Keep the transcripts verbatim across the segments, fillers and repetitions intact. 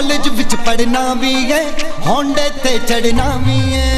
College विच पढ़ना भी है होंडे ते चढ़ना भी है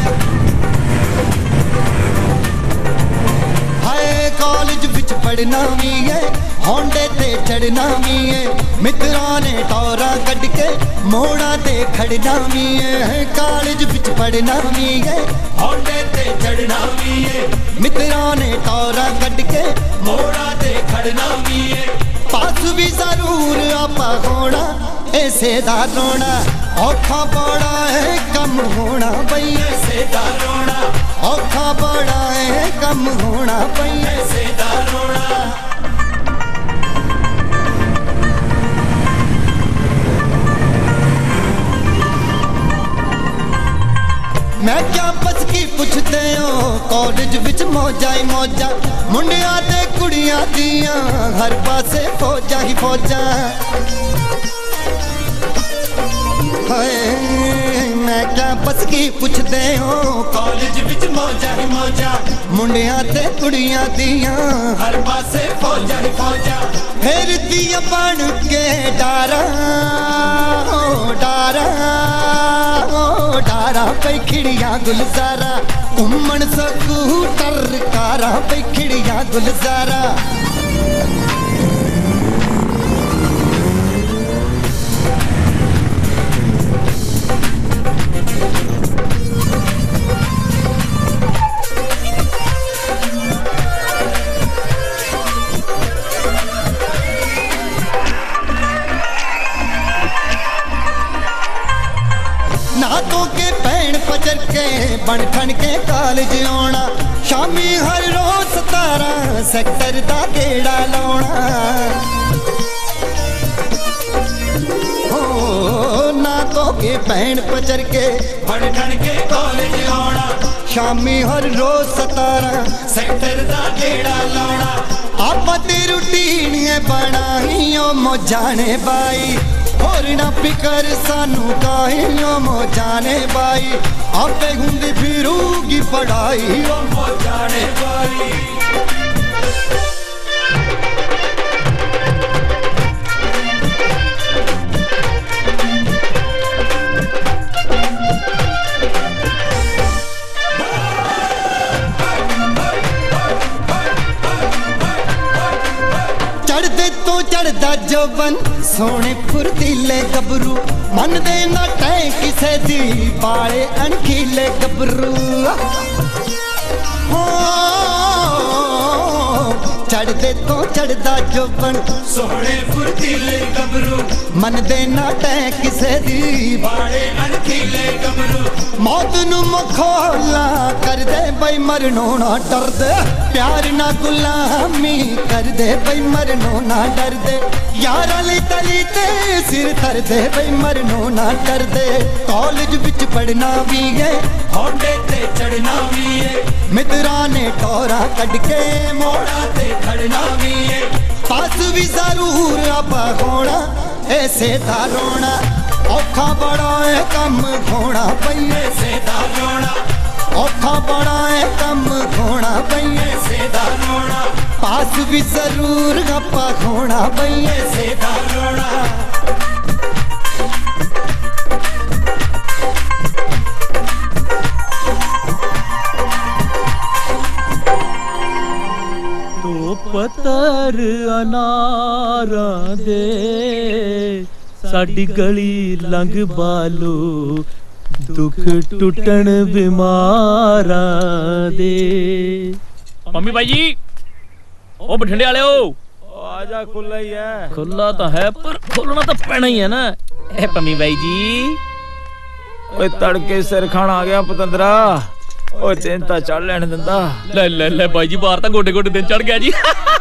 हाय कॉलेज विच पढ़ना भी है होंडे ते चढ़ना भी है मित्रां ने टौरा कढ़ के मोड़ा ते खड़ना भी है कॉलेज विच पढ़ना भी है होंडे ते चढ़ना भी है मित्रां ने टौरा कढ़ के मोड़ा ते खड़ना भी है पास भी जरूर आपा होना ऐसे दा रोना औखा बड़ा है कम होना बई ऐसे दा रोना औखा बड़ा है कम होना बई ऐसे दा रोना मैं क्या बस की पुछदे हो कॉलेज विच मौजा ही मौजा मुंडिया ते कुड़ियां दियां हर पासे फौजा ही फौजा हाय मैं क्या बस की पुछदे हो कॉलेज विच मौजा ही मौजा मुंडिया ते कुड़ियां दियां हर पासे फौजा ही फौजा फिर दिया बन के डारा ओ डारा ओ डारा पे खिड़िया गुलजारा घूमन स्कूटर कारा पे खिड़िया गुलजारा नातों के भैन पचर के बन ठन के कॉलेज आना शामी हर रोज सतारा सेक्टर दा गेड़ा लाउना ओ नातों के भैन पचर के बन ठन के कॉलेज आना शामी हर रोज सतारा सेक्टर दा गेड़ा लाउना आपा दी रूटीन है बनाई ओ मौजाने बाई और ना फिकर सानू काहियों मौजाने बाई आपे हुंदी फिरूगी पढ़ाई ओ मौजाने बाई चढ़दे तो चढ़दा जोबन सोने फुर्तीले गबरू मन दे ना टै किसे दी बाले अनखीले गबरू हो चढ़दे तो चढ़दा जोबन सोने फुर्तीले गबरू मन दे ना टै किसे दी बाले अनखीले गबरू मौत नू मखौला कर दे बई मरनो ना डर दे प्यार ना गुलामी कर दे बई मरनो ना डर दे यारा ली तली ते सिर धर दे बई मरनो ना डर दे कॉलेज विच पढ़ना भी है होंडे ते चढ़ना भी है मित्रां ने टौरा कढ़ के मोड़ा ते खड़ना भी है पास भी जरूर आपा होना ऐसे दा रोना औखा बड़ा है कम होना पई ऐसे दा रोना औखा बड़ा है कम होना पई ऐसे दा रोना पास भी जरूर आपा होना पई ऐसे दा रोना तो पत्थर अनारां दे साडी गली लंघ बालो दुख टुटन बीमारां दे मम्मी भाई जी ओ बठिंडे वाले ओ आजा खुला ही है खुला तो है पर खोलना तो पैना ही है ना ए पम्मी भाई जी ओए तड़के सिर खाना आ गया पतंदरा ओए दिन ता चढ़ लेने दिंदा ले ले ले भाई जी बाहर ता गोडे गोडे दिन चढ़ गया जी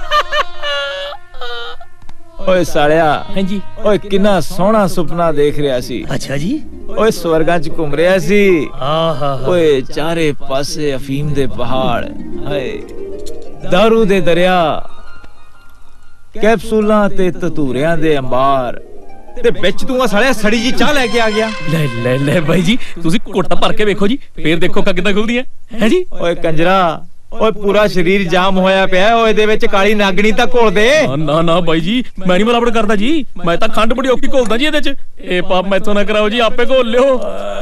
ओए सालिया हां जी ओए कितना सोहना सुपना देख रहा सी अच्छा जी ओए स्वर्गां च घूम रहा सी आहा ओए चारे पासे अफीम दे पहाड़ हाय दारू दे दरिया कैप्सूलां ते ततूरियां दे अंबार ते बिच तू सालिया सड़ी जी चाह लेके आ गया ले ले ले भाई जी तुसी कोटा भर के देखो जी फिर देखो किदां खुलदी है हैं जी ओए कंजरा ਓਏ ਪੂਰਾ ਸਰੀਰ ਜਾਮ ਹੋਇਆ ਪਿਆ, ਓਏ ਇਹਦੇ ਵਿੱਚ ਕਾਲੀ ਨਾਗਣੀ ਤਾਂ ਘੋਲ ਦੇ। ਨਾ ਨਾ ਬਾਈ ਜੀ, ਮੈਂ ਨਹੀਂ ਮਿਲਾਵਟ ਕਰਦਾ ਜੀ, ਮੈਂ ਤਾਂ ਖੰਡ ਬੜੀ ਔਖੀ ਘੋਲਦਾ ਜੀ ਇਹਦੇ ਚ। ਇਹ ਪਾਪ ਮੈਥੋਂ ਨਾ ਕਰਾਓ ਜੀ, ਆਪੇ ਘੋਲ ਲਿਓ।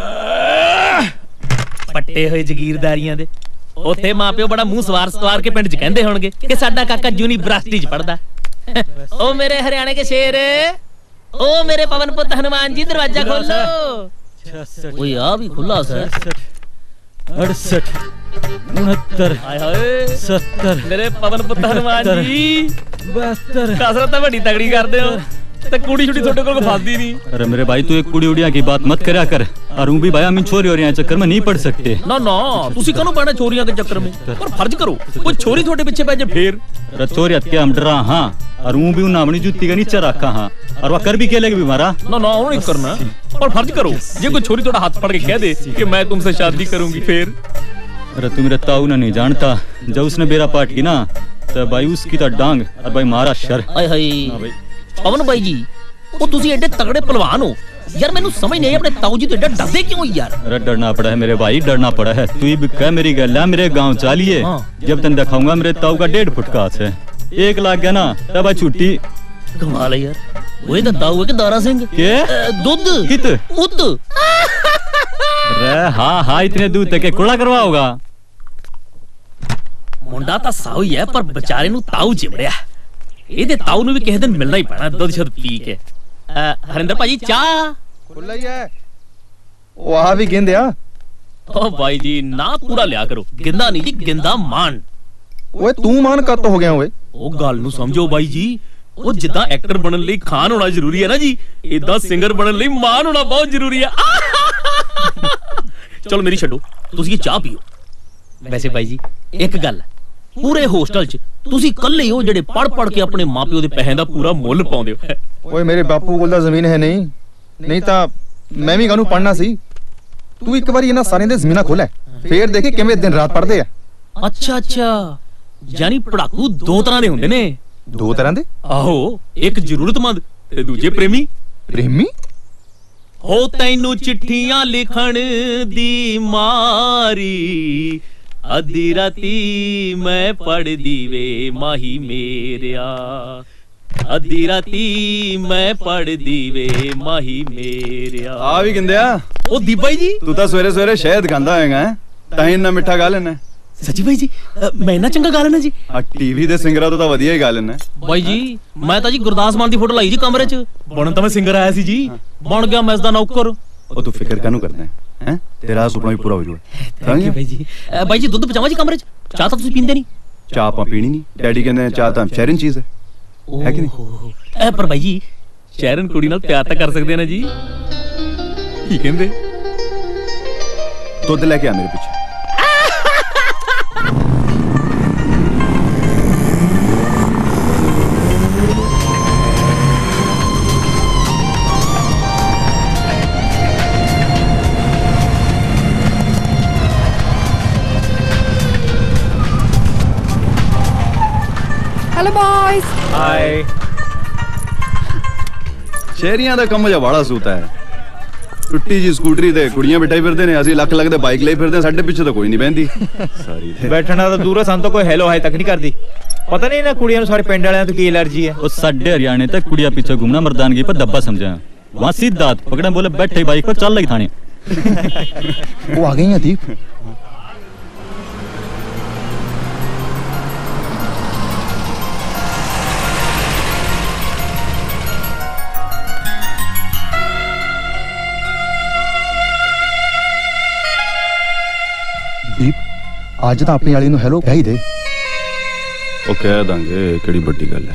ਪੱਟੇ ਹੋਏ ਜ਼ਗੀਰਦਾਰੀਆਂ ਦੇ ਉੱਥੇ ਮਾਪਿਓ ਬੜਾ ਮੂੰਹ ਸਵਾਰ ਸਵਾਰ ਕੇ ਪਿੰਡ ਚ ਕਹਿੰਦੇ ਹੋਣਗੇ ਕਿ ਸਾਡਾ ਕਾਕਾ ਯੂਨੀਵਰਸਿਟੀ ਚ ਪੜਦਾ। ओ मेरे हरियाणा के शेर, ओ मेरे पवन पुत्र हनुमान जी, दरवाजा खोलो। ओ यार भी खुला सर। अड़सठ उनहत्तर सत्तर मेरे पवन पुत्र हनुमान जी बहत्तर। कसरत तो बड़ी तगड़ी करते हो ते कुड़ी छुड़ी छोटे को फंसदी नहीं। अरे मेरे भाई तू एक कुड़ी उड़िया की बात मत करा कर। और भी भाई हम छोरी और चक्कर में नहीं पड़ सकते। ना ना तुसी कनो पड़ना चोरियां के चक्कर में, पर फर्ज करो कोई छोरी थोड़े पीछे पै जाए फिर। अरे चोरी हट के हम डरा हां, और ऊ भी नामनी जूती का नीचे रखा हां, और वह कर भी के लेगे भी मारा। ना ना वो नहीं करना, पर फर्ज करो जे कोई छोरी थोड़ा हाथ पकड़ के कह दे कि मैं तुमसे शादी करूंगी फिर। अरे तू मेरे ताऊ ना नहीं जानता, जब उसने बेरा पाट की ना तो भाई उसकी तो डांग और भाई मारा शर। हाय हाय पवन भाई जी, वो तुसी एडे तगड़े पहलवान हो यार, मैंने समझ नहीं अपने ताऊ जी तो एडा डरदे क्यों यार? अरे डरना पड़ा है मेरे भाई, डरना पड़ा है। तू भी कह मेरी गल्ला मेरे गांव चालिए। हाँ। जब तन दिखाऊंगा मेरे ताऊ का डेढ़ फुट का है, एक लाख गया ना तब छुट्टी। कमाल है यार, वही तो ताऊ है कि दारा सिंह के दूध कित उत। अरे हाँ हाँ इतने दूध तक कुड़ा करवा होगा। मुंडा तो साऊ ही है, पर बेचारे नु ताऊ चिमड़िया। ਇਹਦੇ ਤਾऊ ਨੂੰ ਵੀ ਕਿਸੇ ਦਿਨ ਮਿਲਣਾ ਹੀ ਪੈਣਾ ਦੁੱਧ ਸ਼ੁੱਧ ਪੀ ਕੇ। ਹਰਿੰਦਰ ਭਾਜੀ ਚਾਹ ਖੁੱਲਾ ਹੀ ਹੈ। ਉਹ ਆ ਵੀ ਗਿੰਦੇ ਆ। ਓ ਭਾਈ ਜੀ ਨਾ ਪੂਰਾ ਲਿਆ ਕਰੋ, ਗਿੰਦਾ ਨਹੀਂ ਜੀ ਗਿੰਦਾ ਮਾਨ। ਓਏ ਤੂੰ ਮਾਨ ਕੱਤ ਹੋ ਗਿਆ ਓਏ। ਉਹ ਗੱਲ ਨੂੰ ਸਮਝੋ ਬਾਈ ਜੀ, ਉਹ ਜਿੱਦਾਂ ਐਕਟਰ ਬਣਨ ਲਈ ਖਾਨ ਹੋਣਾ ਜ਼ਰੂਰੀ ਹੈ ਨਾ ਜੀ, ਇਦਾਂ ਸਿੰਗਰ ਬਣਨ ਲਈ ਮਾਨ ਹੋਣਾ ਬਹੁਤ ਜ਼ਰੂਰੀ ਹੈ। ਚਲੋ ਮੇਰੀ ਛੱਡੋ, ਤੁਸੀਂ ਇਹ ਚਾਹ ਪੀਓ। ਵੈਸੇ ਬਾਈ ਜੀ ਇੱਕ ਗੱਲ, ਪੂਰੇ ਹੋਸਟਲ 'ਚ ਤੁਸੀਂ ਇਕੱਲੇ ਹੀ ਹੋ ਜਿਹੜੇ ਪੜ ਪੜ ਕੇ ਆਪਣੇ ਮਾਪਿਓ ਦੇ ਪੈਸੇ ਦਾ ਪੂਰਾ ਮੁੱਲ ਪਾਉਂਦੇ ਹੋ। ਓਏ ਮੇਰੇ ਬਾਪੂ ਕੋਲ ਤਾਂ ਜ਼ਮੀਨ ਹੈ ਨਹੀਂ, ਨਹੀਂ ਤਾਂ ਮੈਂ ਵੀ ਕਾਹਨੂੰ ਪੜਨਾ ਸੀ। ਤੂੰ ਇੱਕ ਵਾਰੀ ਇਹਨਾਂ ਸਾਰਿਆਂ ਦੇ ਜ਼ਮੀਨਾਂ ਖੋਲੇ, ਫੇਰ ਦੇਖੀ ਕਿਵੇਂ ਦਿਨ ਰਾਤ ਪੜਦੇ ਆ। ਅੱਛਾ ਅੱਛਾ, ਯਾਨੀ ਪੜਾਕੂ ਦੋ ਤਰ੍ਹਾਂ ਦੇ ਹੁੰਦੇ ਨੇ। ਦੋ ਤਰ੍ਹਾਂ ਦੇ? ਆਹੋ, ਇੱਕ ਜ਼ਰੂਰਤਮੰਦ ਤੇ ਦੂਜੇ ਪ੍ਰੇਮੀ। ਪ੍ਰੇਮੀ ਹੋ ਤੈਨੂੰ ਚਿੱਠੀਆਂ ਲਿਖਣ ਦੀ ਮਾਰੀ, ਅੱਧੀ ਰਾਤੀ ਮੈਂ ਪੜਦੀ ਵੇ ਮਾਹੀ ਮੇਰਿਆ, ਅੱਧੀ ਰਾਤੀ ਮੈਂ ਪੜਦੀ ਵੇ ਮਾਹੀ ਮੇਰਿਆ। ਆ ਵੀ ਗਿੰਦਿਆ। ਉਹ ਦੀਪ ਬਾਈ ਜੀ, ਤੂੰ ਤਾਂ ਸਵੇਰੇ ਸਵੇਰੇ ਸ਼ਹਿਦ ਖਾਂਦਾ ਹੋਏਗਾ, ਤਾਂ ਇੰਨਾ ਮਿੱਠਾ ਗਾ ਲੈਣਾ। ਸੱਚੀ ਬਾਈ ਜੀ, ਮੈਂ ਇੰਨਾ ਚੰਗਾ ਗਾ ਲੈਣਾ ਜੀ? ਆ ਟੀਵੀ ਦੇ ਸਿੰਗਰਾਂ ਤੋਂ ਤਾਂ ਵਧੀਆ ਹੀ ਗਾ ਲੈਣਾ ਬਾਈ ਜੀ। ਮੈਂ ਤਾਂ ਜੀ ਗੁਰਦਾਸ ਮਾਨ ਦੀ ਫੋਟੋ ਲਾਈ ਜੀ ਕਮਰੇ 'ਚ, ਬਣਨ ਤਾਂ ਮੈਂ ਸਿੰਗਰ ਆਇਆ ਸੀ ਜੀ, ਬਣ ਗਿਆ ਮੈਂ ਇਸ ਦਾ ਨੌਕਰ। ਉਹ ਤੂੰ ਫਿਕਰ ਕਾਹਨੂੰ ਕਰਦਾ ਹੈ, ਤੇਰਾ ਸੁਪਨਾ ਵੀ ਪੂਰਾ ਹੋ ਜਾਊਗਾ। ਥੈਂਕ ਯੂ ਬਾਈ ਜੀ। ਬਾਈ ਜੀ ਦੁੱਧ ਪਚਾਵਾਂ ਜੀ ਕਮਰੇ 'ਚ? ਚਾਹ ਤਾਂ ਤੁਸੀਂ ਪੀਂਦੇ ਨਹੀਂ। ਚਾਹ ਆਪਾਂ ਪੀਣੀ ਨਹੀਂ, ਡੈਡੀ ਕਹਿੰਦੇ ਚਾਹ ਤਾਂ ਸ਼ਹਿਰਨ ਚੀਜ਼ ਹੈ, ਹੈ ਕਿ ਨਹੀਂ? ਪਰ ਬਾਈ ਜੀ ਸ਼ਹਿਰਨ ਕੁੜੀ ਨਾਲ ਪਿਆਰ ਤਾਂ ਕਰ ਸਕਦੇ ਨਾ ਜੀ? ਕੀ ਕਹਿੰਦੇ? ਦੁੱਧ ਲੈ ਕੇ ਆ ਮੇਰੇ ਪਿੱਛੇ। Hello boys. ਹਾਏ। ਸ਼ਹਿਰੀਆਂ ਦਾ ਕੰਮ ਜਿਹਾ ਵਾਲਾ ਸੂਤਾ ਹੈ, ਟੁੱਟੀ ਜੀ ਸਕੂਟਰੀ ਤੇ ਕੁੜੀਆਂ ਬਿਠਾਈ ਫਿਰਦੇ ਨੇ, ਅਸੀਂ ਲੱਖ ਲੱਖ ਦੇ ਬਾਈਕ ਲਈ ਫਿਰਦੇ, ਸਾਡੇ ਪਿੱਛੇ ਤਾਂ ਕੋਈ ਨਹੀਂ ਬਹਿੰਦੀ। ਸਾਰੀ ਬੈਠਣਾ ਤਾਂ ਦੂਰ ਹੈ, ਸਾਨੂੰ ਤਾਂ ਕੋਈ ਹੈਲੋ ਹਾਈ ਤੱਕ ਨਹੀਂ ਕਰਦੀ। ਪਤਾ ਨਹੀਂ ਇਹਨਾਂ ਕੁੜੀਆਂ ਨੂੰ ਸਾਰੇ ਪਿੰਡ ਵਾਲਿਆਂ ਤੋਂ ਕੀ ਐਲਰਜੀ ਹੈ। वो साढ़े हरियाणा तक कुड़िया पीछे घूमना मर्दानगी पर दब्बा समझा, वहाँ सीधा पकड़े बोले बैठे बाइक पर चल लगी थाने। वो आ गई हैं दीप। दीप ਅੱਜ ਤਾਂ ਆਪਣੀ ਵਾਲੀ ਨੂੰ ਹੈਲੋ ਕਹਿ ਹੀ ਦੇ। ਉਹ ਕਹਿ ਦਾਂਗੇ, ਕਿਹੜੀ ਵੱਡੀ ਗੱਲ ਹੈ।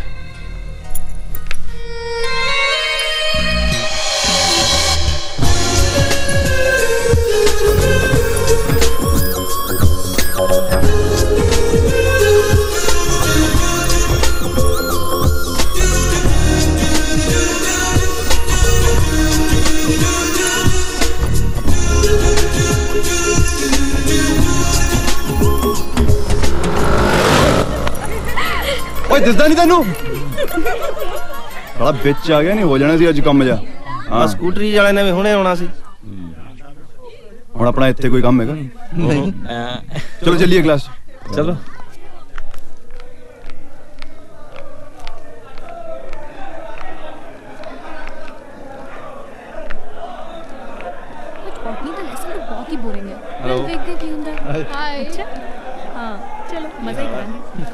ਓਏ ਦਿਸਦਾ ਨਹੀਂ ਤੈਨੂੰ? ਸਾਲਾ ਵਿੱਚ ਆ ਗਿਆ, ਨਹੀਂ ਹੋ ਜਾਣਾ ਸੀ ਅੱਜ ਕੰਮ ਜਾ। ਹਾਂ ਸਕੂਟਰੀ ਵਾਲੇ ਨੇ ਵੀ ਹੁਣੇ ਆਉਣਾ ਸੀ। ਹੁਣ ਆਪਣਾ ਇੱਥੇ ਕੋਈ ਕੰਮ ਹੈਗਾ? ਨਹੀਂ। ਚਲੋ ਚੱਲੀਏ ਕਲਾਸ। चलो बहुत ही बोरिंग है। हेलो देख के क्यों रहा है? हाय। अच्छा हाँ चलो मजा ही करेंगे।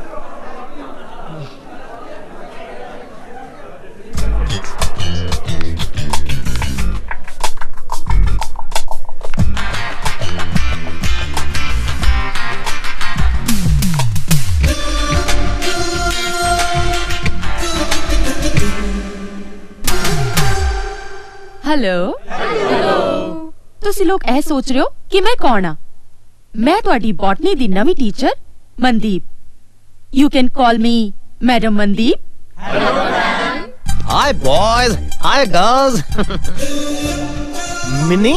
हेलो हेलो ਤੁਸੀਂ ਲੋਕ ਇਹ ਸੋਚ ਰਹੇ ਹੋ ਕਿ ਮੈਂ ਕੌਣ ਆ? ਮੈਂ ਤੁਹਾਡੀ ਬੋਟਨੀ ਦੀ ਨਵੀਂ teacher Mandeep. You can call me madam Mandeep. Hi boys, hi girls. Minnie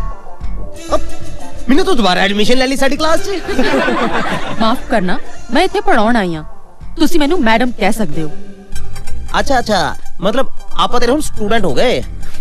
अब मैंने तो दोबारा एडमिशन ले ली साडी क्लास च। माफ करना, मैं इत्थे पढ़ाउण आई हां। ਤੁਸੀਂ ਮੈਨੂੰ ਮੈਡਮ ਕਹਿ ਸਕਦੇ ਹੋ। अच्छा अच्छा, मतलब आप तेरे हम स्टूडेंट हो गए।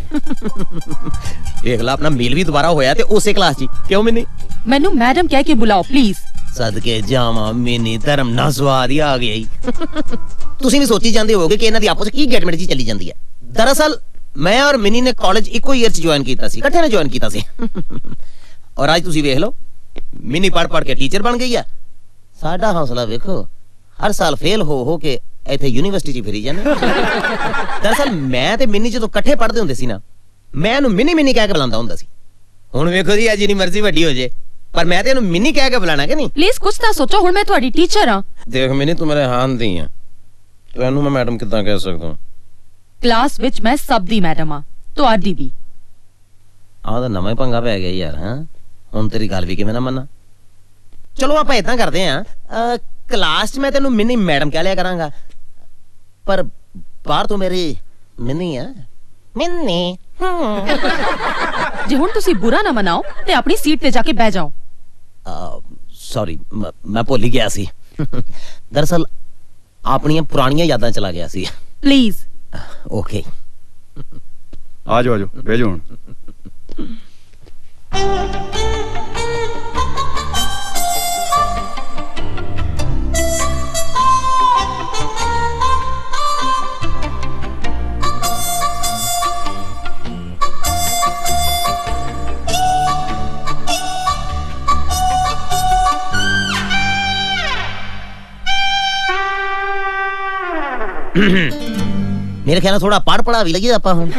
एक ला अपना मेल भी दोबारा होया ते उसे क्लास च। क्यों मिनी? ਮੈਨੂੰ ਮੈਡਮ ਕਹਿ ਕੇ ਬੁਲਾਓ ਪਲੀਜ਼। सदके जावा मिनी, धर्म ना स्वाद ही आ गया। ਤੁਸੀਂ ਵੀ ਸੋਚੀ ਜਾਂਦੇ ਹੋਗੇ ਕਿ ਇਹਨਾਂ ਦੀ ਆਪਸ ਕੀ ਗੈਟਮੈਂਟ ਜੀ ਚੱਲੀ ਜਾਂਦੀ ਹੈ। ਦਰਅਸਲ ਮੈਂ ਔਰ ਮਿਨੀ ਨੇ ਕਾਲਜ ਇੱਕੋ ਈਅਰ ਚ ਜੁਆਇਨ ਕੀਤਾ ਸੀ, ਇਕੱਠੇ ਨੇ ਜੁਆਇਨ ਕੀਤਾ ਸੀ। ਔਰ ਅੱਜ ਤੁਸੀਂ ਵੇਖ ਲਓ, ਮਿਨੀ ਪੜ ਪੜ ਕੇ ਟੀਚਰ ਬਣ ਗਈ ਆ। ਸਾਡਾ ਹੌਸਲਾ ਵੇਖੋ, ਹਰ ਸਾਲ ਫੇਲ ਹੋ ਹੋ ਕੇ ਇੱਥੇ ਯੂਨੀਵਰਸਿਟੀ ਚ ਫਿਰੀ ਜਾਂਦੇ। ਦਰਅਸਲ ਮੈਂ ਤੇ ਮਿਨੀ ਜਦੋਂ ਇਕੱਠੇ ਪੜ੍ਹਦੇ ਹੁੰਦੇ ਸੀ ਨਾ, ਮੈਂ ਇਹਨੂੰ ਮਿਨੀ ਮਿਨੀ ਕਹਿ ਕੇ ਬੁਲਾਉਂਦਾ ਹੁੰਦਾ ਸੀ। ਹੁਣ ਵੇਖੋ ਜੀ, ਅੱਜ ਜਿੰਨੀ ਮਰਜ਼ੀ ਵੱਡੀ ਹੋ ਜੇ, ਪਰ ਮੈਂ ਤੇ ਇਹਨੂੰ ਮਿਨੀ ਕਹਿ ਕੇ ਬੁਲਾਣਾ ਕਿ ਨਹੀਂ। ਪਲੀਜ਼ ਕੁਝ ਤਾਂ ਸੋਚੋ, ਹੁਣ ਮੈਂ ਤੁਹਾਡੀ ਟੀਚਰ ਹਾਂ। ਦੇਖ ਮਿਨੀ, ਤੂੰ ਮੇਰੇ ਹਾਨ ਦੀ ਆ, ਤੈਨੂੰ ਮੈਂ ਮੈਡਮ ਕਿੱਦਾਂ ਕਹਿ ਸਕਦਾ? ਕਲਾਸ ਵਿੱਚ ਮੈਂ ਸਭ ਦੀ ਮੈਡਮ ਆ, ਤੁਹਾਡੀ ਵੀ। ਆਹ ਤਾਂ ਨਵਾਂ ਹੀ ਪੰਗਾ ਪੈ ਗਿਆ ਯਾਰ। ਹਾਂ ਹੁਣ ਤੇਰੀ ਗੱਲ ਵੀ ਕਿਵੇਂ ਨਾ ਮੰਨਾਂ। ਚਲੋ ਆਪਾਂ ਇਦਾਂ ਕਰਦੇ ਆਂ, ਕਲਾਸ 'ਚ ਮੈਂ ਤੈਨੂੰ ਮਿਨੀ ਮੈਡਮ ਕਹਿ ਲਿਆ ਕਰਾਂਗਾ, ਪਰ ਬਾਹਰ ਤੋਂ ਮੇਰੀ ਮਿਨੀ ਆ ਮਿਨੀ। ਜੇ ਹੁਣ ਤੁਸੀਂ ਬੁਰਾ ਨਾ ਮਨਾਓ ਤੇ ਆਪਣੀ ਸੀਟ ਤੇ ਜਾ ਕੇ ਬਹਿ ਜਾਓ। ਸੌਰੀ, ਮੈਂ ਭੁੱਲ ਹੀ ਗਿਆ ਸੀ। ਦਰਅਸਲ ਆਪਣੀਆਂ ਪੁਰਾਣੀਆਂ ਯਾਦਾਂ ਚਲਾ ਗਿਆ ਸੀ। ਪਲੀਜ਼। ਓਕੇ, ਆ ਜਾਓ ਆ ਜਾਓ, ਬਹਿ ਜਾਓ ਹੁਣ। मेरे ख्याल थोड़ा पढ़ पढ़ा भी लगी आप हम।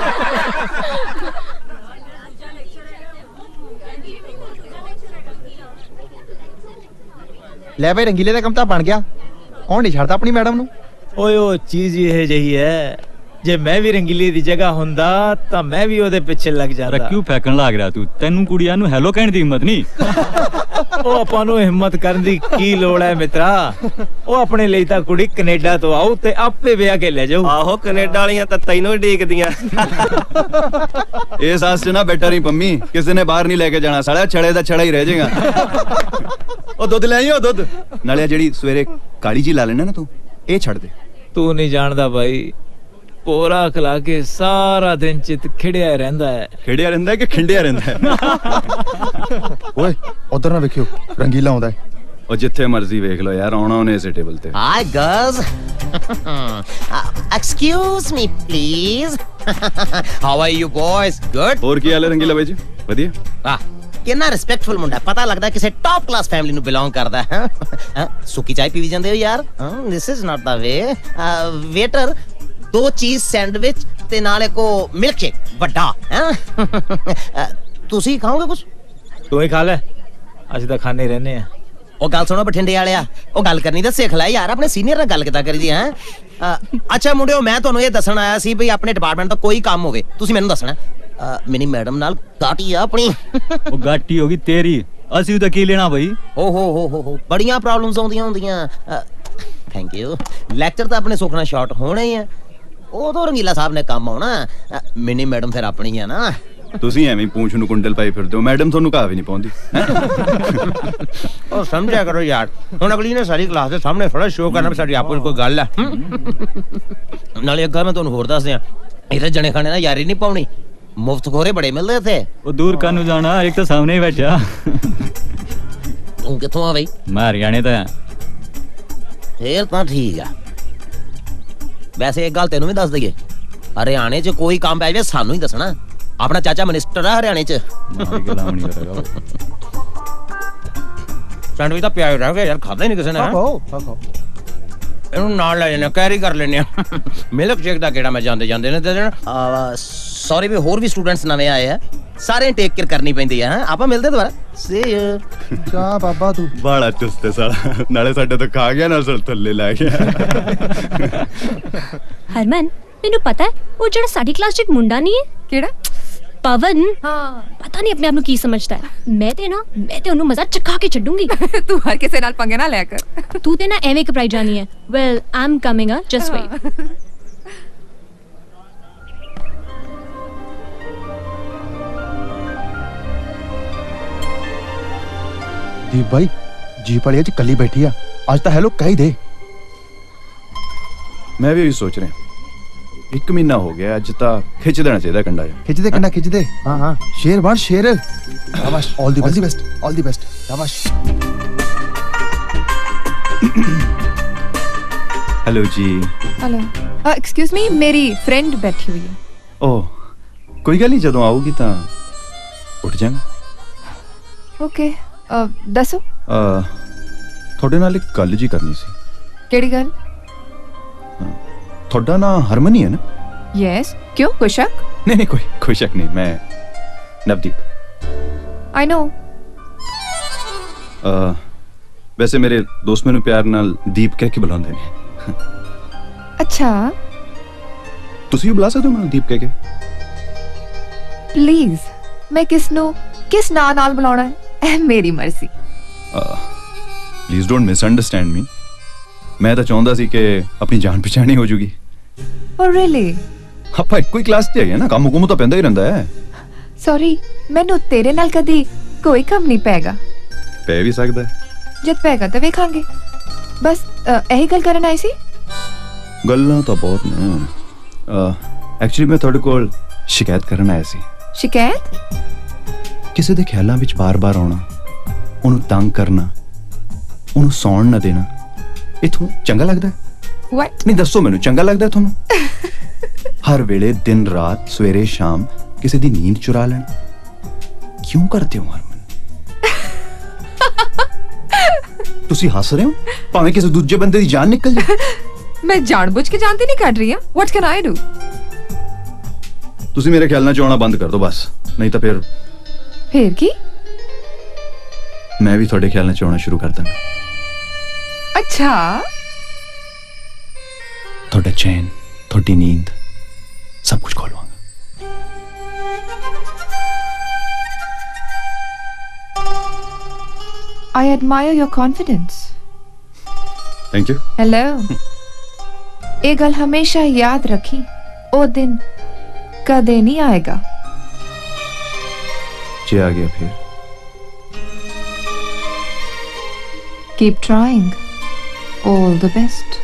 ਲੈ ਬਈ, ਰੰਗੀਲੇ ਦਾ ਕੰਮ ਤਾਂ ਬਣ ਗਿਆ। ਕੌਣ ਨਹੀਂ ਛੱਡਦਾ ਆਪਣੀ ਮੈਡਮ ਨੂੰ। ਓਏ ਉਹ ਚੀਜ਼ ਇਹ ਜਿਹੀ ਹੈ, ਜੇ ਮੈਂ ਵੀ ਰੰਗੀਲੇ ਦੀ ਜਗ੍ਹਾ ਹੁੰਦਾ ਤਾਂ ਮੈਂ ਵੀ ਉਹਦੇ ਪਿੱਛੇ ਲੱਗ ਜਾਂਦਾ। ਕਿਉਂ ਫੈਕਣ ਲੱਗ ਰਿਹਾ ਤੂੰ? ਤੈਨੂੰ ਕੁੜੀਆਂ ਨੂੰ ਹੈਲੋ ਕਹਿਣ ਦੀ ਹਿੰਮਤ ਨਹੀਂ? ਉਹ ਆਪਾਂ ਨੂੰ ਹਿੰਮਤ ਕਰਨ ਦੀ ਕੀ ਲੋੜ ਹੈ ਮਿੱਤਰਾ। ਉਹ ਆਪਣੇ ਲਈ ਤਾਂ ਕੁੜੀ ਕੈਨੇਡਾ ਤੋਂ ਆਉ ਤੇ ਆਪੇ ਵਿਆਹ ਕੇ ਲੈ ਜਾਊ। ਆਹੋ, ਕੈਨੇਡਾ ਵਾਲੀਆਂ ਤਾਂ ਤੈਨੂੰ ਹੀ ਡੀਕਦੀਆਂ। ਇਹ ਸਾਸ ਚ ਨਾ ਬੈਠਾ ਰਹੀ ਪੰਮੀ, ਕਿਸੇ ਨੇ ਬਾਹਰ ਨਹੀਂ ਲੈ ਕੇ ਜਾਣਾ। ਸਾਲਿਆ ਛੜੇ ਦਾ ਛੜਾ ਹੀ ਰਹਿ ਜਾਏਗਾ। ਉਹ ਦੁੱਧ ਲੈ ਆਈ, ਉਹ ਦੁੱਧ ਨਾਲੇ ਜਿਹੜੀ ਸਵੇਰੇ ਕਾਲੀ ਜੀ ਲਾ ਲੈਣਾ ਨਾ ਤੂੰ, ਇਹ ਛੱਡ ਦੇ। ਤੂੰ ਨਹੀਂ ਜਾਣਦਾ ਬਾਈ, ਪੋਰਾ ਖਲਾ ਕੇ ਸਾਰਾ ਦਿਨ ਚਿੱਤ ਖਿੜਿਆ ਰਹਿੰਦਾ ਹੈ। ਖਿੜਿਆ ਰਹਿੰਦਾ ਕਿ ਖਿੰਡਿਆ ਰਹਿੰਦਾ? ਓਏ ਉਧਰ ਨਾ ਵੇਖਿਓ, ਰੰਗੀਲਾ ਆਉਂਦਾ। ਉਹ ਜਿੱਥੇ ਮਰਜ਼ੀ ਵੇਖ ਲਓ ਯਾਰ, ਆਉਣਾ ਉਹਨੇ ਇਸੇ ਟੇਬਲ ਤੇ। Hi girls, excuse me please. How are you boys? Good. ਹੋਰ ਕੀ ਹਾਲ ਹੈ ਰੰਗੀਲਾ ਬਾਈ ਜੀ? ਵਧੀਆ। ਵਾਹ, ਕਿੰਨਾ ਰਿਸਪੈਕਟਫੁਲ ਮੁੰਡਾ, ਪਤਾ ਲੱਗਦਾ ਕਿਸੇ ਟੌਪ ਕਲਾਸ ਫੈਮਿਲੀ ਨੂੰ ਬਿਲੋਂਗ ਕਰਦਾ ਹੈ। ਸੁੱਕੀ ਚਾਹ ਪੀ ਜਾਂਦੇ ਹੋ ਯਾਰ? This is not the way. Waiter, ਦੋ ਚੀਜ਼ ਸੈਂਡਵਿਚ ਤੇ ਨਾਲ ਇੱਕ ਉਹ ਮਿਲਕ ਸ਼ੇਕ ਵੱਡਾ। ਤੁਸੀਂ ਖਾਓਗੇ ਕੁਝ? ਤੂੰ ਹੀ ਖਾ ਲੈ, ਅਸੀਂ ਤਾਂ ਖਾਣੇ ਰਹਿੰਦੇ ਆ। ਉਹ ਗੱਲ ਸੁਣੋ ਬਠਿੰਡੇ ਵਾਲਿਆ, ਉਹ ਗੱਲ ਕਰਨੀ ਤਾਂ ਸਿੱਖ ਲੈ ਯਾਰ, ਆਪਣੇ ਸੀਨੀਅਰ ਨਾਲ ਗੱਲ ਕਿੱਦਾਂ ਕਰੀਦੀ ਹੈ। ਅੱਛਾ ਮੁੰਡਿਓ, ਮੈਂ ਤੁਹਾਨੂੰ ਇਹ ਦੱਸਣ ਆਇਆ ਸੀ ਵੀ ਆਪਣੇ ਡਿਪਾਰਟਮੈਂਟ ਦਾ ਕੋਈ ਕੰਮ ਹੋਵੇ ਤੁਸੀਂ ਮੈਨੂੰ ਦੱਸਣਾ। ਮਿਨੀ ਮੈਡਮ ਨਾਲ ਗਾਟੀ ਆ ਆਪਣੀ। ਉਹ ਗਾਟੀ ਹੋਗੀ ਤੇਰੀ, ਅਸੀਂ ਤਾਂ ਕੀ ਲੈਣਾ ਬਈ। ਓ ਹੋ ਹੋ ਹੋ ਹੋ, ਬੜੀਆਂ ਪ੍ਰੋਬਲਮਸ ਆਉਂਦੀਆਂ ਹੁੰਦੀਆਂ। Thank you. ਲੈਕਚਰ ਤਾਂ ਆਪਣੇ ਸੁਖਣਾ ਸ਼ਾਰਟ ਹੋਣਾ ਹੀ ਆ, ਉਦੋਂ ਰੰਗੀਲਾ ਸਾਹਿਬ ਨੇ ਕੰਮ ਆਉਣਾ। ਮਿਨੀ ਮੈਡਮ ਫਿਰ ਆਪਣੀ ਆ ਨਾ। ਤੁਸੀਂ ਐਵੇਂ ਪੂੰਛ ਨੂੰ ਕੁੰਡਲ ਪਾਈ ਫਿਰਦੇ ਹੋ, ਮੈਡਮ ਤੁਹਾਨੂੰ ਕਹਾ ਵੀ ਨਹੀਂ ਪਾਉਂਦੀ। ਉਹ ਸਮਝਿਆ ਕਰੋ ਯਾਰ, ਹੁਣ ਅਗਲੀ ਨੇ ਸਾਰੀ ਕਲਾਸ ਦੇ ਸਾਹਮਣੇ ਥੋੜਾ ਸ਼ੋਅ ਕਰਨਾ ਵੀ ਸਾਡੀ ਆਪਸ ਕੋਈ ਗੱਲ ਹੈ। ਨਾਲੇ ਇੱਕ ਗੱਲ ਮੈਂ ਤੁਹਾਨੂੰ ਹੋਰ ਦੱਸ ਦਿਆਂ, ਇੱਥੇ ਜਣੇ ਖਾਣੇ ਨਾਲ ਯਾਰੀ ਨਹੀਂ ਪਾਉਣੀ, ਮੁਫਤ ਖੋਰੇ ਬੜੇ ਮਿਲਦੇ ਇੱਥੇ। ਉਹ ਦੂਰ ਕਾਨੂੰ ਜਾਣਾ, ਇੱਕ ਤਾਂ ਸਾਹਮਣੇ ਹੀ ਬੈਠਾ। ਤੂੰ ਕਿੱਥੋਂ ਆ ਬਈ? ਮੈਂ ਹਰਿਆਣੇ ਦਾ ਹਾਂ। ਫੇਰ ਤਾਂ ਠੀਕ ਆ। ਵੈਸੇ ਇੱਕ ਗੱਲ ਤੈਨੂੰ ਵੀ ਦੱਸ ਦਈਏ, ਹਰਿਆਣੇ 'ਚ ਕੋਈ ਕੰਮ ਪੈ ਜਾਵੇ ਸਾਨੂੰ ਹੀ ਦੱਸਣਾ। ਆਪਣਾ ਚਾਚਾ ਮਿਨਿਸਟਰ ਆ ਹਰਿਆਣੇ 'ਚ। ਸੈਂਡਵਿਚ ਤਾਂ ਪਿਆਜ਼ ਰਹਿ ਗਿਆ ਯਾਰ, ਖਾਦਾ ਹੀ ਨਹੀਂ ਕਿਸੇ ਨੇ। ਖਾਓ ਖਾਓ, ਇਹਨੂੰ ਨਾਲ ਲੈ ਜਾਂਦੇ, ਕੈਰੀ ਕਰ ਲੈਂਦੇ ਆ। ਮਿਲਕ ਸ਼ੇਕ ਦਾ ਕਿਹੜਾ ਮੈਂ ਜਾਂਦੇ ਜਾਂਦੇ ਨੇ ਦੇ ਦੇਣਾ। ਸੌਰੀ ਵੀ ਹੋਰ ਵੀ ਸਟੂਡੈਂਟਸ ਨਵੇਂ ਆਏ ਆ, ਸਾਰੇ ਟੇਕ ਕੇਅਰ ਕਰਨੀ ਪੈਂਦੀ ਆ। ਆਪਾਂ ਮਿਲਦੇ ਦੁਬਾਰਾ। See you. ਜਾ ਬਾਬਾ ਤੂੰ ਬਾਲਾ ਚੁਸਤੇ ਸਾਲਾ, ਨਾਲੇ ਸਾਡੇ ਤੋਂ ਖਾ ਗਿਆ, ਨਾਲ ਥੱਲੇ ਲੈ ਗਿਆ। ਹਰਮਨ, ਮੈਨੂੰ ਪਤਾ ਹੈ ਉਹ ਜਿਹੜਾ ਸਾਡੀ ਕਲਾਸ 'ਚ ਇੱਕ ਮੁੰਡਾ ਨਹੀਂ ਹੈ, ਕਿਹੜਾ ਪਵਨ, ਹਾਂ ਪਤਾ ਨਹੀਂ ਆਪਣੇ ਆਪ ਨੂੰ ਕੀ ਸਮਝਦਾ ਹੈ। ਮੈਂ ਤੇ ਨਾ ਮੈਂ ਤੇ ਉਹਨੂੰ ਮਜ਼ਾ ਚਖਾ ਕੇ ਛੱਡੂੰਗੀ। ਤੂੰ ਹਰ ਕਿਸੇ ਨਾਲ ਪੰਗੇ ਨਾ ਲਿਆ ਕਰ। ਤੂੰ ਤੇ ਨਾ ਐਵੇਂ ਘਬਰਾਈ ਜਾਣੀ ਹੈ। ਵੈਲ ਆਈ ਐਮ ਕਮਿੰਗ ਆ, ਜਸਟ ਵੇਟ। ਦੀਪ ਭਾਈ ਜੀਪ ਵਾਲੀ ਅੱਜ ਕੱਲੀ ਬੈਠੀ ਆ, ਅੱਜ ਤਾਂ ਹੈਲੋ ਕਹਿ ਹੀ ਦੇ। ਮੈਂ ਵੀ ਇਹੀ ਸੋਚ ਰਿਹਾ, ਇੱਕ ਮਹੀਨਾ ਹੋ ਗਿਆ, ਅੱਜ ਤਾਂ ਖਿੱਚ ਦੇਣਾ ਚਾਹੀਦਾ ਕੰਡਾ। ਖਿੱਚ ਦੇ ਕੰਡਾ ਖਿੱਚ ਦੇ। ਹਾਂ ਹਾਂ ਸ਼ੇਰ ਬਣ ਸ਼ੇਰ। ਸ਼ਾਬਾਸ਼, all the best, all the best. ਸ਼ਾਬਾਸ਼। Hello ji. Hello, excuse me, मेरी फ्रेंड बैठी हुई है। ओह कोई गल नहीं, जदों आऊगी तां उठ जांगा। ओके, दसो। थोड़े नाल एक गल जी करनी सी। केड़ी गल? थोड़ा ना हरमन ही है ना? यस, क्यों कोई शक? नहीं नहीं कोई कोई शक नहीं, मैं नवदीप। I know. वैसे मेरे दोस्त मैनू प्यार नाल दीप कह के बुलाते हैं। अच्छा, तुसी भी बुला सकते हो मैनू दीप कह के? प्लीज, मैं किसनू किस नाम नाल बुलाना है, मेरी मर्जी। Please don't misunderstand me. मैं तो चाहता सी कि अपनी जान पहचान ही हो जूगी। Oh really? ਆਪਾਂ ਇੱਕੋ ਹੀ ਕਲਾਸ 'ਚ ਹੈਗੇ ਨਾ, ਕੰਮ ਹੁਕਮ ਤਾਂ ਪੈਂਦਾ ਹੀ ਰਹਿੰਦਾ ਹੈ। ਸੌਰੀ, ਮੈਨੂੰ ਤੇਰੇ ਨਾਲ ਕਦੀ ਕੋਈ ਕੰਮ ਨਹੀਂ ਪੈਗਾ। ਪੈ ਵੀ ਸਕਦਾ ਹੈ, ਜਦ ਪੈਗਾ ਤਾਂ ਵੇਖਾਂਗੇ। ਬਸ ਇਹੀ ਗੱਲ ਕਰਨ ਆਈ ਸੀ। ਗੱਲਾਂ ਤਾਂ ਬਹੁਤ ਨੇ। ਐਕਚੁਅਲੀ ਮੈਂ ਤੁਹਾਡੇ ਕੋਲ ਸ਼ਿਕਾਇਤ ਕਰਨ ਆਇਆ ਸੀ। ਸ਼ਿਕਾਇਤ? ਕਿਸੇ ਦੇ ਖਿਆਲਾਂ ਵਿੱਚ ਬਾਰ-ਬਾਰ ਆਉਣਾ, ਉਹਨੂੰ ਤੰਗ ਕਰਨਾ, ਉਹਨੂੰ ਸੌਣ ਨਾ ਦੇਣਾ, ਇਹ ਤੁਹਾਨੂੰ ਚੰਗਾ ਲੱਗਦਾ? What? ਨਹੀਂ ਦੱਸੋ ਮੈਨੂੰ, ਚੰਗਾ ਲੱਗਦਾ ਤੁਹਾਨੂੰ? ਹਰ ਵੇਲੇ ਦਿਨ ਰਾਤ ਸਵੇਰੇ ਸ਼ਾਮ ਕਿਸੇ ਦੀ ਨੀਂਦ ਚੁਰਾ ਲੈਣਾ ਕਿਉਂ ਕਰਦੇ ਹੋ ਹਰਮਨ? ਤੁਸੀਂ ਹੱਸ ਰਹੇ ਹੋ ਭਾਵੇਂ ਕਿਸੇ ਦੂਜੇ ਬੰਦੇ ਦੀ ਜਾਨ ਨਿਕਲ ਜਾਏ। ਮੈਂ ਜਾਣਬੁੱਝ ਕੇ ਜਾਣਦੀ ਨਹੀਂ ਕੱਢ ਰਹੀ ਹਾਂ। What can I do? ਤੁਸੀਂ ਮੇਰੇ ਖਿਆਲ ਨਾਲ ਚੋਣਾ ਬੰਦ ਕਰ ਦਿਓ ਬਸ, ਨਹੀਂ ਤਾਂ ਫਿਰ ਫਿਰ ਕੀ? ਮੈਂ ਵੀ ਤੁਹਾਡੇ ਖਿਆਲ ਨਾਲ ਚੋਣਾ ਸ਼ੁਰੂ ਕਰ ਦਾਂਗਾ। ਅੱਛਾ, ਤੁਹਾਡਾ ਚੈਨ, ਤੁਹਾਡੀ ਨੀਂਦ ਸਭ ਕੁਝ ਖੋਲਵਾਂਗਾ। I admire your confidence. Thank you. Hello. ਇਹ ਗੱਲ ਹਮੇਸ਼ਾ ਯਾਦ ਰੱਖੀ, ਉਹ ਦਿਨ ਕਦੇ ਨਹੀਂ ਆਏਗਾ। ਜੇ ਆ ਗਿਆ ਫਿਰ? Keep trying. All the best.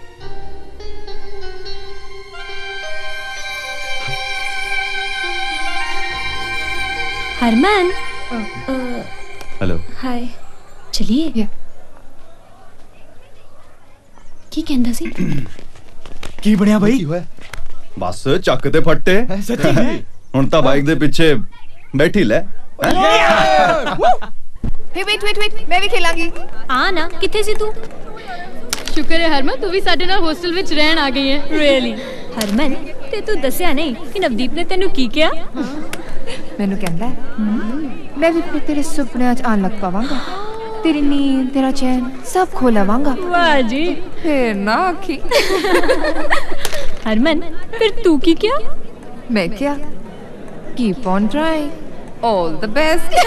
Harman. Hello. Hi. चलिए। Yeah. ਕੀ ਕਹਿੰਦਾ ਸੀ? ਕੀ ਬਣਿਆ ਬਈ? ਬਸ ਚੱਕ ਤੇ ਫੱਟੇ। ਸੱਚੀ? ਹੁਣ ਤਾਂ ਬਾਈਕ ਦੇ ਪਿੱਛੇ ਬੈਠੀ ਲੈ। Hey wait wait wait, ਮੈਂ ਵੀ ਖੇਲਾਂਗੀ। ਆ ਨਾ, ਕਿੱਥੇ ਸੀ ਤੂੰ? ਸ਼ੁਕਰ ਹੈ ਹਰਮਨ, ਤੂੰ ਵੀ ਸਾਡੇ ਨਾਲ ਹੋਸਟਲ ਵਿੱਚ ਰਹਿਣ ਆ ਗਈ ਹੈ। ਰੀਅਲੀ? ਹਰਮਨ, ਤੇ ਤੂੰ ਦੱਸਿਆ ਨਹੀਂ ਕਿ ਨਵਦੀਪ ਨੇ ਤੈਨੂੰ ਕੀ ਕਿਹਾ? ਮੈਨੂੰ ਕਹਿੰਦਾ ਮੈਂ ਵੀ ਫਿਰ ਤੇਰੇ ਸੁਪਨਿਆਂ 'ਚ ਆਉਣ ਲੱਗ ਪਾਵਾਂਗਾ, तेरी नींद तेरा चैन सब खो लवांगा। वाह जी। फिर ना आखी। हरमन, फिर तू की क्या? मैं क्या? Keep on trying. All the best.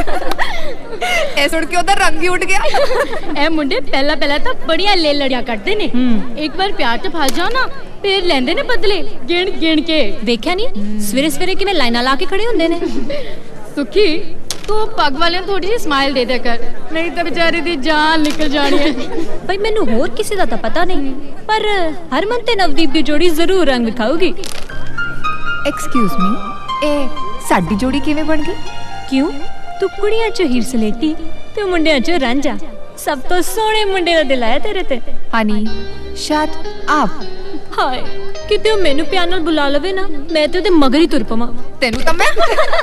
ऐ सुन के उधर रंग ही उठ गया। ए मुंडे पहला पहला तो बढ़िया ले लड़िया करते ने, एक बार प्यार च फस जाओ ना फिर लेंदे ने बदले गिण गिण के। देखा नहीं सवेरे सवेरे किवें लाइनां ला के खड़े हुंदे ने। सुखी तू पग वाले थोड़ी जी स्माइल दे दे कर, नहीं तो बेचारी दी जान निकल जानी है। भाई मैनू होर किसी दा तां पता नहीं, पर हरमन ते नवदीप दी जोड़ी जरूर रंग विखाऊगी। एक्सक्यूज मी, ए साडी जोड़ी किवें बन गई? क्यों? तू कुड़ियां च हीर सलेटी ते तू मुंडियां चो रांझा सब तो सोहणे मुंडे दा दिल है तेरे ते। Honey shut up. हाय किते मैनू प्यार नाल बुला लवे ना मैं ते ओदे मगर ही तुर पवां। तेनू तां मैं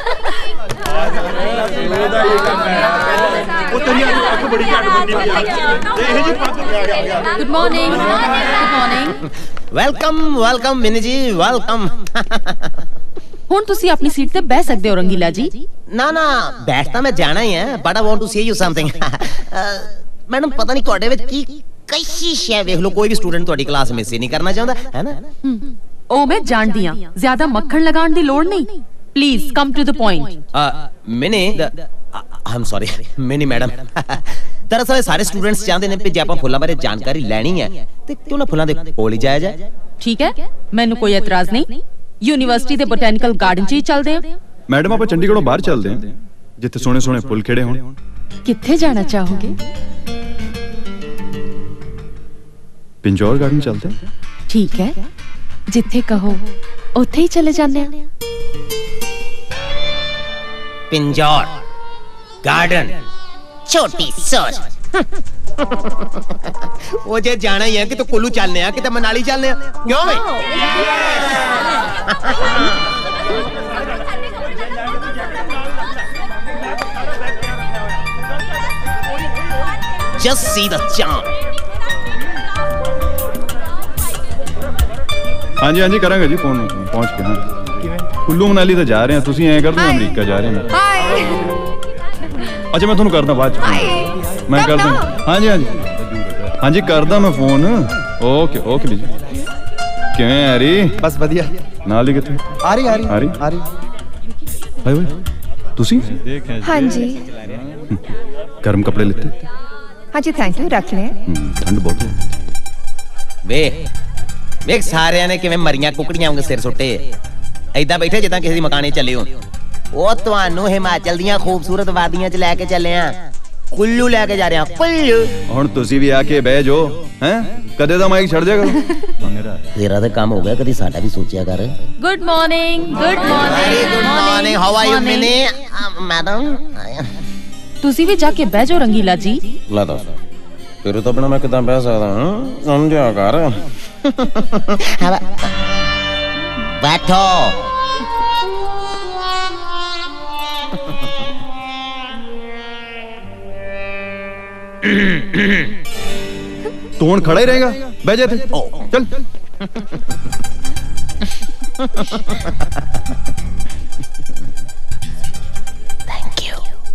good morning good morning. Welcome welcome Minnie ji welcome. ਹੁਣ ਤੁਸੀਂ ਆਪਣੀ ਸੀਟ ਤੇ ਬਹਿ ਸਕਦੇ ਹੋ ਰੰਗੀਲਾ ਜੀ। ਨਾ ਨਾ ਬੈਠ ਤਾਂ ਮੈਂ ਜਾਣਾ ਹੀ ਹੈ but I want to say you something. Madam ਪਤਾ ਨਹੀਂ ਤੁਹਾਡੇ ਵਿੱਚ ਕੀ ਕਈ ਸ਼ੈ ਵੇਖ ਲਓ ਕੋਈ ਵੀ ਸਟੂਡੈਂਟ ਤੁਹਾਡੀ ਕਲਾਸ ਮਿਸ ਹੀ ਨਹੀਂ ਕਰਨਾ ਚਾਹੁੰਦਾ ਹੈ ਨਾ। ਉਹ ਮੈਂ ਜਾਣਦੀ ਆ ਜ਼ਿਆਦਾ ਮੱਖਣ ਲਗਾਉਣ ਦੀ ਲੋੜ ਨਹੀਂ। Please come to the point. Minnie I am sorry Minnie madam ਦਰਅਸਲ ਸਾਰੇ ਸਟੂਡੈਂਟਸ ਚਾਹੁੰਦੇ ਨੇ ਕਿ ਜੇ ਆਪਾਂ ਫੁੱਲਾਂ ਬਾਰੇ ਜਾਣਕਾਰੀ ਲੈਣੀ ਹੈ ਤੇ ਕਿਉਂ ਨਾ ਫੁੱਲਾਂ ਦੇ ਕੋਲ ਹੀ ਜਾਇਆ ਜਾਏ। ਠੀਕ ਹੈ ਮੈਨੂੰ ਕੋਈ ਇਤਰਾਜ਼ ਨਹੀਂ। यूनिवर्सिटी दे बोटैनिकल गार्डन च ही चलदे हैं। मैडम आप चंडीगढ़ों बाहर चलते हैं जिथे सोने सोने फुल खिड़े हों। किथे जाना चाहोगे? पिंजौर गार्डन चलते हैं। ठीक है जिथे कहो उथे ही चले जाने हैं। पिंजौर गार्डन छोटी सोच वो जे जाना ही है कि तो कुल्लू चलने हैं कि तो मनाली चलने हैं क्यों भाई? Just see the charm. हाँ जी हाँ जी करांगे जी फोन पहुंच के। हाँ कुल्लू मनाली तो जा रहे हैं तुसी ऐ कर दो अमरीका जा रहे हैं। अच्छा मैं तुहानू करदा बाद च मैं करदा। हाँ जी हाँ जी हाँ जी करदा मैं फोन। ओके ओके जी किवें आ रही? बस वधिया नाल ही किथे? आ रही आ रही आ रही आ रही भाई भाई तुसी हाँ जी गर्म कपड़े लेते? हाँ जी थैंक यू रख ले। ठंड बहुत है। वे ਵੇਖ ਸਾਰਿਆਂ ਨੇ ਕਿਵੇਂ ਮਰੀਆਂ ਕੁਕੜੀਆਂ ਵਾਂਗ ਸਿਰ ਸੁੱਟੇ ਐਦਾਂ ਬੈਠੇ ਜਿੱਦਾਂ ਕਿਸੇ ਦੀ ਮਕਾਨੇ ਚੱਲੇ ਹੋ। ਉਹ ਤੁਹਾਨੂੰ ਹਿਮਾਚਲ ਦੀਆਂ ਖੂਬਸੂਰਤ ਵਾਦੀਆਂ 'ਚ ਲੈ ਕੇ ਚੱਲੇ ਆ। ਕੁੱਲੂ ਲੈ ਕੇ ਜਾ ਰਹੇ ਆ ਕੁੱਲੂ। ਹੁਣ ਤੁਸੀਂ ਵੀ ਆ ਕੇ ਬਹਿ ਜਾਓ ਹੈ ਕਦੇ ਤਾਂ ਮਾਈਕ ਛੱਡ ਦਿਆ ਕਰੋ। ਤੇਰਾ ਤਾਂ ਕੰਮ ਹੋ ਗਿਆ ਕਦੀ ਸਾਡਾ ਵੀ ਸੋਚਿਆ ਕਰ। Good morning good morning good morning how are you Minnie madam? ਤੁਸੀਂ ਵੀ ਜਾ ਕੇ ਬਹਿ ਜਾਓ ਰੰਗੀਲਾ ਜੀ। ਲਾ ਦੱਸ ਤੇਰੇ ਤੋਂ ਬਿਨਾਂ ਮੈਂ ਕਿਦਾਂ ਬਹਿ ਸਕਦਾ ਹਾਂ ਸਮਝਿਆ ਕਰ। बैठो तो हुण खड़ा ही रहेगा बह जा थे चल। Thank you.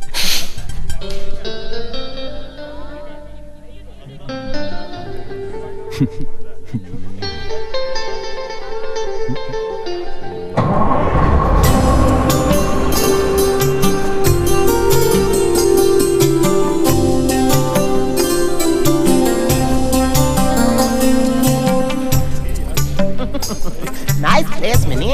Nice place, Minnie.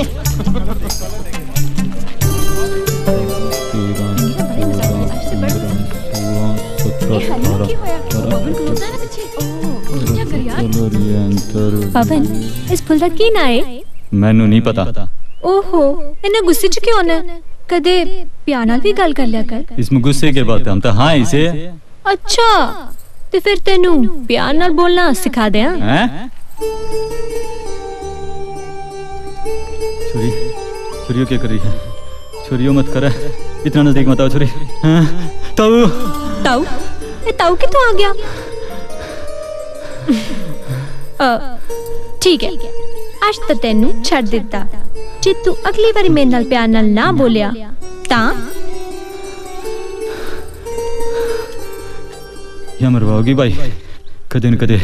Pawan इस फुल दा की ना है? मैनू नहीं पता। ओहो इन्ना गुस्से च क्यों ना? कदे प्यार नाल भी गल कर लिया कर। इसमें गुस्से के बात हम तो हाँ इसे। अच्छा तो फिर तेनू प्यार नाल बोलना सिखा दे। हैं? छोरी छोरियो क्या कर रही है? छोरियो मत कर इतना नजदीक मत आओ छोरी। हाँ? ताऊ ताऊ ये ताऊ कितों आ गया? ठीक है आज तो तेनू छड़ दिता। जे तू अगली बारी मेरे नाल प्यार नाल ना बोलिया ता या मरवाओगी भाई कदे न कदे।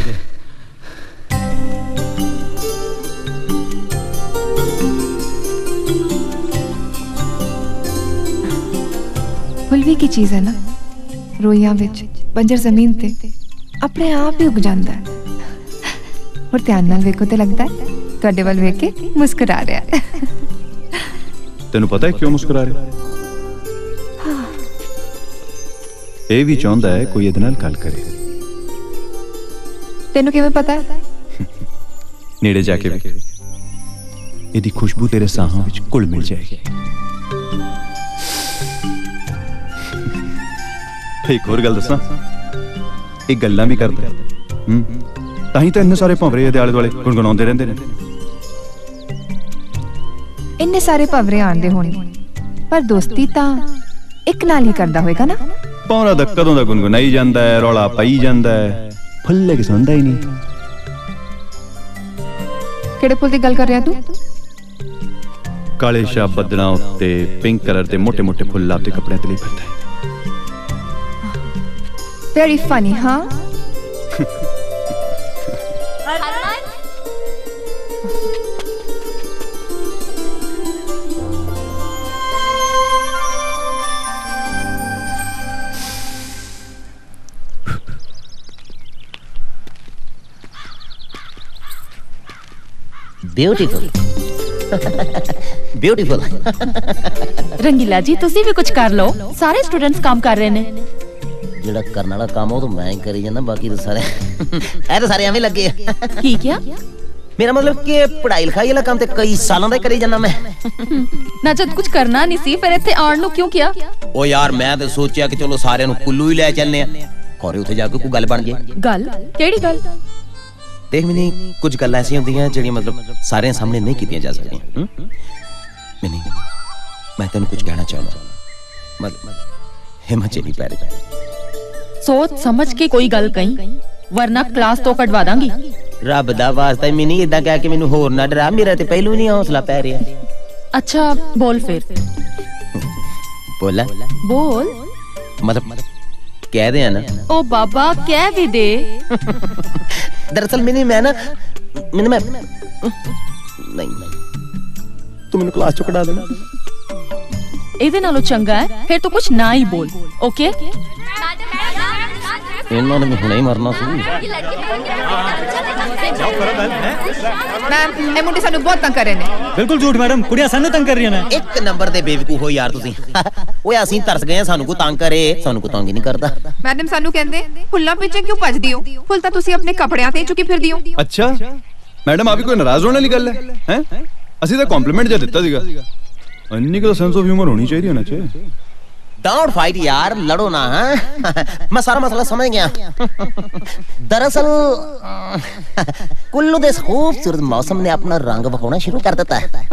फुल भी की चीज है ना रोइयां विच बंजर जमीन ते अपने आप ही उग जांदा है। और ध्यान नाल वेखो ते लगदा है तुहाडे वल वेख के मुस्कुरा रहा है। तेनू पता है क्यों मुस्कुरा रहा? ये भी चाहता है कोई इहदे नाल गल करे। तेनू किवें पता है? नेड़े जाके वेख इहदी खुशबू तेरे साहां विच घुल मिल जाएगी। एक होर गल दसां, ਇਹ ਗੱਲਾਂ ਵੀ ਕਰਦਾ ਹੂੰ ਤਾਂ ਹੀ ਤਾਂ ਇੰਨੇ ਸਾਰੇ ਭੰਵਰੇ ਦੇ ਆਲੇ ਦੁਆਲੇ ਗੁਣਗੁਣਾਉਂਦੇ ਰਹਿੰਦੇ ਨੇ। ਇੰਨੇ ਸਾਰੇ ਭੰਵਰੇ ਆਂਦੇ ਹੋਣਗੇ ਪਰ ਦੋਸਤੀ ਤਾਂ ਇੱਕ ਨਾਲ ਹੀ ਕਰਦਾ ਹੋਵੇਗਾ ਨਾ। ਭੌਰਾ ਦਾ ਕਦੋਂ ਦਾ ਗੁਣਗੁਣਾਈ ਜਾਂਦਾ ਹੈ, ਰੌਲਾ ਪਾਈ ਜਾਂਦਾ ਹੈ, ਫੁੱਲੇ ਕਿ ਸੁਣਦਾ ਹੀ ਨਹੀਂ। ਕਿਹੜੇ ਫੁੱਲ ਦੀ ਗੱਲ ਕਰ ਰਿਹਾ ਤੂੰ? ਕਾਲੇ ਸ਼ਾਹ ਬੱਦਲਾਂ ਉੱਤੇ ਪਿੰਕ ਕਲਰ ਦੇ ਮੋٹے ਮੋٹے ਫੁੱਲ ਆਪਦੇ ਕੱਪੜਿਆਂ ਤੇ ਲਈ ਫਿਰਦਾ ਹੈ। Very funny, huh? Beautiful. Beautiful. रंगीला जी तुसी भी कुछ कर लो, सारे स्टूडेंट्स काम कर रहे ने। ਜਿਹੜਾ ਕਰਨ ਵਾਲਾ ਕੰਮ ਉਹ ਤਾਂ ਮੈਂ ਹੀ ਕਰੀ ਜਾਂਦਾ, ਬਾਕੀ ਤਾਂ ਸਾਰੇ ਇਹ ਤਾਂ ਸਾਰੇ ਐਵੇਂ ਲੱਗੇ ਆ। ਕੀ ਕਿਹਾ? ਮੇਰਾ ਮਤਲਬ ਕਿ ਪੜ੍ਹਾਈ ਲਿਖਾਈ ਵਾਲਾ ਕੰਮ ਤੇ ਕਈ ਸਾਲਾਂ ਦਾ ਕਰੀ ਜਾਂਦਾ ਮੈਂ। ਨਾ ਜਦ ਕੁਝ ਕਰਨਾ ਨਹੀਂ ਸੀ ਫਿਰ ਇੱਥੇ ਆਉਣ ਨੂੰ ਕਿਉਂ ਕਿਹਾ? ਉਹ ਯਾਰ ਮੈਂ ਤਾਂ ਸੋਚਿਆ ਕਿ ਚਲੋ ਸਾਰਿਆਂ ਨੂੰ ਕੁੱਲੂ ਹੀ ਲੈ ਚੱਲਨੇ ਆ, ਖੌਰੇ ਉੱਥੇ ਜਾ ਕੇ ਕੋਈ ਗੱਲ ਬਣ ਜੇ। ਗੱਲ ਕਿਹੜੀ ਗੱਲ? ਦੇਖ ਮੈਨੇ ਕੁਝ ਗੱਲਾਂ ਐਸੀਆਂ ਹੁੰਦੀਆਂ ਜਿਹੜੀਆਂ ਮਤਲਬ ਸਾਰਿਆਂ ਸਾਹਮਣੇ ਨਹੀਂ ਕੀਤੀਆਂ ਜਾ ਸਕਦੀਆਂ। ਮੈਨੇ ਮੈਂ ਤੈਨੂੰ ਕੁਝ ਕਹਿਣਾ ਚਾਹੁੰਦਾ, ਮਤਲਬ ਹਿੰਮਤ ਚ ਨਹੀਂ ਪੈ ਰਹੀ। सोच समझ के कोई गल कहीं वरना क्लास तो कटवा दांगी। रब दा वास्ता मिनी इदा कह के मैनू होर ना डरा, मेरा ते पहलू नहीं हौसला पै रहा। अच्छा बोल फिर। बोला बोल मतलब कह दे ना। ओ बाबा कह भी दे। दरअसल मिनी मैं ना मैंने मैं नहीं तू मैनू क्लास चो कटा देना। इहदे नालों चंगा है फिर तो कुछ ना ही बोल। ओके इन्होंने भी हुणे ही मरना सी। मैम ਇਹ ਮੁੰਡੇ ਸਾਨੂੰ ਬਹੁਤ ਤੰਗ ਕਰ ਰਹੇ ਨੇ। ਬਿਲਕੁਲ ਝੂਠ ਮੈਡਮ, ਕੁੜੀਆਂ ਸਾਨੂੰ ਤੰਗ ਕਰ ਰਹੀਆਂ ਨੇ। ਇੱਕ ਨੰਬਰ ਦੇ ਬੇਵਕੂਫ ਹੋ ਯਾਰ ਤੁਸੀਂ। ਓਏ ਅਸੀਂ ਤਰਸ ਗਏ, ਸਾਨੂੰ ਕੋ ਤੰਗ ਕਰੇ, ਸਾਨੂੰ ਕੋ ਤੰਗ ਹੀ ਨਹੀਂ ਕਰਦਾ। ਮੈਡਮ ਸਾਨੂੰ ਕਹਿੰਦੇ ਫੁੱਲਾਂ ਪਿੱਛੇ ਕਿਉਂ ਭੱਜਦੀ ਹੋ? ਫੁੱਲ ਤਾਂ ਤੁਸੀਂ ਆਪਣੇ ਕੱਪੜਿਆਂ ਤੇ ਚੁੱਕੀ ਫਿਰਦੀ ਹੋ। ਅੱਛਾ ਮੈਡਮ ਆ ਵੀ ਕੋਈ ਨਾਰਾਜ਼ ਹੋਣ ਵਾਲੀ ਗੱਲ ਹੈ? ਹੈ ਅਸੀਂ ਤਾਂ ਕੰਪਲੀਮੈਂਟ ਜਿਹਾ ਦਿੱਤਾ ਸੀਗਾ। ਇੰਨੀ ਕੁ ਸੈਂਸ ਆਫ ਹਿਊਮਰ होनी चाहिए ना चाहिए। डोंट फाइट यार, लड़ो ना। हाँ मैं सारा मसला समझ गया। दरअसल कुल्लू दे खूबसूरत मौसम ने अपना रंग बखाना शुरू कर देता है।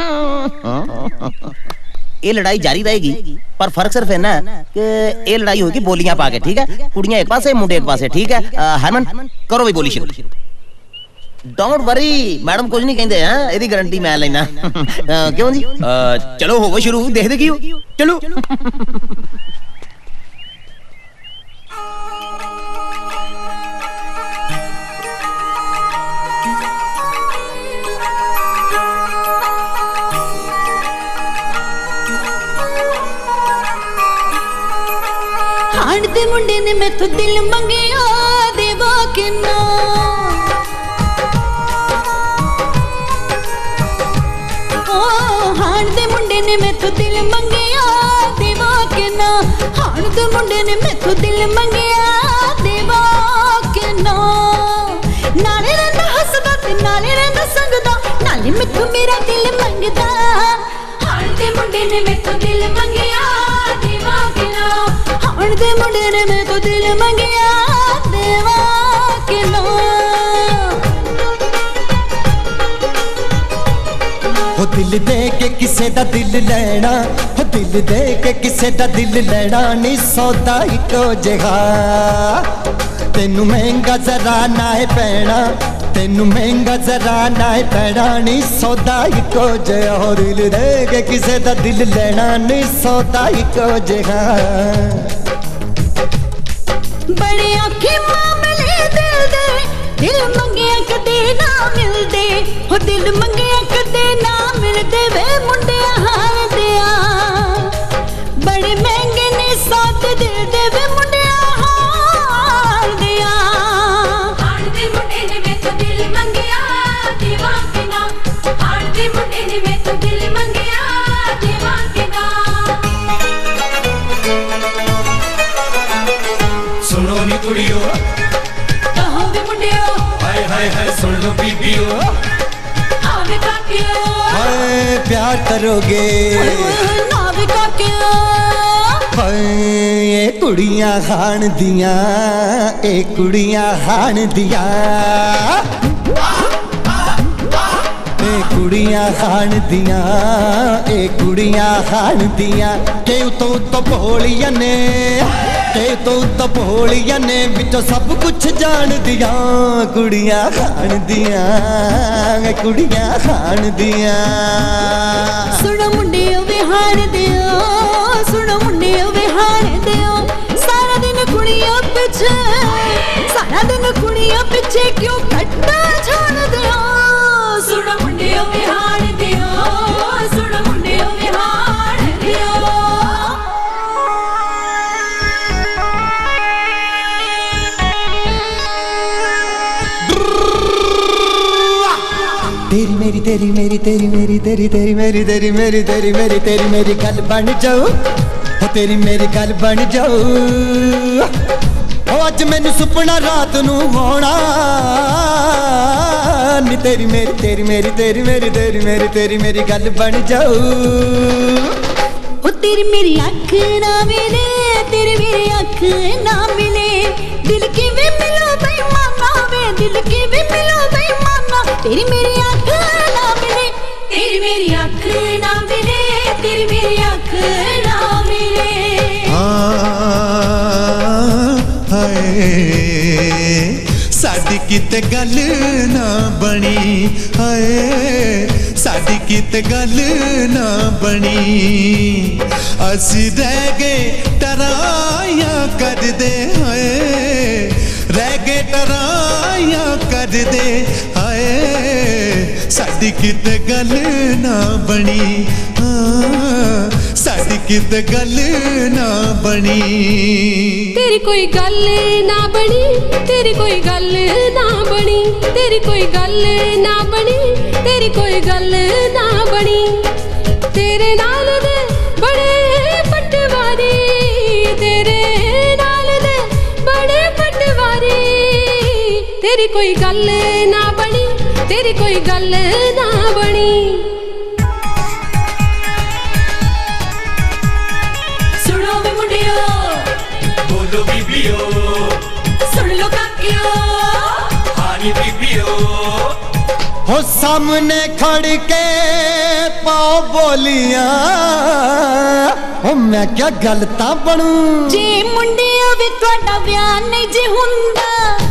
ये लड़ाई जारी रहेगी पर फर्क सिर्फ है ना कि ये लड़ाई होगी बोलियां पाके, ठीक है? कुड़ियां एक पास है, मुंडे एक पास है, ठीक है? हरमन करो भी बोली शुरू। डोंट वरी मैडम कुछ नहीं कहते हैं, ਇਹਦੀ गारंटी मैं लेना। क्यों जी? चलो होवो शुरू, देखदे की हो। चलो हाड़ दे मुंडे ने मैथों दिल मंगिया देवा के ना। हाड़ दे मुंडे ने मैथों दिल मंगिया देवा के ना। हाड़ दे मुंडे ने मैथों दिल मंगिया देवा के ना। नाले रंदा हसदा ते नाले रंदा संगदा, नाले मैथों मेरा दिल मंगदा। हाड़ दे मुंडे ने मैथों दिल मंगिया देवा के ना। हाड़ दे मुंडे ने मैथों दिल मंगिया देवा के ना। हो दिल दे के किसे दा दिल लेना, हो दिल दे के किसे दा दिल लेना नी सौदा इको जिहा। तेनू महंगा जरा ना है पैना, तेनू महंगा जरा ना है पैना नी सौदा इको जिहा। हो दिल दे के किसे दा दिल लेना नी सौदा इको जिहा। बड़े औखे मामले दिल दे, दिल मंगिया कदे ना मिलदे। हो दिल मंगिया कदे ना मिलदे वे मुंडिया हार दिया। बड़े महंगे ने सौद दिल दे वे मुंडिया हार दिया। हार दे मुंडे ने मैथों दिल मंगिया देवा के ना। हार दे मुंडे ने मैथों दिल मंगिया देवा के ना। सुनो नी कुड़ियो, कहो वे मुंडियो, हाय हाय हाय सुन लो बीबियो। आवे काकियो, हाय प्यार करोगे नावे काकियो। ये कुड़ियां खान दियां ए कुड़ियां खान दियां ए कुड़ियां खान दियां ए कुड़ियां खान दियां के तो तो भोलियां ने के तो तो भोलियां ने बिचों सब कुछ जान दियां कुड़ियां खान दियां कुड़ियां खान दियां सुनो मुंडे विहार दियो सुनो मुंडे विहार दियो सारा दिन कुड़ियां पीछे सारा दिन कुड़ियां पीछे क्यों कट्टा छोड़ दियो सुनो मुंडे विहार दियो सुनो मुंडे विहार दियो तेरी मेरी तेरी मेरी तेरी मेरी तेरी तेरी मेरी तेरी मेरी तेरी मेरी तेरी मेरी गल बन जाओ ओ तेरी मेरी गल बन जाओ ओ अज मैनू सुपना रात नू होना नी तेरी मेरी तेरी मेरी तेरी मेरी तेरी मेरी तेरी मेरी गल बन जाओ ओ तेरी मेरी अख ना मिले तेरी मेरी अख ना मिले दिल की वे मिलो भाई मामा वे दिल की वे मिलो भाई मामा तेरी मेरी अख ना मिले तेरी मेरी अख ना मिले तेरी मेरी अख ना मिले हाय साडी किते गल ना बनी हाय साडी किते गल ना बनी असी रह गए टराइयां कर दे हाय रह गए टराइयां कर दे हाय साडी किते गल ना बनी साडी किते गल ना बनी तेरी कोई गल ना बनी तेरी कोई गल ना बनी तेरी कोई गल ना बनी तेरी कोई गल ना बनी तेरे नाल दे बड़े पटवारी तेरे नाल दे बड़े पटवारी तेरी कोई गल ना बनी तेरी कोई गल ना बनी सुनो वे मुंडियो बोलो बीबियो सुन लो काकियो हानी बीबियो हो सामने खड़ के पाओ बोलियां हो मैं क्या गलता बनूं जे मुंडियो वे तुहाडा ब्याह नहीं जे हुंदा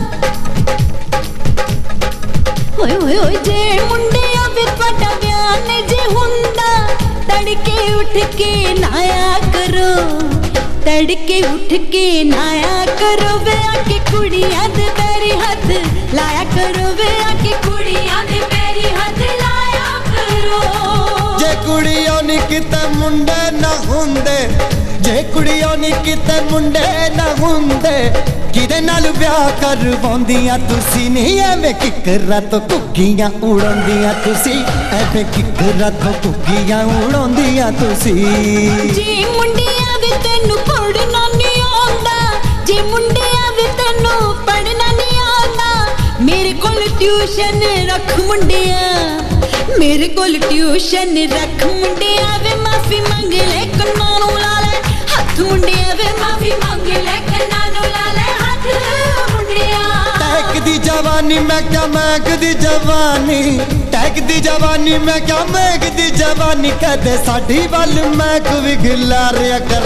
होए होए होए जे मुंडियो वे तुहाडा ब्याह नहीं जे हुंदा तड़के उठ के नाया करो तड़के उठ के नाया करो वे आके कुड़ियां दे पैरी हथ लाया करो वे आके कुड़ियां दे पैरी हथ लाया करो जे कुड़ियों नी किते मुंडे ना हुंदे जे कुड़ियों नी किते मुंडे ना हुंदे किदे नाल ब्याह करवांदियां तुसी नहीं एवें किकरां तो घुग्गियां उड़ांदियां तुसी एवें किकरां तो घुग्गियां उड़ांदियां तुसी जे मुंडियां वे तैनू पढ़ना नहीं आंदा जे मुंडियां वे तैनू पढ़ना नहीं आंदा मेरे कोल ट्यूशन रख मुंडियां मेरे कोल ट्यूशन रख मुंडियां वे माफी मंग ले कन्नां नू ला ले हथ मुंडियां वे माफी मंग ले कन्नां नू ला ले हथ मुंडियां टैक दी जवानी मैं क्या मैक दी जवानी टैक दी जवानी मैं क्या मैक दी जवानी कहते साडी वल मैक भी गिलारिया कर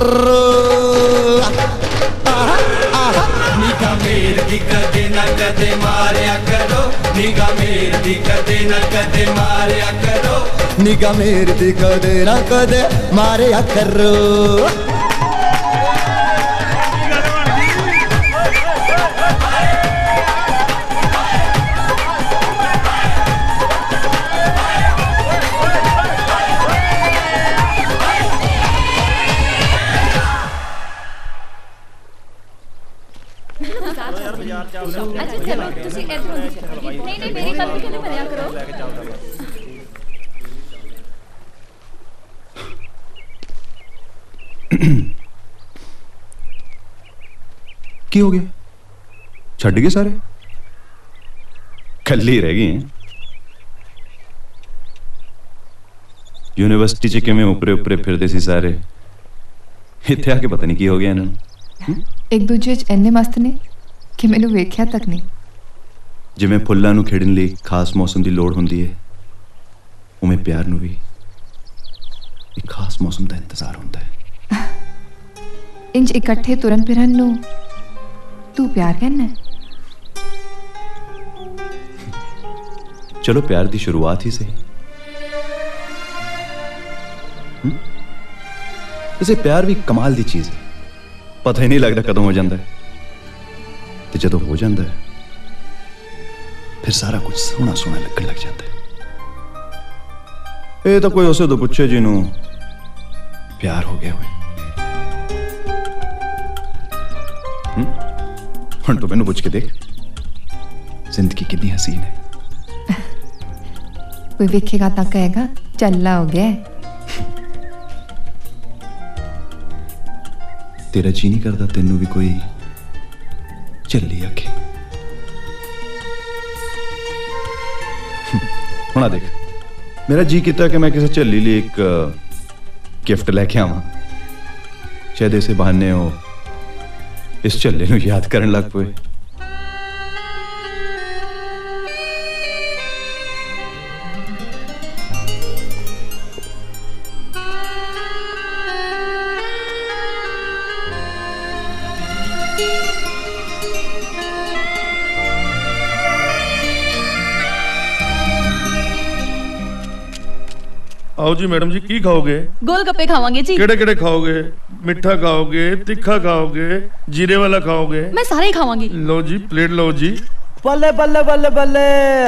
निगाह मेर दी कदे ना कदे मारिया करो निगाह मेर दी कदे ना कदे मारिया करो निगाह मेर दी कदे ना कदे मारिया करो अच्छा चलो ਤੁਸੀਂ ਇਧਰੋਂ ਨਹੀਂ ਨਹੀਂ ਮੇਰੀ ਗੱਲ ਕਿਉਂ ਨਹੀਂ ਮੰਨਿਆ ਕਰੋ ਕੀ ਹੋ ਗਿਆ ਛੱਡ ਗਏ ਸਾਰੇ ਕੱਲੀ ਰਹਿ ਗਈ ਯੂਨੀਵਰਸਿਟੀ 'ਚ ਕਿਵੇਂ ਉਪਰੇ ਉਪਰੇ ਫਿਰਦੇ ਸੀ ਸਾਰੇ ਇੱਥੇ ਆ ਕੇ ਪਤਾ ਨਹੀਂ ਕੀ ਹੋ ਗਿਆ ਇਹਨਾਂ ਨੂੰ। ਇੱਕ ਦੂਜੇ 'ਚ ਇੰਨੇ ਮਸਤ ਨੇ ਕਿ ਮੈਨੂੰ ਵੇਖਿਆ ਤੱਕ ਨਹੀਂ। ਜਿਵੇਂ ਫੁੱਲਾਂ ਨੂੰ ਖਿੜਨ ਲਈ ਖਾਸ ਮੌਸਮ ਦੀ ਲੋੜ ਹੁੰਦੀ ਹੈ, ਉਵੇਂ ਪਿਆਰ ਨੂੰ ਵੀ ਇੱਕ ਖਾਸ ਮੌਸਮ ਦਾ ਇੰਤਜ਼ਾਰ ਹੁੰਦਾ ਹੈ। ਇੰਜ ਇਕੱਠੇ ਤੁਰਨ ਫਿਰਨ ਨੂੰ ਤੂੰ ਪਿਆਰ ਕਹਿੰਦਾ? ਚਲੋ ਪਿਆਰ ਦੀ ਸ਼ੁਰੂਆਤ ਹੀ ਸਹੀ। ਵੈਸੇ ਪਿਆਰ ਵੀ ਕਮਾਲ ਦੀ ਚੀਜ਼ ਹੈ, ਪਤਾ ਹੀ ਨਹੀਂ ਲੱਗਦਾ ਕਦੋਂ ਹੋ ਜਾਂਦਾ ਹੈ, ਤੇ ਜਦੋਂ ਹੋ ਜਾਂਦਾ ਹੈ ਫਿਰ ਸਾਰਾ ਕੁਝ ਸੋਹਣਾ ਸੋਹਣਾ ਲੱਗਣ ਲੱਗ ਜਾਂਦਾ ਹੈ। ਇਹ ਤਾਂ ਕੋਈ ਉਸੇ ਤੋਂ ਪੁੱਛੇ ਜਿਹਨੂੰ ਪਿਆਰ ਹੋ ਗਿਆ ਹੋਵੇ। ਹੁਣ ਤੂੰ ਮੈਨੂੰ ਪੁੱਛ ਕੇ ਦੇਖ, ਜ਼ਿੰਦਗੀ ਕਿੰਨੀ ਹਸੀਨ ਹੈ। कोई देखेगा तो कहेगा चल्ला हो गया। तेरा जी नहीं करता तेनू भी कोई चली आखे। हुण देख, मेरा जी किता कि मैं किसी झल्ली लिए एक गिफ्ट लेके आवां, शायद इसे बहाने हो इस झल्ले नूं याद करन लग पए। आओ जी मैडम जी, की खाओगे? गोलगप्पे खावांगे जी। केड़े केड़े खाओगे? मिठा खाओगे, तीखा खाओगे, जीरे वाला खाओगे? मैं सारे ही खावांगी। लो जी, प्लेट लो जी। बल्ले बल्ले बल्ले बल्ले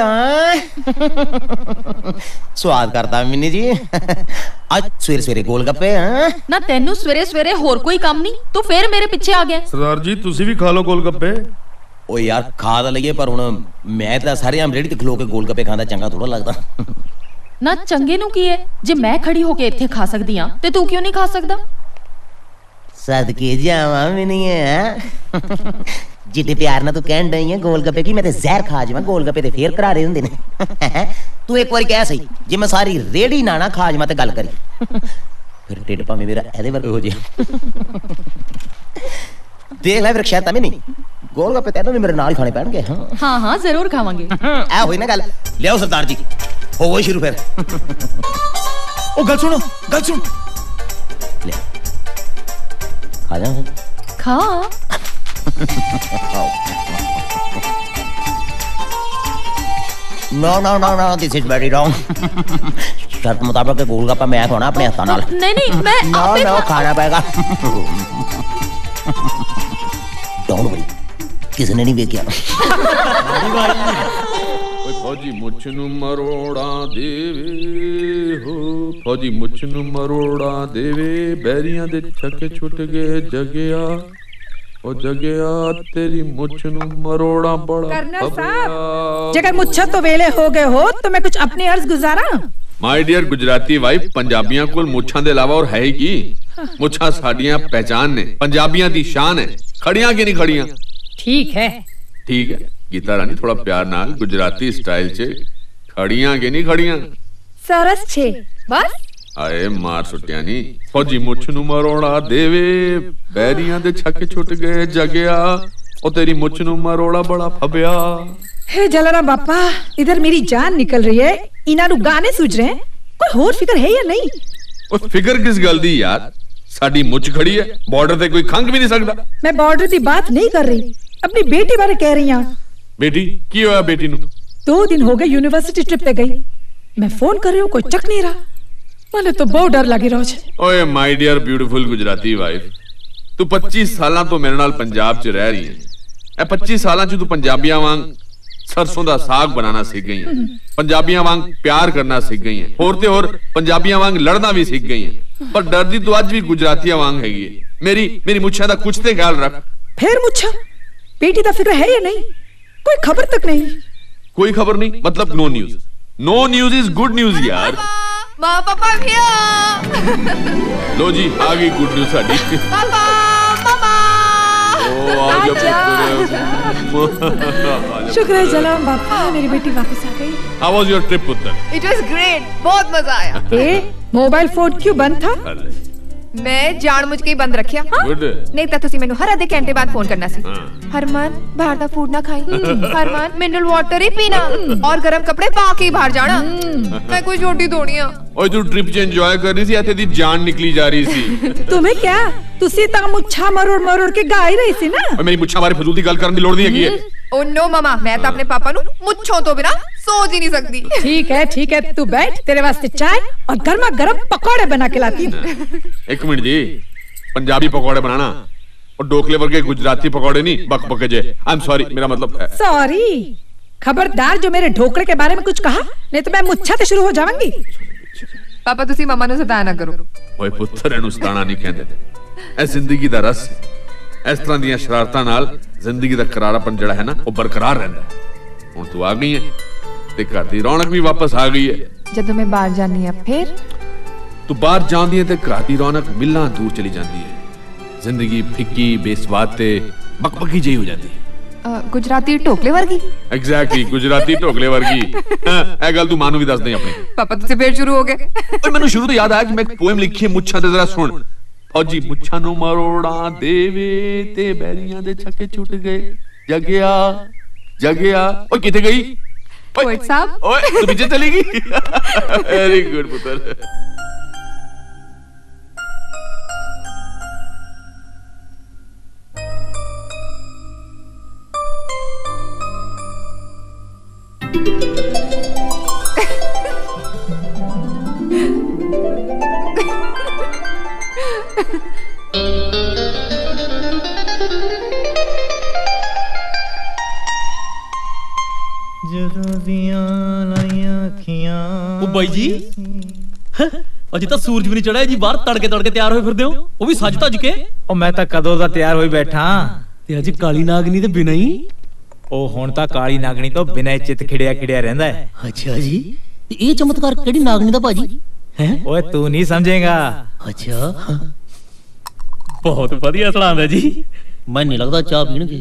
स्वाद करता मिनी जी। आज सवेरे सवेरे गोलगप्पे हैं ना। तेनू सवेरे सवेरे होर कोई काम नहीं, तू फिर मेरे पीछे आ गया। सरदार जी तुसी भी खा लो गोलगप्पे। ओ यार खा तो लईए, पर हुण मैं तां सारे आम रेड़ी ते खलो के गोलगप्पे खांदा चंगा थोड़ा लगदा। ना चंगे नू की है, जे मैं खड़ी होके इत्थे खा सकदी हां ते तू क्यों नहीं खा सकदा? सदके जावां मिनी है जिते प्यार ना तू कहन डई है गोलगप्पे की मैं ते जहर खा जावां। गोलगप्पे ते फेर करारे हुंदे ने। तू एक बारी कह सही, जे मैं सारी रेड़ी ना ना खा जावां ते गल करी, फिर ढिड भाਵੇਂ मेरा एदे वर्ग हो जाए। देख ले फिर शायद तमें नहीं गोलगप्पे तेनों भी मेरे नाल ही खाने पैणगे। हां हां जरूर खावांगे। ऐ होई ना गल। लियाओ सरदार जी, हो वो शुरू फिर। ओ गल सुनो, गल सुन। ले खा जा खा। No no no no this is very wrong. शर्त मुताबिक गोलगप्पा मैं खाना अपने हाथों नाल। नहीं नहीं मैं नो नो खाना पड़ेगा। डोंट वरी, किसने नहीं देखा। फौजी मुछ नू मरोड़ा देवे हो, फौजी मुछ नू मरोड़ा देवे, बैरियां दे छके छुट गए जगिया, ओ जगिया तेरी मुछ नू मरोड़ा बड़ा। कर्नल साहब, जगह मुच्छा तो वेले हो गए हो तो मैं कुछ अपनी अर्ज गुजारा। माय डियर गुजराती वाइफ, पंजाबियां कोल मुच्छां दे अलावा और है ही की। मुच्छां साडियां पहचान ने, पंजाबियां दी शान है। खड़ियां कि नहीं खड़ियां? ठीक है ठीक है गीता रानी, थोड़ा प्यार नाल गुजराती स्टाइल च खड़ियां कि नहीं खड़ियां? सरस छे बस। आए मार सुटिया नी। फौजी मुछ नू मरोड़ा देवे, बैरियां दे छके छुट गए जगिया, ओ तेरी मुछ नू मरोड़ा बड़ा फबिया। हे जलारा बापा, इधर मेरी जान निकल रही है, इना नु गाने सूझ रहे हैं। कोई होर फिक्र है या नहीं? उस फिक्र किस गल दी यार? साडी मुछ खड़ी है, बॉर्डर ते कोई खंग भी नहीं सकदा। मैं बॉर्डर की बात नहीं कर रही, अपनी बेटी बारे कह रही हूं। बेटी की होया बेटी नू? दो दिन हो गए यूनिवर्सिटी ट्रिप पे गई, मैं फोन कर रही हूं कोई चक नहीं रहा। मैंने तो बहुत डर लगी रोज। ओए my dear beautiful Gujarati wife, तू पच्चीस साल तो मेरे नाल पंजाब च रह रही है। ए पच्चीस साल च तू पंजाबियां वांग सरसों दा साग बनाना सीख गई है, पंजाबियां वांग प्यार करना सीख गई है, होर ते होर पंजाबियां वांग लड़ना भी सीख गई है। पर डरदी तू अज भी गुजरातियां वांग हैगी है। मेरी मेरी मुच्छां दा कुछ ते ख्याल रख। फिर मुच्छा बेटी दा फिक्र है या नहीं? कोई खबर तक नहीं। कोई खबर नहीं मतलब no news. No news is good news यार। माँ पापा भैया। लो जी आ गई गुड न्यूज साडी। पापा मामा। ओ आ गया। शुक्र है जलाम बापा, मेरी बेटी वापस आ गई। हाउ वाज योर ट्रिप पुत्र? इट वाज ग्रेट, बहुत मजा आया। ए मोबाइल फोन क्यों बंद था? मैं जानबूझ के ही बंद रखिया गुड नहीं तो तुसी मेनू हर आधे घंटे बाद फोन करना सी हरमान बाहर दा फूड ना खाई हरमान मिनरल वाटर ही पीना और गर्म कपड़े पा के ही बाहर जाना मैं कोई छोटी धोनी आ ओए तू ट्रिप च एंजॉय कर रही सी इत्थे दी जान निकली जा रही सी तुम्हें क्या तुसी ता मुच्छा मरोड़ मरोड़ के गा ही रही सी ना ओए मेरी मुच्छा बारे फजूल दी गल करन दी लोड़ नहीं हैगी है ओ नो मामा मैं तो अपने पापा नु मुच्छों तो बिना सोच ही नहीं सकती ठीक है ठीक है तू बैठ तेरे वास्ते चाय और गर्मा गर्म पकौड़े बना के लाती हूं एक मिनट जी पंजाबी पकौड़े बनाना और डोकले वर्गे गुजराती पकौड़े नहीं बक बके जे आई एम सॉरी मेरा मतलब सॉरी खबरदार जो मेरे ढोकले के बारे में कुछ कहा नहीं तो मैं मुच्छा से शुरू हो जाऊंगी पापा तुसी मम्मा नु सताया ना करो ओए पुੱਤਰ ਇਹਨੂੰ ਸਤਾਣਾ ਨਹੀਂ ਕਹਿੰਦੇ ਇਹ ਜ਼ਿੰਦਗੀ ਦਾ ਰਸ ਇਸ ਤਰ੍ਹਾਂ ਦੀਆਂ ਸ਼ਰਾਰਤਾਂ ਨਾਲ ਜ਼ਿੰਦਗੀ ਦਾ ਕਰਾਰਾਪਨ ਜਿਹੜਾ ਹੈ ਨਾ ਉਹ ਬਰਕਰਾਰ ਰਹਿੰਦਾ ਹੁਣ ਤੂੰ ਆ ਗਈ ਹੈ ਤੇ ਘਰ ਦੀ ਰੌਣਕ ਵੀ ਵਾਪਸ ਆ ਗਈ ਹੈ ਜਦੋਂ ਮੈਂ ਬਾਹਰ ਜਾਨੀ ਆ ਫਿਰ ਤੂੰ ਬਾਹਰ ਜਾਂਦੀ ਹੈ ਤੇ ਘਰ ਦੀ ਰੌਣਕ ਮਿਲਾਂ ਦੂਰ ਚਲੀ ਜਾਂਦੀ ਹੈ ਜ਼ਿੰਦਗੀ ਫਿੱਕੀ ਬੇਸਵਾਦ ਤੇ ਬਕਬਕੀ ਜਿਹੀ ਹੋ ਜਾਂਦੀ ਹੈ ਗੁਜਰਾਤੀ ਢੋਕਲੇ ਵਰਗੀ ਐਗਜ਼ੈਕਟਲੀ ਗੁਜਰਾਤੀ ਢੋਕਲੇ ਵਰਗੀ ਇਹ ਗੱਲ ਤੂੰ ਮਾਂ ਨੂੰ ਵੀ ਦੱਸ ਦੇ ਆਪਣੇ ਪਾਪਾ ਤੁਸੀਂ ਫੇਰ ਸ਼ੁਰੂ ਹੋ ਗਏ ਓਏ ਮੈਨੂੰ ਸ਼ੁਰੂ ਤੋਂ ਯਾਦ ਆਇਆ ਕਿ ਮੈਂ ਇੱਕ ਪੋਇਮ ਲਿਖੀ ਹੈ ਮੁੱਛਾਂ ਤੇ ਜ਼ਰਾ ਸੁਣ ਫੌਜੀ ਮੁੱਛਾਂ ਨੂੰ ਮਰੋੜਾਂ ਦੇਵੇ ਤੇ ਬੈਰੀਆਂ ਦੇ ਛੱਕੇ ਛੁੱਟ ਗਏ ਜਗਿਆ ਜਗਿਆ ਓਏ ਕਿੱਥੇ ਗਈ ਪੋਇਟ ਸਾਹਿਬ ਓਏ ਤੂੰ ਪਿੱਛੇ ਚਲੀ ਗਈ ਵੈਰੀ ਗੁੱਡ ਪੁੱਤਰ ਜਦੋਂ ਦੀਆਂ ਲਾਈਆਂ ਅੱਖੀਆਂ ਉਹ ਬਾਈ ਜੀ ਅਜੇ ਤਾਂ ਸੂਰਜ ਵੀ ਨਹੀਂ ਚੜਿਆ ਜੀ ਬਾਹਰ ਤੜਕੇ ਤੜਕੇ ਤਿਆਰ ਹੋਏ ਫਿਰਦੇ ਹੋ ਉਹ ਵੀ ਸੱਜ ਧੱਜ ਕੇ ਉਹ ਮੈਂ ਤਾਂ ਕਦੋਂ ਦਾ ਤਿਆਰ ਹੋਈ ਬੈਠਾ ਤੇ ਅੱਜ ਕਾਲੀ ਨਾਗਨੀ ਤੇ ਬਿਨਾਂ ਹੀ ਉਹ ਹੁਣ ਤਾਂ ਕਾਲੀ ਨਾਗਣੀ ਤੋਂ ਬਿਨਾਂ ਚਿੱਤ ਖਿੜਿਆ ਖਿੜਿਆ ਰਹਿੰਦਾ ਹੈ ਅੱਛਾ ਜੀ ਤੇ ਇਹ ਚਮਤਕਾਰ ਕਿਹੜੀ ਨਾਗਨੀ ਦਾ ਭਾਜੀ ਹੈ ਓਏ ਤੂੰ ਨਹੀਂ ਸਮਝੇਗਾ ਅੱਛਾ ਬਹੁਤ ਵਧੀਆ ਸਲਾਮ ਜੀ ਮੈਨੂੰ ਨਹੀਂ ਲੱਗਦਾ ਚਾਹ ਪੀਣਗੇ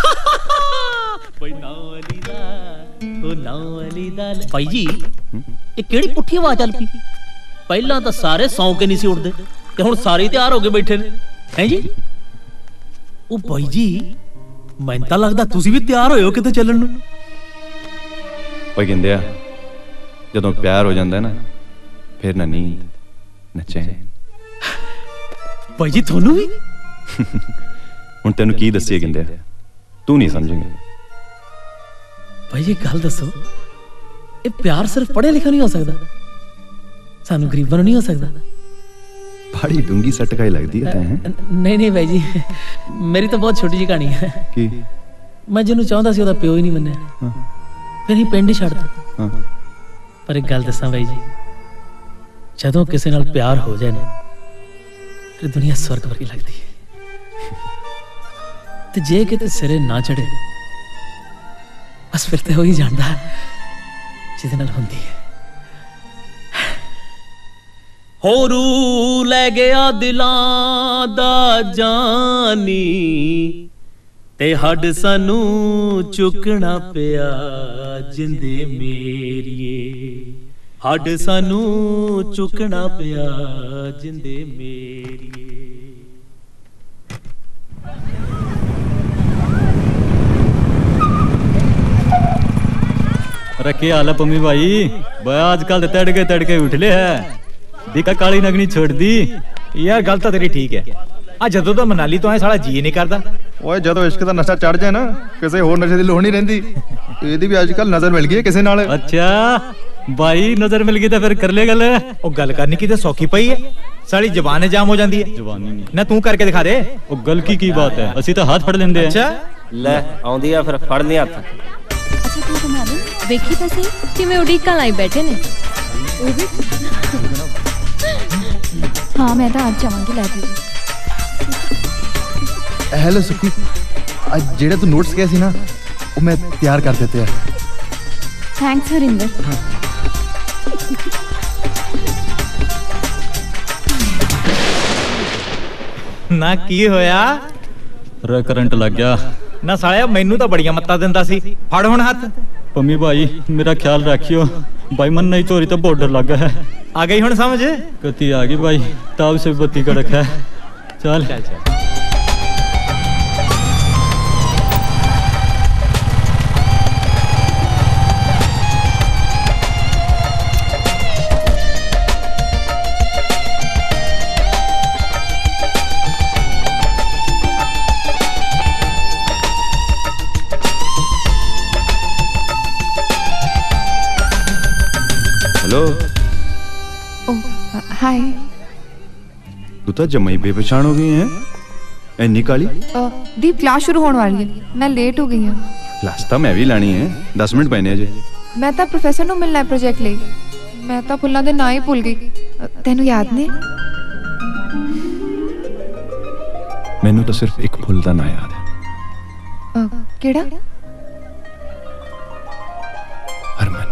ਬਈ ਨਾ ਅਲੀ ਦਾ ਉਹ ਨਾ ਅਲੀ ਦਾ ਭਾਈ ਜੀ ਇਹ ਕਿਹੜੀ ਪੁੱਠੀ ਆਵਾਜ਼ ਚੱਲ ਪਈ ਪਹਿਲਾਂ ਤਾਂ ਸਾਰੇ ਸੌਂ ਕੇ ਨਹੀਂ ਸੀ ਉੱਠਦੇ ਤੇ ਹੁਣ ਸਾਰੇ ਤਿਆਰ ਹੋ ਕੇ ਬੈਠੇ ਨੇ ਹੈ ਜੀ ਉਹ ਭਾਈ ਜੀ ਮੈਨੂੰ ਤਾਂ ਲੱਗਦਾ ਤੁਸੀਂ ਵੀ ਤਿਆਰ ਹੋਏ ਹੋ ਕਿਤੇ ਚੱਲਣ ਨੂੰ ਓਏ ਕਹਿੰਦੇ ਆ ਜਦੋਂ ਪਿਆਰ ਹੋ ਜਾਂਦਾ ਨਾ ਫਿਰ ਨਾ ਨੀਂਦ ਨਾ ਚੈਨ ਭਾਈ ਜੀ ਤੁਹਾਨੂੰ ਵੀ ਹੁਣ ਤੈਨੂੰ ਕੀ ਦੱਸੀਏ ਕਹਿੰਦੇ ਆ ਤੂੰ ਨਹੀਂ ਸਮਝੇਂਗਾ ਭਾਈ ਜੀ ਗੱਲ ਦੱਸੋ ਇਹ ਪਿਆਰ ਸਿਰਫ ਪੜ੍ਹਿਆ ਲਿਖਿਆ ਨਹੀਂ ਹੋ ਸਕਦਾ ਸਾਨੂੰ ਗਰੀਬਾਂ ਨੂੰ ਨਹੀਂ ਹੋ ਸਕਦਾ ਬੜੀ ਡੂੰਗੀ ਸਟਕਾਈ ਲੱਗਦੀ ਹੈ ਤੈਂ ਨਹੀਂ ਨਹੀਂ ਭਾਈ ਜੀ ਮੇਰੀ ਤਾਂ ਬਹੁਤ ਛੋਟੀ ਜਿਹੀ ਕਹਾਣੀ ਹੈ ਕੀ ਮੈਂ ਜਿਹਨੂੰ ਚਾਹੁੰਦਾ ਸੀ ਉਹਦਾ ਪਿਓ ਹੀ ਨਹੀਂ ਮੰਨਿਆ ਫਿਰ ਹੀ ਪਿੰਡ ਹੀ ਛੱਡਤਾ ਪਰ ਇੱਕ ਗੱਲ ਦੱਸਾਂ ਭਾਈ ਜੀ ਜਦੋਂ ਕਿਸੇ ਨਾਲ ਪਿਆਰ ਹੋ ਜਾਏ ਨਾ ਫਿਰ ਦੁਨੀਆ ਸਵਰਗ ਵਰਗੀ ਲੱਗਦੀ ਹੈ ਤੇ ਜੇ ਕਿਤੇ ਸਿਰੇ ਨਾ ਚੜੇ ਬਸ ਫਿਰ ਤੇ ਹੋ ਹੀ ਜਾਂਦਾ ਜਿਹਦੇ ਨਾਲ ਹੁੰਦੀ ਹੈ ਹੋਰੂ ਲੈ ਗਿਆ ਦਿਲਾਂ ਦਾ ਜਾਨੀ ਤੇ ਹੱਡ ਸਾਨੂੰ ਚੁੱਕਣਾ ਪਿਆ ਜਿੰਦੇ ਮੇਰੀਏ ਹੱਡ ਸਾਨੂੰ ਚੁੱਕਣਾ ਪਿਆ ਜਿੰਦੇ ਮੇਰੀਏ रखे हाल पम्मी भाई बया आजकल तो तड़के तड़के उठ ले है देखा काली नगनी छोड़ दी यार गल तो तेरी ठीक है आ जदों दा मनाली तो आए साला जी नहीं करदा ओए जदों इश्क दा नशा चढ़ जाए ना किसी होर नशे दी लोड़ नहीं रहिंदी एदी भी आजकल नजर मिल गई है किसी नाल अच्छा भाई नजर मिल गई तो फिर कर ले गल ओ गल करनी की ते सौखी पई है साली जबान जाम हो जांदी है जबानी नहीं ना तू करके दिखा दे ओ गल की की बात है असि तो हाथ फड़ लेंदे अच्छा ले आउंदी आ फिर फड़ ले हाथ अच्छा तू घुमा दे देखी तो सही कि मैं उड़ीका लाई बैठे ने हाँ मैं तो आज जावांगी लाइब्रेरी हेलो सुखी आज जेड़े तू नोट्स किया सी ना वो मैं तैयार कर देते हैं थैंक्स हरिंदर ना की होया रे करंट लग गया ना सालिया मैनू तो बड़ियां मत्ता दिंदा सी फड़ हुण हत्थ पम्मी भाई मेरा ख्याल रखियो भाई मन नहीं चोरी तो बॉर्डर लग गया है। आ गई हुन समझ? कती आ गई भाई, ताव से बत्ती कड़क है। चल चल चल। हेलो। हाय। तू तो जम्मई बेपहचान हो गई है, इन्नी काली। दीप क्लास शुरू होने वाली है, मैं लेट हो गई हूँ। क्लास तो मैं भी लानी है, दस मिनट पैने अजे। मैं तो प्रोफेसर ਨੂੰ ਮਿਲਣਾ ਹੈ ਪ੍ਰੋਜੈਕਟ ਲਈ। ਮੈਂ ਤਾਂ ਫੁੱਲਾਂ ਦੇ ਨਾਂ ਹੀ ਭੁੱਲ ਗਈ। ਤੈਨੂੰ ਯਾਦ ਨੇ? ਮੈਨੂੰ ਤਾਂ ਸਿਰਫ ਇੱਕ ਫੁੱਲ ਦਾ ਨਾਂ ਯਾਦ ਹੈ। ਕਿਹੜਾ? ਹਰਮਨ।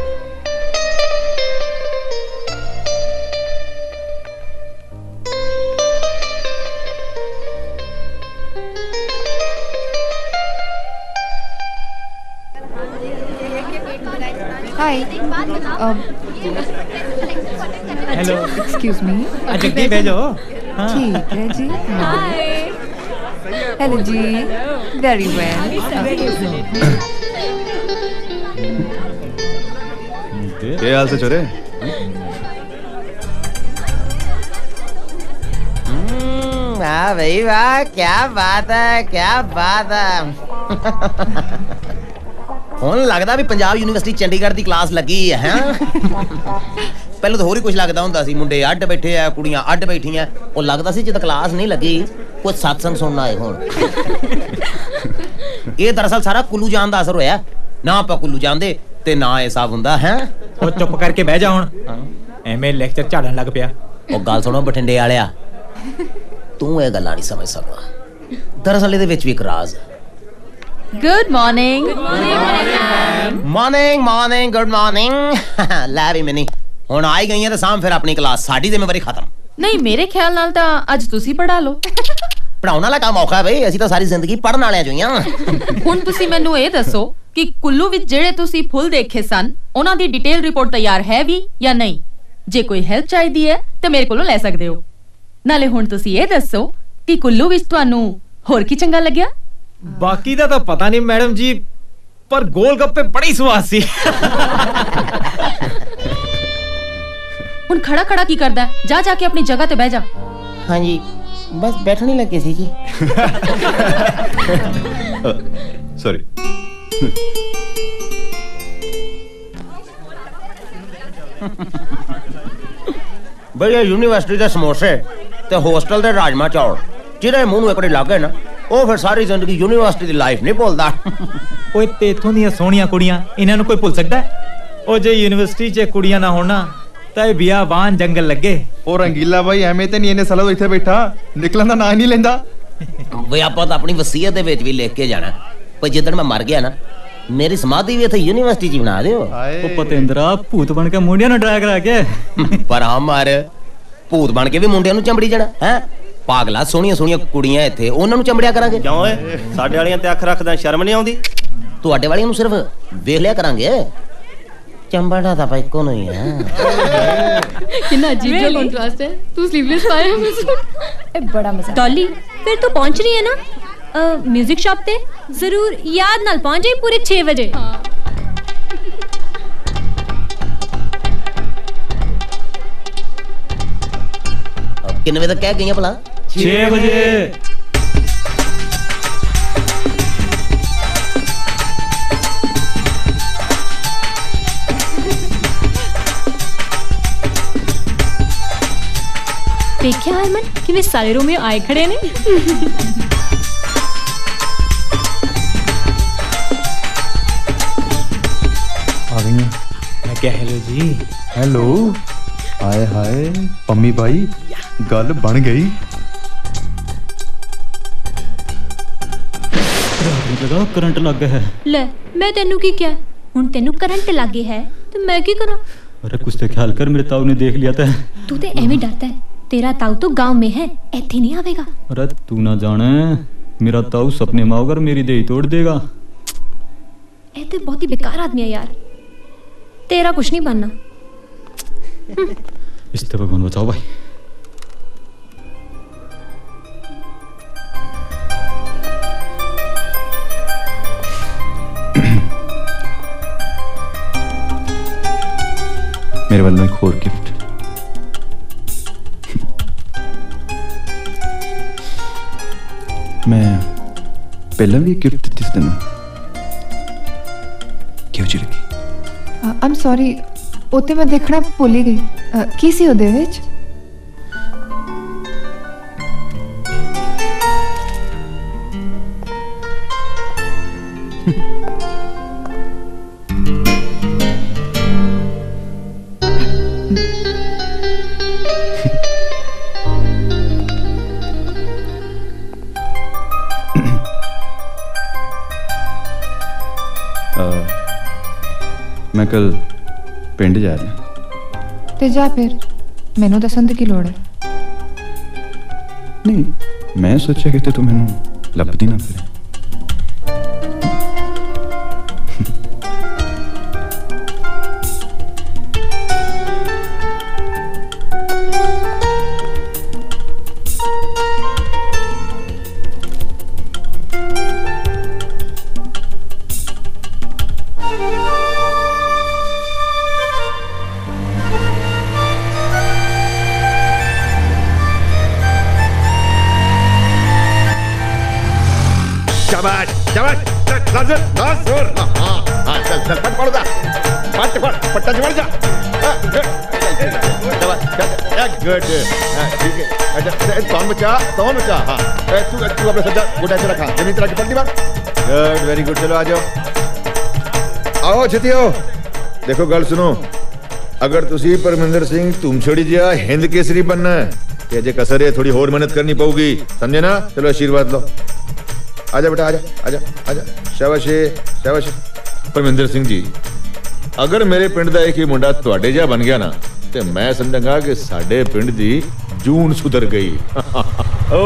Hi. Um, Hello. Excuse me. Jaggi भेजो। हाँ। ठीक है जी। Hi. Hello जी। Very well. क्या हाल से छोरे? वाह भाई वाह, क्या बात है, क्या बात है। ਹੁਣ ਲੱਗਦਾ ਵੀ ਪੰਜਾਬ ਯੂਨੀਵਰਸਿਟੀ ਚੰਡੀਗੜ੍ਹ ਦੀ ਕਲਾਸ ਲੱਗੀ ਹੈ। ਪਹਿਲਾਂ ਤਾਂ ਹੋਰ ਹੀ ਕੁਝ ਲੱਗਦਾ ਹੁੰਦਾ ਸੀ, ਮੁੰਡੇ ਅੱਡ ਬੈਠੇ ਆ, ਕੁੜੀਆਂ ਅੱਡ ਬੈਠੀਆਂ। ਉਹ ਲੱਗਦਾ ਸੀ ਜਦੋਂ ਕਲਾਸ ਨਹੀਂ ਲੱਗੀ ਕੁਝ ਸਤਸੰਗ ਸੁਣਨ ਆਏ ਹੋਣ। ਇਹ ਦਰਅਸਲ ਸਾਰਾ ਕੁੱਲੂ ਜਾਣ ਦਾ ਅਸਰ ਹੋਇਆ। ਨਾ ਆਪਾਂ ਕੁੱਲੂ ਜਾਂਦੇ ਤੇ ਨਾ ਇਹ ਸਭ ਹੁੰਦਾ ਹੈ। ਉਹ ਚੁੱਪ ਕਰਕੇ ਬਹਿ ਜਾ ਹੁਣ, ਐਵੇਂ ਲੈਕਚਰ ਝਾੜਨ ਲੱਗ ਪਿਆ। ਉਹ ਗੱਲ ਸੁਣੋ ਬਠਿੰਡੇ ਵਾਲਿਆ, ਤੂੰ ਇਹ ਗੱਲਾਂ ਨਹੀਂ ਸਮਝ ਸਕਦਾ। ਦਰਅਸਲ ਇਹਦੇ ਵਿੱਚ ਵੀ ਇੱਕ ਰਾਜ਼ ਹੈ। Good morning. Good morning. Morning, morning, good morning. ਲੈ ਵੀ ਮਿੰਨੀ, ਹੁਣ ਆਈ ਗਈ ਹੈ ਤੇ ਸਾਹਮ ਫਿਰ ਆਪਣੀ ਕਲਾਸ, ਸਾਡੀ ਜ਼ਿੰਮੇਵਾਰੀ ਖਤਮ। ਨਹੀਂ, ਮੇਰੇ ਖਿਆਲ ਨਾਲ ਤਾਂ ਅੱਜ ਤੁਸੀਂ ਪੜ੍ਹਾ ਲਓ। ਪੜਾਉਣ ਵਾਲਾ ਕੰਮ ਔਖਾ ਹੈ ਬਈ, ਅਸੀਂ ਤਾਂ ਸਾਰੀ ਜ਼ਿੰਦਗੀ ਪੜਨ ਵਾਲਿਆਂ ਚੋਂ ਹੀ ਆ। ਹੁਣ ਤੁਸੀਂ ਮੈਨੂੰ ਇਹ ਦੱਸੋ ਕਿ ਕੁੱਲੂ ਵਿੱਚ ਜਿਹੜੇ ਤੁਸੀਂ ਫੁੱਲ ਦੇਖੇ ਸਨ, ਉਹਨਾਂ ਦੀ ਡਿਟੇਲ ਰਿਪੋਰਟ ਤਿਆਰ ਹੈ ਵੀ ਜਾਂ ਨਹੀਂ? ਜੇ ਕੋਈ ਹੈਲਪ ਚਾਹੀਦੀ ਹੈ ਤਾਂ ਮੇਰੇ ਕੋਲੋਂ ਲੈ ਸਕਦੇ ਹੋ। ਨਾਲੇ ਹੁਣ ਤੁਸੀਂ ਇਹ ਦੱਸੋ ਕਿ ਕੁੱਲੂ ਵਿੱਚ ਤੁਹਾਨੂੰ ਹੋਰ ਕੀ ਚੰਗਾ ਲੱਗਿਆ? ਬਾਕੀ ਦਾ ਤਾਂ ਪਤਾ ਨਹੀਂ ਮੈਡਮ ਜੀ, ਪਰ ਗੋਲ ਗੱਪੇ ਬੜੀ ਸਵਾਦ ਸੀ। ਹੁਣ ਖੜਾ ਖੜਾ ਕੀ ਕਰਦਾ? ਜਾ ਜਾ ਕੇ ਆਪਣੀ ਜਗ੍ਹਾ ਤੇ ਬਹਿ ਜਾ। ਹਾਂਜੀ, ਬਸ ਬੈਠਣ ਹੀ ਲੱਗੇ ਸੀ ਜੀ। ਸੌਰੀ। ਬਈ ਯੂਨੀਵਰਸਿਟੀ ਦੇ ਸਮੋਸੇ ਤੇ ਹੋਸਟਲ ਦੇ ਰਾਜਮਾ ਚੌਲ ਜਿਹਦੇ ਮੂੰਹ ਨੂੰ ਇਕੜੇ ਲੱਗ ਗਏ ਨਾ, ਉਹ ਫਿਰ ਸਾਰੀ ਜ਼ਿੰਦਗੀ ਯੂਨੀਵਰਸਿਟੀ ਦੀ ਲਾਈਫ ਨਹੀਂ ਭੁੱਲਦਾ। ਓਏ ਤੇ ਇਥੋਂ ਦੀਆਂ ਸੋਹਣੀਆਂ ਕੁੜੀਆਂ, ਇਹਨਾਂ ਨੂੰ ਕੋਈ ਭੁੱਲ ਸਕਦਾ? ਉਹ ਜੇ ਯੂਨੀਵਰਸਿਟੀ 'ਚ ਕੁੜੀਆਂ ਨਾ ਹੋਣਾ ਤਾਂ ਇਹ ਬਿਆਬਾਨ ਜੰਗਲ ਲੱਗੇ। ਉਹ ਰੰਗੀਲਾ ਬਾਈ ਐਵੇਂ ਤੇ ਨਹੀਂ ਇਹਨੇ ਸਾਲਾ ਇੱਥੇ ਬੈਠਾ, ਨਿਕਲਣ ਦਾ ਨਾਂ ਹੀ ਨਹੀਂ ਲੈਂਦਾ। ਵੇ ਆਪਾਂ ਤਾਂ ਆਪਣੀ ਵਸੀਅਤ ਦੇ ਵਿੱਚ ਵੀ ਲਿਖ ਕੇ ਜਾਣਾ, ਪਰ ਜਿੱਦਣ ਮੈਂ ਮਰ ਗਿਆ ਨਾ, ਮੇਰੀ ਸਮਾਧੀ ਵੀ ਇੱਥੇ ਯੂਨੀਵਰਸਿਟੀ 'ਚ ਬਣਾ ਦਿਓ। ਉਹ ਪਤਿੰਦਰਾ ਭੂਤ ਬਣ ਕੇ ਮੁੰਡਿਆਂ ਨੂੰ ਡਰਾ ਕਰਾ ਕੇ। ਪਰ ਆ ਮਾਰ, ਭੂਤ ਬਣ ਕੇ ਵੀ ਮੁੰਡਿਆਂ ਨੂੰ ਚੰਬੜੀ ਜਾਣਾ ਹੈ? ਪਾਗਲਾ, ਸੋਹਣੀਆਂ ਸੋਹਣੀਆਂ ਕੁੜੀਆਂ ਇੱਥੇ, ਉਹਨਾਂ ਨੂੰ ਚੰਬੜਿਆ ਕਰਾਂਗੇ। ਕਿਉਂ ਓਏ, ਸਾਡੇ ਵਾਲੀਆਂ ਤੇ ਅੱਖ ਰੱਖਦਾ ਸ਼ਰਮ ਨਹੀਂ ਆਉਂਦੀ? ਤੁਹਾਡੇ ਵਾਲੀਆਂ ਨੂੰ ਸਿਰਫ ਵੇਖ ਲਿਆ ਕਰਾਂਗੇ, ਚੰਬੜਾ ਤਾਂ ਇੱਕੋ ਨਹੀਂ ਹੈ। कितना अजीब जो कंट्रास्ट है। तू स्लीवलेस पाया है मुझे, ए बड़ा मजा। डॉली, फिर तो पहुंच रही है ना म्यूजिक शॉप पे? जरूर याद नाल पहुंच जाए पूरे छह बजे। कितने बजे तक क्या गई भला? छह बजे। देखिए हरमन कि वे सारे रोमियो आए खड़े ने। आ गई हैं। मैं क्या hello ji. Hello. Hi hi Pammi भाई, गल बन गई। जगह करंट लग गया है। ले मैं तेनू की क्या, हुन तेनू करंट लगे है तो मैं की करा? अरे कुछ तो ख्याल कर, मेरे ताऊ ने देख लिया था। तू तो एवं डरता है, तेरा ताऊ तो गांव में है, ऐथे नहीं आवेगा। अरे तू ना जाने, मेरा ताऊ सपने में आकर मेरी देही तोड़ देगा। ऐ तो बहुत ही बेकार आदमी है यार। तेरा कुछ नहीं बनना। इससे भगवान बचाओ भाई। मेरे वालों एक और गिफ्ट। मैं पहला भी गिफ्ट दिस दिन क्यों जी लगी? आई एम सॉरी, उते मैं देखना भुल ही गई। की सी ਉਹਦੇ ਵਿੱਚ? मैं कल पिंड जा रहा। ते जा फिर, मैनू दसन दी की लोड़ है? नहीं, मैं सोचा कि तू मैनू लभदी ना फिरे। वेरी गुड, चलो आ जाओ, आओ छेती आओ। देखो गल सुनो, अगर तुसी परमिंदर सिंह तुम छोड़ी जिया हिंद केसरी बनना है ते अजे कसर है, थोड़ी और मेहनत करनी पऊगी, समझे ना? चलो आशीर्वाद लो, आजा बेटा, आजा आजा आजा, शाबाशी शाबाशी। परमिंदर सिंह जी, अगर मेरे पिंड दा एक ही मुंडा तुहाडे जिहा बन गया ना ते मैं समझांगा कि साडे पिंड दी जून सुधर गई। ओ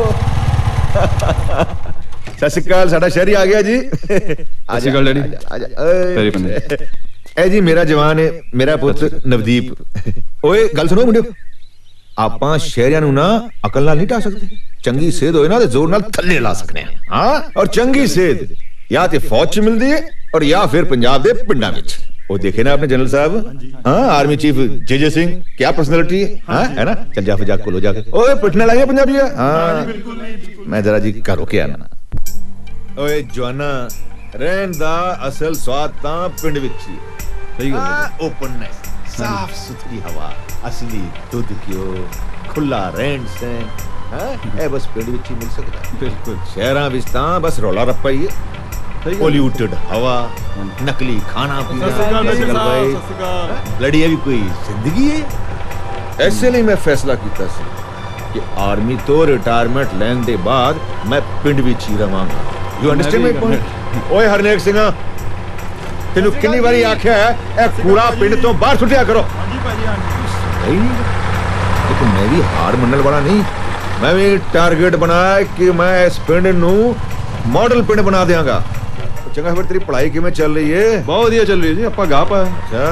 सत श्री अकाल, साडा शहरी आ गया जी। सत श्री अकाल डैडी। तेरी बंदे ए जी मेरा जवान है, मेरा पुत्र नवदीप। ओए गल सुनो मुंडियो, आपां शहरियां नू ना अकल नाल नहीं ढा सकते, चंगी सेहत होए ना ते जोर नाल थल्ले ला सकने हैं। हां, और चंगी सेहत या ते फौज च मिलदी है और या फिर पंजाब दे पिंडां विच। ओ देखे ना आपने जनरल साहब, हां आर्मी चीफ जे सिंह, क्या पर्सनालिटी है, हां है ना? चल जा फिर को लो जाके। ओए पिटने लगे पंजाबी है। हां मैं जरा जी घरों के आना। ओए जवाना, रहन दा असल स्वाद तां पिंड विच ही। सही गल है, ओपननेस, साफ सुथरी हवा, असली दूध घिओ, खुला रहन सहन, हां ए बस पिंड विच ही मिल सकदा। बिल्कुल, शहरां विच तां बस रौला रप्पा ही है, पॉल्यूटेड हवा, नकली खाना पीना, लड़ी भी कोई जिंदगी है। ऐसे लिए मैं फैसला किया कि आर्मी तो रिटायरमेंट लैन दे बाद मैं पिंड विच ही रवांगा। You understand my point? ओए हरनेक सिंह, तेनू कितनी बारी आख्या है ए कूड़ा पिंड तो बाहर सुटिया करो। नहीं, देखो मैं भी हार मनल वाला नहीं, मैं भी टारगेट बनाया कि मैं इस पिंड नू मॉडल पिंड बना देंगा। चंगा फिर तेरी पढ़ाई किवें चल रही है? बहुत बढ़िया चल रही है जी, आपा गा पाया। अच्छा,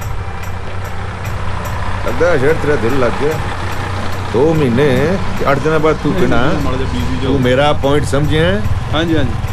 लगता है शायद तेरा दिल लग गया। दो महीने आठ दिन बाद तू पिना, तू मेरा पॉइंट समझे? हाँ जी हाँ जी।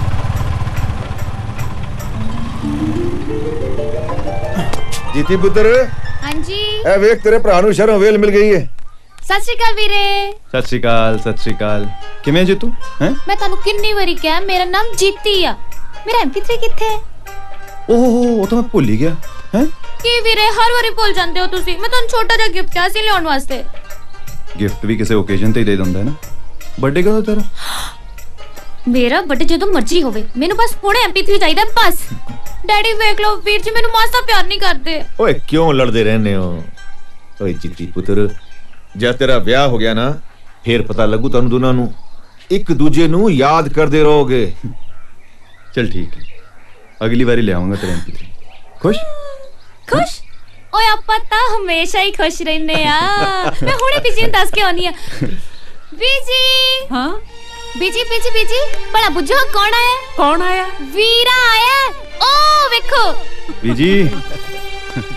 जीती पुत्र। हाँ जी। ए वेख तेरे भरा नू शहरों वेल मिल गई है। सत श्री अकाल वीरे। सत श्री अकाल, सत श्री अकाल। किवें जी तू? हैं? मैं तानू कितनी बारी कहा मेरा नाम जीती आ। मेरा एम पी थ्री किथे है? ओहो वो तो मैं भूल ही गया। हैं? की वीरे हर बारी भूल जांदे हो तुसी। मैं तानू छोटा जिहा गिफ्ट किया सी लियाउण वास्ते। गिफ्ट भी किसी ओकेजन ते ही दे दिंदा है ना। बर्थडे कदों तेरा? मेरा बर्थडे जदों मर्जी होवे, मेनू बस हुणे एम पी थ्री चाहिदा बस। डैडी वेख लो वीर जी मेनू मासा प्यार नहीं करदे। ओए क्यों लड़दे रहने हो? ओए जीती पुत्र, जब तेरा ब्याह हो गया ना फिर पता लगू तुहानू दोनों नू एक दूजे नू याद करदे रहोगे। चल ठीक है, अगली बारी ले आऊंगा तेरे एम पी थ्री। खुश? खुश? ओए आपा ता हमेशा ही खुश रहने आ। मैं हुणे बीजी नू दस के आनी आ। बीजी। हां बीजी बीजी बीजी, बड़ा बुझो कौन आया? कौन आया? वीरा आया। ओ देखो बीजी।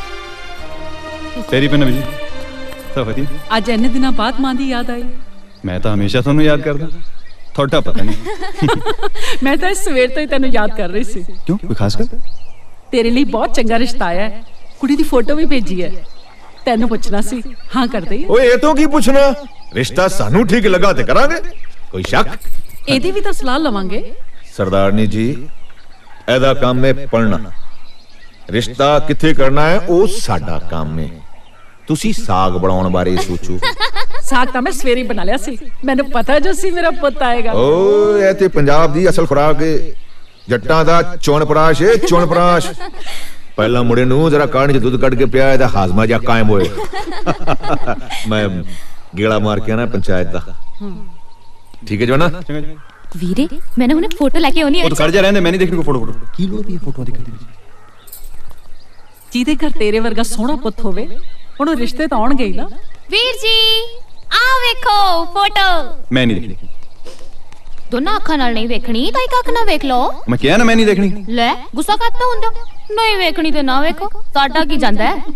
तेरी पे नबी सब वधिया। ਅੱਜ ਇੰਨੇ ਦਿਨਾਂ ਬਾਅਦ ਮਾਂ ਦੀ ਯਾਦ ਆਈ। मैं तो हमेशा ਤੁਹਾਨੂੰ याद करदा, थोड़ा पता नहीं। ਮੈਂ ਤਾਂ ਇਸ ਸਵੇਰ ਤੋਂ ਹੀ ਤੈਨੂੰ ਯਾਦ ਕਰ ਰਹੀ ਸੀ। क्यों, कोई खास गल? ਤੇਰੇ ਲਈ ਬਹੁਤ ਚੰਗਾ ਰਿਸ਼ਤਾ ਆਇਆ ਹੈ। ਕੁੜੀ ਦੀ ਫੋਟੋ ਵੀ ਭੇਜੀ ਹੈ। ਤੈਨੂੰ ਪੁੱਛਣਾ ਸੀ, ਹਾਂ ਕਰ ਦੇਈ। ਓਏ ਇਹ ਤੋਂ ਕੀ ਪੁੱਛਣਾ, ਰਿਸ਼ਤਾ ਸਾਨੂੰ ਠੀਕ ਲੱਗਾ ਤੇ ਕਰਾਂਗੇ, ਕੋਈ ਸ਼ੱਕ? ਇਹਦੀ ਵੀ ਤਾਂ ਸਲਾਹ ਲਵਾਂਗੇ। ਸਰਦਾਰਨੀ ਜੀ, ਇਹਦਾ ਕੰਮ ਹੈ ਪੜਨਾ, ਰਿਸ਼ਤਾ ਕਿੱਥੇ ਕਰਨਾ ਹੈ ਉਹ ਸਾਡਾ ਕੰਮ ਹੈ। ਤੁਸੀਂ ਸਾਗ ਬਣਾਉਣ ਬਾਰੇ ਸੋਚੋ। ਸਾਗ ਤਾਂ ਮੈਂ ਸਵੇਰੇ ਹੀ ਬਣਾ ਲਿਆ ਸੀ, ਮੈਨੂੰ ਪਤਾ ਜੋ ਸੀ ਮੇਰਾ ਪੁੱਤ ਆਏਗਾ। ਓਏ ਇਹ ਤੇ ਪੰਜਾਬ ਦੀ ਅਸਲ ਖੁਰਾਕ ਹੈ, ਜੱਟਾਂ ਦਾ ਚੌਣਪਰਾਸ਼ ਹੈ, ਚੌਣਪਰਾਸ਼। ਪਹਿਲਾਂ ਮੁੰਡੇ ਨੂੰ ਜਰਾ ਕਾਣ ਚ ਦੁੱਧ ਕੱਢ ਕੇ ਪਿਆ, ਇਹਦਾ ਹਾਜ਼ਮਾ ਜਾ ਕਾਇਮ ਹੋਏ। ਮੈਂ ਗੇੜਾ ਮਾਰ ਕੇ ਆਣਾ ਪੰਚਾਇਤ ਦਾ। ਠੀਕ ਹੈ ਜਵਾਨਾ। ਵੀਰੇ मैंने ਹੁਣੇ ਫੋਟੋ ਲੈ ਕੇ ਆਉਣੀ ਹੈ। ਉਹ ਤਾਂ ਖੜ ਜਾ ਰਹਿੰਦੇ, ਮੈਂ ਨਹੀਂ ਦੇਖਣੀ ਕੋਈ ਫੋਟੋ ਫੋਟੋ। ਕੀ ਲੋੜ ਪਈ ਫੋਟੋ ਦੇਖਣ ਦੀ? ਜਿਹਦੇ ਘਰ ਤੇਰੇ ਵਰਗਾ ਸੋਹਣਾ ਪੁੱਤ ਹੋਵੇ ਉਹਨੂੰ ਰਿਸ਼ਤੇ ਤਾਂ ਆਉਣਗੇ ਹੀ ਨਾ। ਵੀਰ ਜੀ ਆ ਵੇਖੋ ਫੋਟੋ। ਮੈਂ ਨਹੀਂ ਦੇਖਣੀ। ਦੋਨਾਂ ਅੱਖਾਂ ਨਾਲ ਨਹੀਂ ਵੇਖਣੀ ਤਾਂ ਇੱਕ ਅੱਖ ਨਾਲ ਵੇਖ ਲਓ। ਮੈਂ ਕਿਹਾ ਨਾ ਮੈਂ ਨਹੀਂ ਦੇਖਣੀ। ਲੈ ਗੁੱਸਾ ਕਰਤਾ ਹੁੰਦਾ, ਨਹੀਂ ਵੇਖਣੀ ਤੇ ਨਾ ਵੇਖੋ, ਸਾਡਾ ਕੀ ਜਾਂਦਾ ਹੈ।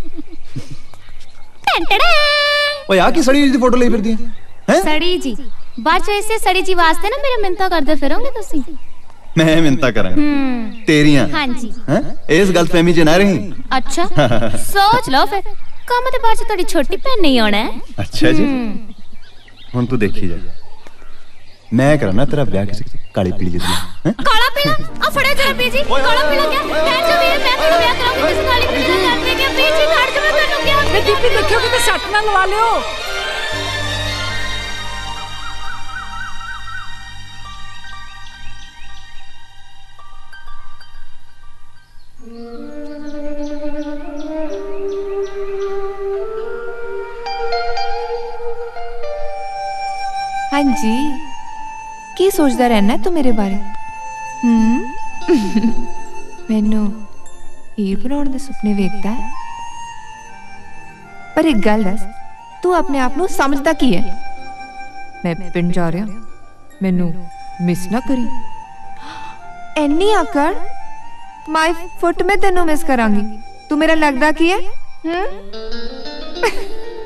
ਓਏ ਆ ਕੀ ਸੜੀ ਦੀ ਫੋਟੋ ਲਈ ਫਿਰਦੀ ਹੈ? ਸੜੀ ਜੀ ਬਾਅਦ ਚ ਇਸੇ ਸੜੀ ਜੀ ਵਾਸਤੇ ਨਾ ਮੇਰੇ ਮਿੰਤਾ ਕਰਦੇ ਫਿਰੋਗੇ ਤੁਸੀਂ। ਮੈਂ ਮਿੰਤਾ ਕਰਾਂਗਾ ਤੇਰੀਆਂ? ਹਾਂਜੀ। ਹੈ ਇਸ ਗਲਤਫਹਿਮੀ ਚ ਨਾ ਰਹੀ। ਅੱਛਾ ਸੋਚ ਲਓ ਫਿਰ, ਕੰਮ ਤੇ ਬਾਅਦ ਚ ਤੁਹਾਡੀ ਛੋਟੀ ਭੈਣ ਨਹੀਂ ਆਉਣਾ ਹੈ। ਅੱਛਾ ਜੀ, ਹੁਣ ਤੂੰ ਦੇਖੀ ਜਾ, ਮੈਂ ਕਰਾਣਾ ਤੇਰਾ ਵਿਆਹ ਕਿਸੇ ਕਾਲੀ ਪੀਲੀ ਜਿਹੀ ਨਾਲ। ਕਾਲਾ ਪੀਲਾ ਆ ਫੜਿਆ ਜਰਾ ਬੀਜੀ, ਕਾਲਾ ਪੀਲਾ ਕਿਆ ਹੈ ਜੋ ਵੀਰ, ਮੈਂ ਤੁਹਾਡਾ ਵਿਆਹ ਕਰਾਉਂਗੀ ਕਿਸੇ ਕਾਲੀ ਪੀਲੀ ਨਾਲ ਲੜਦੇ ਕਿ ਬੀਜੀ ਖੜ ਜਾ, ਮੈਂ ਤੁਹਾਨੂੰ ਕਿਹਾ ਮੈਂ ਦੀਪੀ ਦੇਖਿਓ ਕਿਤੇ ਸੱਟ ਨਾ ਲਵਾ ਲਿਓ। हाँ जी, की सोचता रहना तू मेरे बारे? हम्म मैनू हीर बनाने दे सुपने वेखदा है, पर एक गल दस, तू अपने आप नू समझदा की है? मैं पिंड जा रहा, मैनू मिस ना करी। एनी आकड़ माई फुट में तेनू मिस करांगी, तू मेरा लगदा की है? हम्म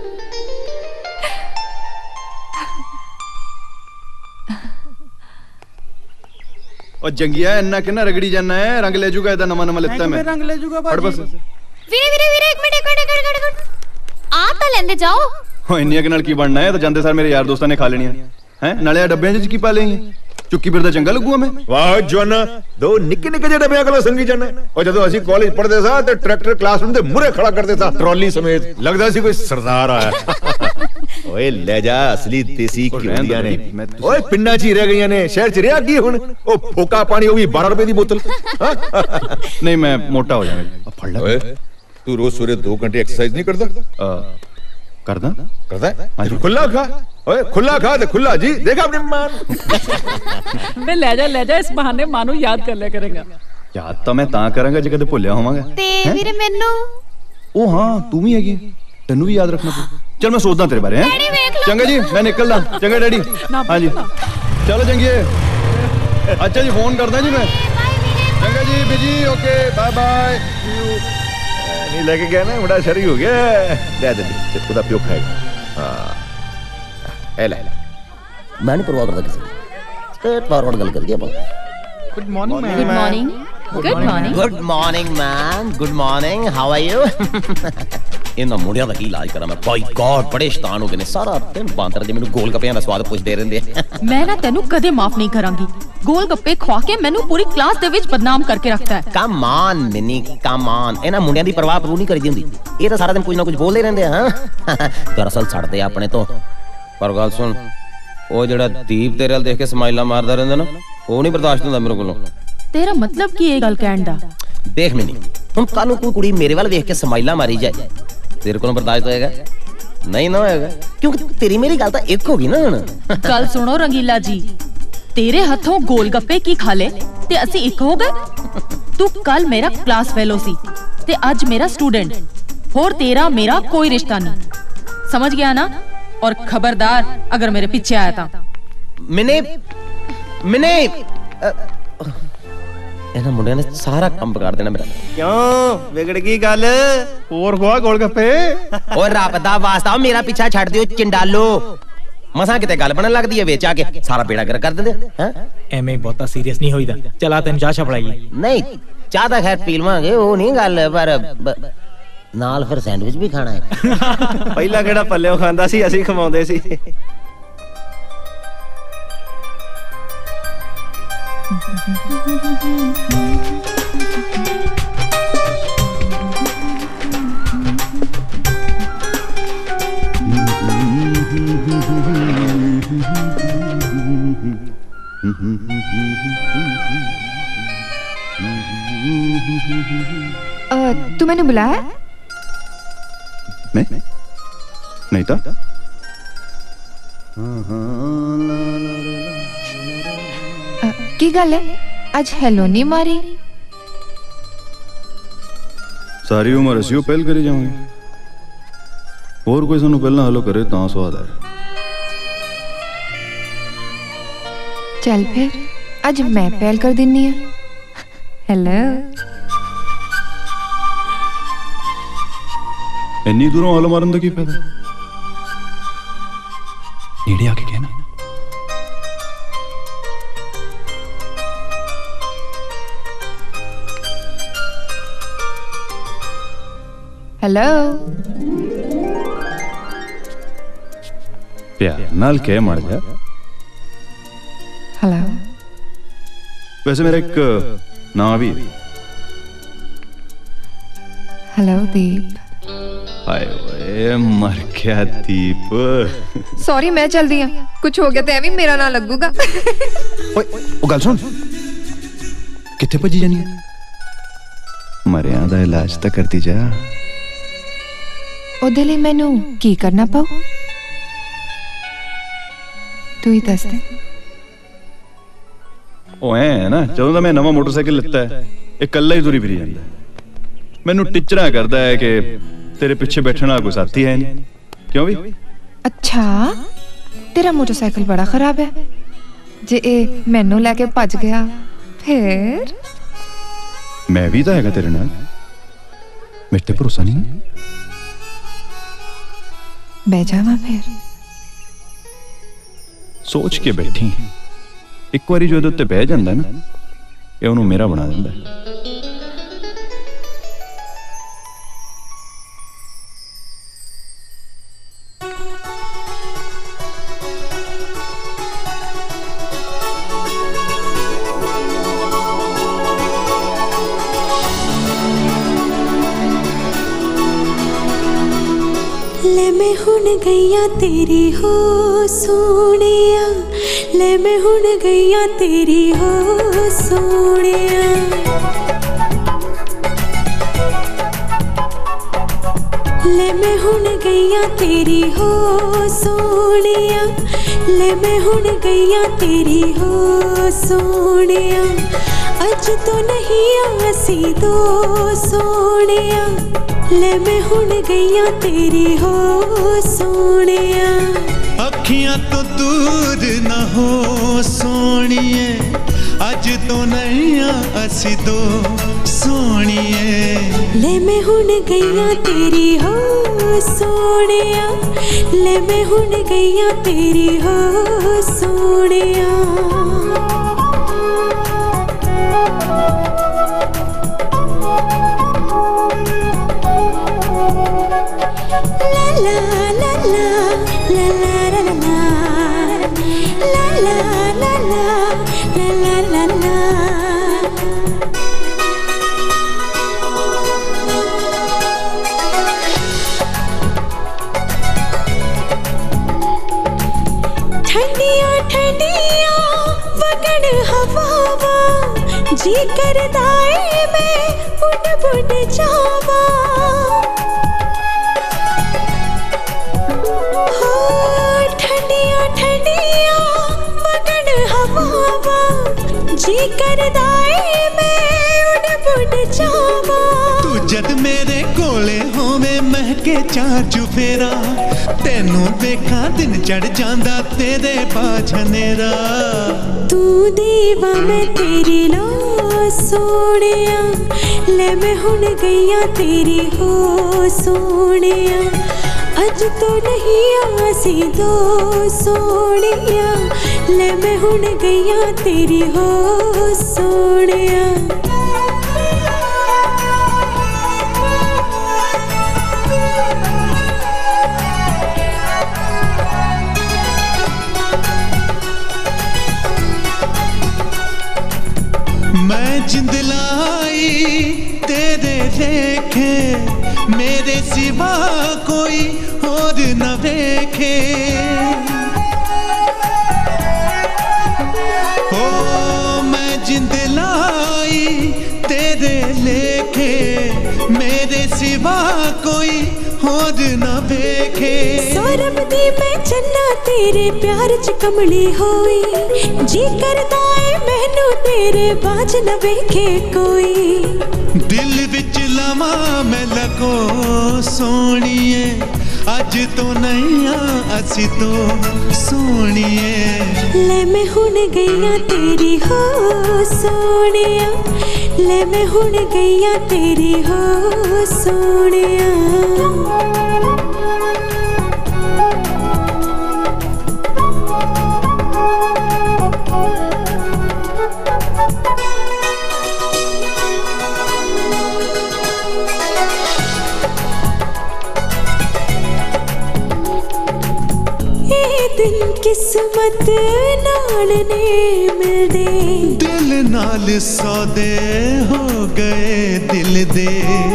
और जंगिया इन्ना किन्ना रगड़ी जाना है, रंग ले जूगा इधर नवा नवा लेता मैं रंग ले जूगा फड़ बस। ਵੀਰੇ ਵੀਰੇ ਵੀਰੇ ਇੱਕ ਮਿੰਟ ਇੱਕ ਮਿੰਟ ਇੱਕ ਮਿੰਟ ਇੱਕ ਮਿੰਟ ਆ ਤਾਂ ਲੈਂਦੇ ਜਾਓ। ਓ ਇੰਨੀਆਂ ਨਾਲ ਕੀ ਬਣਨਾ ਹੈ, ਤਾਂ ਜਾਂਦੇ ਸਾਰ ਮੇਰੇ ਯਾਰ ਦੋਸਤਾਂ ਨੇ ਖਾ ਲੈਣੀਆਂ ਹੈ। ਨਾਲੇ ਆ ਡੱਬਿਆਂ 'ਚ ਕੀ ਪਾ ਲੇਂਗੇ, ਚੁੱਕੀ ਫਿਰਦਾ ਚੰਗਾ ਲੱਗੂਗਾ ਮੈਂ। ਵਾਹ ਜਵਾਨਾ, ਦੋ ਨਿੱਕੇ ਨਿੱਕੇ ਜਿਹੇ ਡੱਬਿਆਂ ਕੋਲ ਸੰਗੀ ਜਾਣਾ। ਉਹ ਜਦੋਂ ਅਸੀਂ ਕਾਲਜ ਪੜ੍ਹਦੇ ਸਾਂ ਤੇ ਟਰੈਕਟਰ ਕਲਾਸਰੂਮ ਦੇ ਮੂਹਰੇ ਖੜਾ ਕਰਦੇ ਸਾਂ ਟਰਾਲੀ ਸਮੇਤ, ਲੱਗਦਾ ਸੀ ਕੋਈ ਸਰਦਾਰ ਆਇਆ। ਓਏ ਲੈ ਜਾ, ਅਸਲੀ ਦੇਸੀ ਕਿਉਂਦੀਆਂ ਨੇ ਓਏ ਪਿੰਡਾਂ 'ਚ ਹੀ ਰਹਿ ਗਈਆਂ ਨੇ, ਸ਼ਹਿਰ 'ਚ ਰਿਹਾ ਕੀ ਹੁਣ? ਉਹ ਫੋਕਾ ਪਾਣੀ ਉਹ ਵੀ ਬਾਰਾਂ ਰੁਪਏ ਦੀ ਬੋਤਲ। ਨਹੀਂ ਮੈਂ ਮੋਟਾ ਹੋ ਜਾਵਾਂਗਾ। ਫੜ ਲੈ ਓਏ ਤੂੰ ਰੋਜ਼ ਸਵੇਰੇ ਦੋ ਘੰਟੇ ਐਕਸਰਸਾਈਜ਼ ਨਹੀਂ ਕਰਦਾ? करदा करदा है खुला खा, ओए खुला खा ते खुला जी, देखा अपने मान। मैं ले जा ले जा, इस बहाने मां नू याद कर लिया करेगा। याद तो मैं तां करांगा जे कदे भुल्लिया होवांगा ते वीरे मेनू। ओ हां तू भी हैगी, तन्नू भी याद रखना पऊ। चल मैं सोचदा तेरे बारे हैं। चंगा जी मैं निकलदा। चंगा डैडी। हां जी चलो चंगिए। अच्छा जी फोन करदा जी मैं। चंगा जी बिजी, ओके बाय बाय। नहीं लेके गया ना, बड़ा शरी हो गया। दे दे दे खुदा प्यो खाएगा। हां ए ले मैं नहीं परवाह करता किसी, स्ट्रेट फॉरवर्ड गल कर दिया अपन। Good morning ma'am. Good morning good morning good morning ma'am, good morning, how are you? ਇਹਨਾਂ ਮੁੰਡਿਆਂ ਦਾ ਕੀ ਇਲਾਜ ਕਰਾਂ ਮੈਂ, ਬਾਈ ਗॉड ਬੜੇ ਸ਼ੈਤਾਨ ਹੋ ਗਏ ਨੇ, ਸਾਰਾ ਦਿਨ ਬਾਂਦਰ ਜੇ ਮੈਨੂੰ ਗੋਲ ਗੱਪਿਆਂ ਦਾ ਸਵਾਦ ਪੁੱਛਦੇ ਰਹਿੰਦੇ ਆ। ਮੈਂ ਨਾ ਤੈਨੂੰ ਕਦੇ ਮਾਫ ਨਹੀਂ ਕਰਾਂਗੀ, ਗੋਲ ਗੱਪੇ ਖਵਾ ਕੇ ਮੈਨੂੰ ਪੂਰੀ ਕਲਾਸ ਦੇ ਵਿੱਚ ਬਦਨਾਮ ਕਰਕੇ ਰੱਖਦਾ ਹੈ। Come on Minnie come on, ਇਹਨਾਂ ਮੁੰਡਿਆਂ ਦੀ ਪਰਵਾਹ ਪਰੂ ਨਹੀਂ ਕਰੀਦੀ ਹੁੰਦੀ, ਇਹ ਤਾਂ ਸਾਰਾ ਦਿਨ ਕੁਝ ਨਾ ਕੁਝ ਬੋਲਦੇ ਰਹਿੰਦੇ ਆ। ਹਾਂ ਦਰਅਸਲ ਛੱਡਦੇ ਆ ਆਪਣੇ ਤੋਂ, ਪਰ ਗੱਲ ਸੁਣ, ਉਹ ਜਿਹੜਾ ਦੀਪ ਤੇਰੇ ਵੱਲ ਦੇਖ ਕੇ ਸਮਾਈਲਾਂ ਮਾਰਦਾ ਰਹਿੰਦਾ ਨਾ, ਉਹ ਨਹੀਂ ਬਰਦਾਸ਼ਤ ਹੁੰਦਾ ਮੇਰੇ ਕੋਲੋਂ। ਤੇਰਾ ਮਤਲਬ ਕੀ ਇਹ ਗੱਲ ਕਹਿਣ ਦਾ? ਦੇਖ ਮਿਨੀ, ਹੁਣ ਕੱਲ ਨੂੰ ਕੋਈ ਕੁੜੀ ਮੇਰੇ ਵੱਲ ਵੇਖ ਕੇ ਸਮਾਈਲਾਂ ਮਾਰੀ ਜਾਏ, तेरे को बर्दाश्त होएगा? नहीं ना होएगा, क्योंकि तेरी मेरी गल तो एक होगी ना। गल सुनो रंगीला जी, तेरे हाथों गोलगप्पे की खा ले ते असी एक हो गए। तू कल मेरा क्लास फेलो सी ते आज मेरा स्टूडेंट, और तेरा मेरा कोई रिश्ता नहीं, समझ गया ना? और खबरदार अगर मेरे पीछे आया था। मैंने मैंने ਇਹਨਾਂ ਮੁੰਡਿਆਂ ਨੇ ਸਾਰਾ ਕੰਮ ਵਿਗਾੜ ਦੇਣਾ ਮੇਰਾ। ਕਿਉਂ ਵਿਗੜ ਗਈ ਗੱਲ? ਹੋਰ ਖਵਾ ਗੋਲ ਗੱਪੇ। ਓਏ ਰੱਬ ਦਾ ਵਾਸਤਾ ਮੇਰਾ ਪਿੱਛਾ ਛੱਡ ਦਿਓ ਚੰਡਾਲੋ। ਮਸਾਂ ਕਿਤੇ ਗੱਲ ਬਣਨ ਲੱਗਦੀ ਹੈ ਵਿੱਚ ਆ ਕੇ ਸਾਰਾ ਬੇੜਾ ਗਰ ਕਰ ਦਿੰਦੇ ਹੈ। ਐਵੇਂ ਬਹੁਤਾ ਸੀਰੀਅਸ ਨਹੀਂ ਹੋਈਦਾ। ਚਲਾ ਤੈਨੂੰ ਚਾਹ ਛਪੜਾਈਏ। ਨਹੀਂ ਚਾਹ ਤਾਂ ਖੈਰ ਪੀ ਲਵਾਂਗੇ, ਉਹ ਨਹੀਂ ਗੱਲ, ਪਰ ਨਾਲ ਫਿਰ ਸੈਂਡਵਿਚ ਵੀ ਖਾਣਾ ਹੈ। ਪਹਿਲਾਂ ਕਿਹੜਾ ਪੱਲਿਓ ਖਾਂਦਾ ਸੀ, ਅਸੀਂ ਖਵਾਉਂਦੇ ਸੀ। तू मैंने बुलाया? मैं नहीं था। की गल है आज हेलो नहीं मारी? सारी उम्र असी पहल करी जाऊंगे, और कोई सानू पहला हेलो करे तां स्वाद है। चल फिर आज मैं पहल कर दिनी है। हेलो। इन्नी दूरों हेलो मारन दा की फायदा? नेड़े आके कहना। हेलो। प्यार नाल कह मर जा। हेलो। वैसे मेरा एक नाम भी है। हेलो दीप। हाय ओए मर गया दीप। सॉरी मैं चल दी हूं, कुछ हो गया तो भी मेरा ना लगूगा। ओए ओ गल सुन, किथे भजी जानी है? मरिया दा इलाज तो करती जा। ओदे लई मैनू की करना पाऊ? तू ही दस दे। ओ है ना, ਜਦੋਂ ਦਾ मैं नवा मोटरसाइकिल लिता है ਇਹ ਕੱਲਾ ਹੀ ਤੁਰੀ ਫਿਰੀ ਜਾਂਦਾ। ਮੈਨੂੰ ਟਿਚਰਾ ਕਰਦਾ ਹੈ ਕਿ तेरे पीछे बैठना कोई साथी है नहीं। क्यों भी? अच्छा तेरा मोटरसाइकिल बड़ा खराब है, जे ए मैनू लेके भज गया फिर? मैं भी तो हैगा तेरे नाल, मेरे ते भरोसा नहीं? बह जावा फिर। सोच के बैठी, एक बारी जो उत्ते बह जांदा ना ये उन्होंने मेरा बना दिंदा है। ले मैं हुण गईया तेरी हो सोनिया, ले मैं हुण गईया तेरी हो सोनिया। ले मैं हुण गईया तेरी हो सोनिया, ले मैं हुण गईया तेरी हो सोनिया। अज तो नहीं आसी दो सोनिया, ले मैं हुण गईया तेरी हो सोनिया। अखियां तो दूर न हो सोनिए, अज तो नहीं असी दो सोनिए। ले मैं हुण गईया तेरी हो सोनिया, ले मैं हुण गईया तेरी हो Sonia. La la la la la la la la la la la la la la la। ठंडिया ठंडिया वगण हवावा, जी करदा ए मैं उड़ बुड़ जावा। ठंडिया ठंडिया वगण हवावा, जी करदा ए मैं उड़ बुड़ जावा। तू जद मेरे कोले होवे महके चार चुफेरा, तेनू देखा दिन चढ़ जांदा तेरे बाझनेरा। तू दीवा मैं तेरी लो सोनिया ले मैं हुण गईया तेरी हो सोनिया अज तो नहीं आसी दो सोनिया ले मैं हुण गईया तेरी हो सोनिया मैं जिंदलाई तेरे लेखे मेरे सिवा कोई और न देखे ओ मैं जिंदलाई तेरे लेखे मेरे सिवा कोई और न देखे सौरभ दी मैं चन्ना तेरे प्यार च कमली होई जी करदा है मैनू तेरे बाज न वेखे कोई दिल विच लवा मैं लगो सोनिए अज तो नहीं आ असी तो सोनिए ले मैं हुण गईया तेरी हो सोनिया ले मैं हुण गईया तेरी हो सोनिया दिन किस्मत नाल ने मिलदे दिल नाल सौदे हो गए दिल दे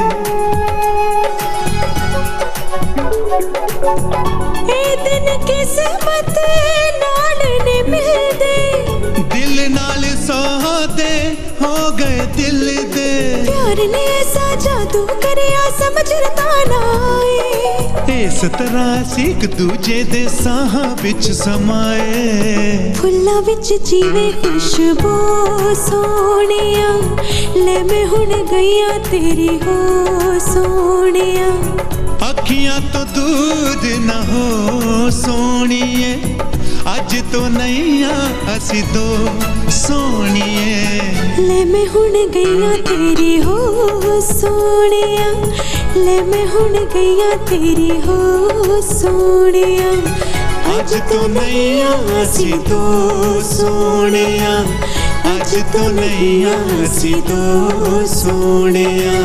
ए दिन किस्मत नाल ने मिलदे दिल नाल सौदे हो गए दिल दे प्यार ने ऐसा जादू करया समझ रता ना आए इस तरह सीख दूजे दे साहां विच समाए फुल्लां विच जीवे खुशबू सोनिया ले मैं हुण गईया तेरी हो सोनिया अखियां तो दूर न हो सोनिए अज तो नहीं आ असी दो सोनिए ले मैं हुण गईया तेरी हो सोनिया ले मैं हुण गईया तेरी हो सोनिया अज तो नहीं आ असी दो सोनिया अज तो नहीं आ असी दो सोनिया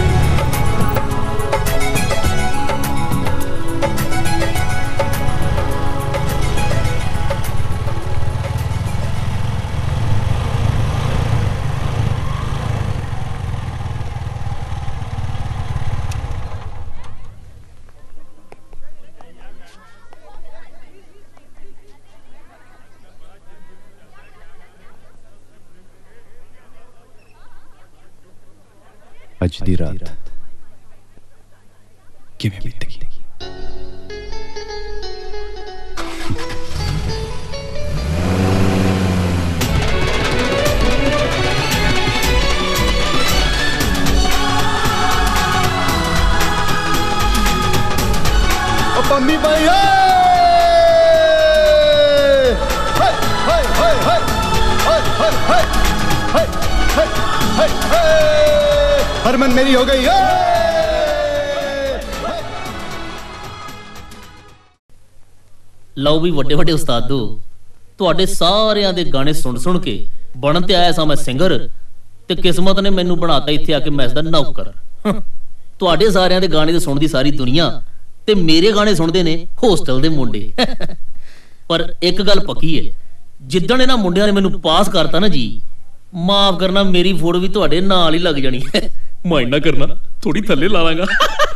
अज दी रात किवें बीतेगी पम्मी भाई हरमन मेरी हो गई ਲਓ ਵੀ ਵੱਡੇ ਵੱਡੇ ਉਸਤਾਦੋ ਤੁਹਾਡੇ ਸਾਰਿਆਂ ਦੇ ਗਾਣੇ ਸੁਣ ਸੁਣ ਕੇ ਬਣਨ ਤੇ ਆਇਆ ਸਾਂ ਮੈਂ ਸਿੰਗਰ ਤੇ ਕਿਸਮਤ ਨੇ ਮੈਨੂੰ ਬਣਾਤਾ ਇੱਥੇ ਆ ਕੇ ਮੈਂ ਇਸ ਦਾ ਨੌਕਰ ਤੁਹਾਡੇ ਸਾਰਿਆਂ ਦੇ ਗਾਣੇ ਤੇ ਸੁਣਦੀ ਸਾਰੀ ਦੁਨੀਆ ਤੇ ਮੇਰੇ ਗਾਣੇ ਸੁਣਦੇ ਨੇ ਹੋਸਟਲ ਦੇ ਮੁੰਡੇ ਪਰ ਇੱਕ ਗੱਲ ਪੱਕੀ ਹੈ ਜਿੱਦਣ ਇਹਨਾਂ ਮੁੰਡਿਆਂ ਨੇ ਮੈਨੂੰ ਪਾਸ ਕਰਤਾ ਨਾ ਜੀ ਮਾਫ ਕਰਨਾ ਮੇਰੀ ਫੋਟੋ ਵੀ ਤੁਹਾਡੇ ਨਾਲ ਹੀ ਲੱਗ ਜਾਣੀ ਮਾਈਂਡ ਨਾ ਕਰਨਾ ਥੋੜੀ ਥੱਲੇ ਲਾ ਲਾਂਗਾ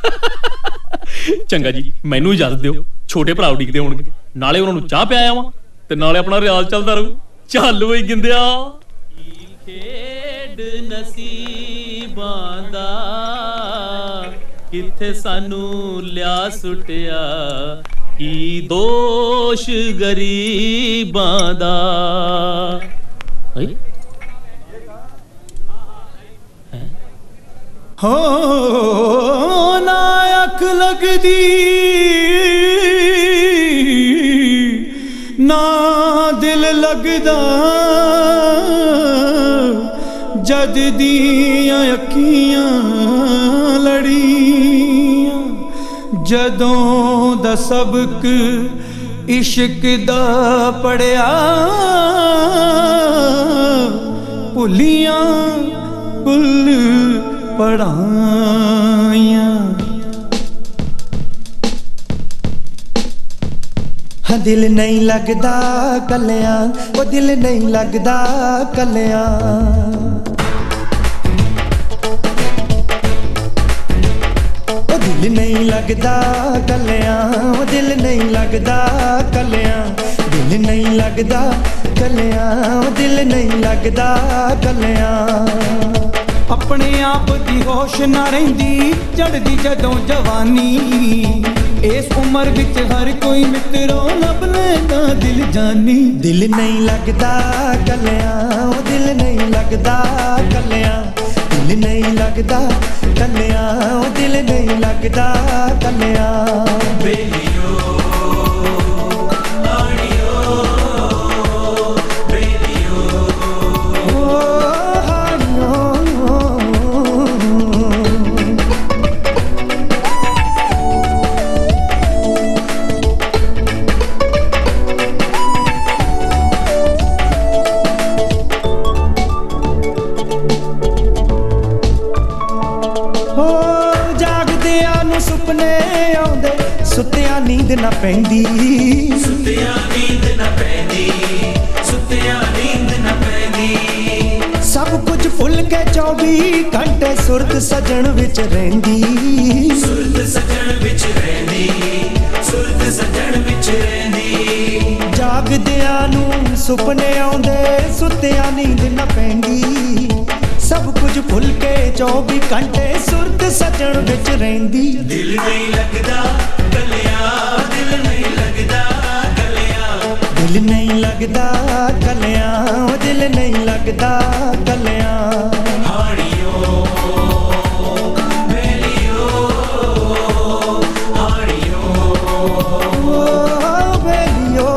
ਚੰਗਾ ਜੀ ਮੈਨੂੰ ਇਜਾਜ਼ਤ ਦਿਓ ਛੋਟੇ ਭਰਾ ਉਡੀਕਦੇ ਹੋਣਗੇ ਨਾਲੇ ਉਹਨਾਂ ਨੂੰ ਚਾਹ ਪਿਆਇਆ ਵਾਂ ਤੇ ਨਾਲੇ ਆਪਣਾ ਰਿਆਜ਼ ਚੱਲਦਾ ਰਹੂ ਚੱਲ ਓਏ ਗਿੰਦਿਆ ਖੇਡ ਨਸੀਬਾਂ ਦਾ ਕਿੱਥੇ ਸਾਨੂੰ ਲਿਆ ਸੁੱਟਿਆ ਕੀ ਦੋਸ਼ ਗਰੀਬਾਂ ਦਾ हो ना अख लगदी ना दिल लगदा जद दियां अखियां लड़ियां जदों दा सबक इश्क दा पढ़िया भुलियां भुल पढ़ाइयां हाँ दिल नहीं लगदा कलियां वो दिल नहीं लगदा कलियां वो दिल नहीं लगदा कलियां वो दिल नहीं लगदा कलियां दिल नहीं लगदा कलियां वो दिल नहीं लगदा कलियां अपने आप दी होश ना रहिंदी चढ़दी जदों जवानी इस उम्र विच हर कोई मित्रों लब लेंदा दिल जानी दिल नहीं लगदा कलियां वो दिल नहीं लगदा कलियां दिल नहीं लगदा कलियां वो दिल नहीं लगदा कलियां बेलियो आड़ियो बेलियो ओ हाड़ियो सुत्तिया नींद ना पैंदी सुत्तिया नींद ना पैंदी सुत्तिया नींद ना पैंदी सब कुछ भुल के चौबी घंटे सुरत सजन विच रहिंदी सुरत सजन विच रहिंदी सुरत सजन विच रहिंदी जागदिया नू सुपने आउंदे सुत्तिया नींद ना पैंदी सब कुछ भुल के चौबी घंटे सुरत सजन विच रहिंदी दिल नहीं लगदा कलियां दिल नहीं लगदा कलियां दिल नहीं लगदा कलियां दिल नहीं लगदा कलियां हाड़ियो बेलियो हाड़ियो बेलियो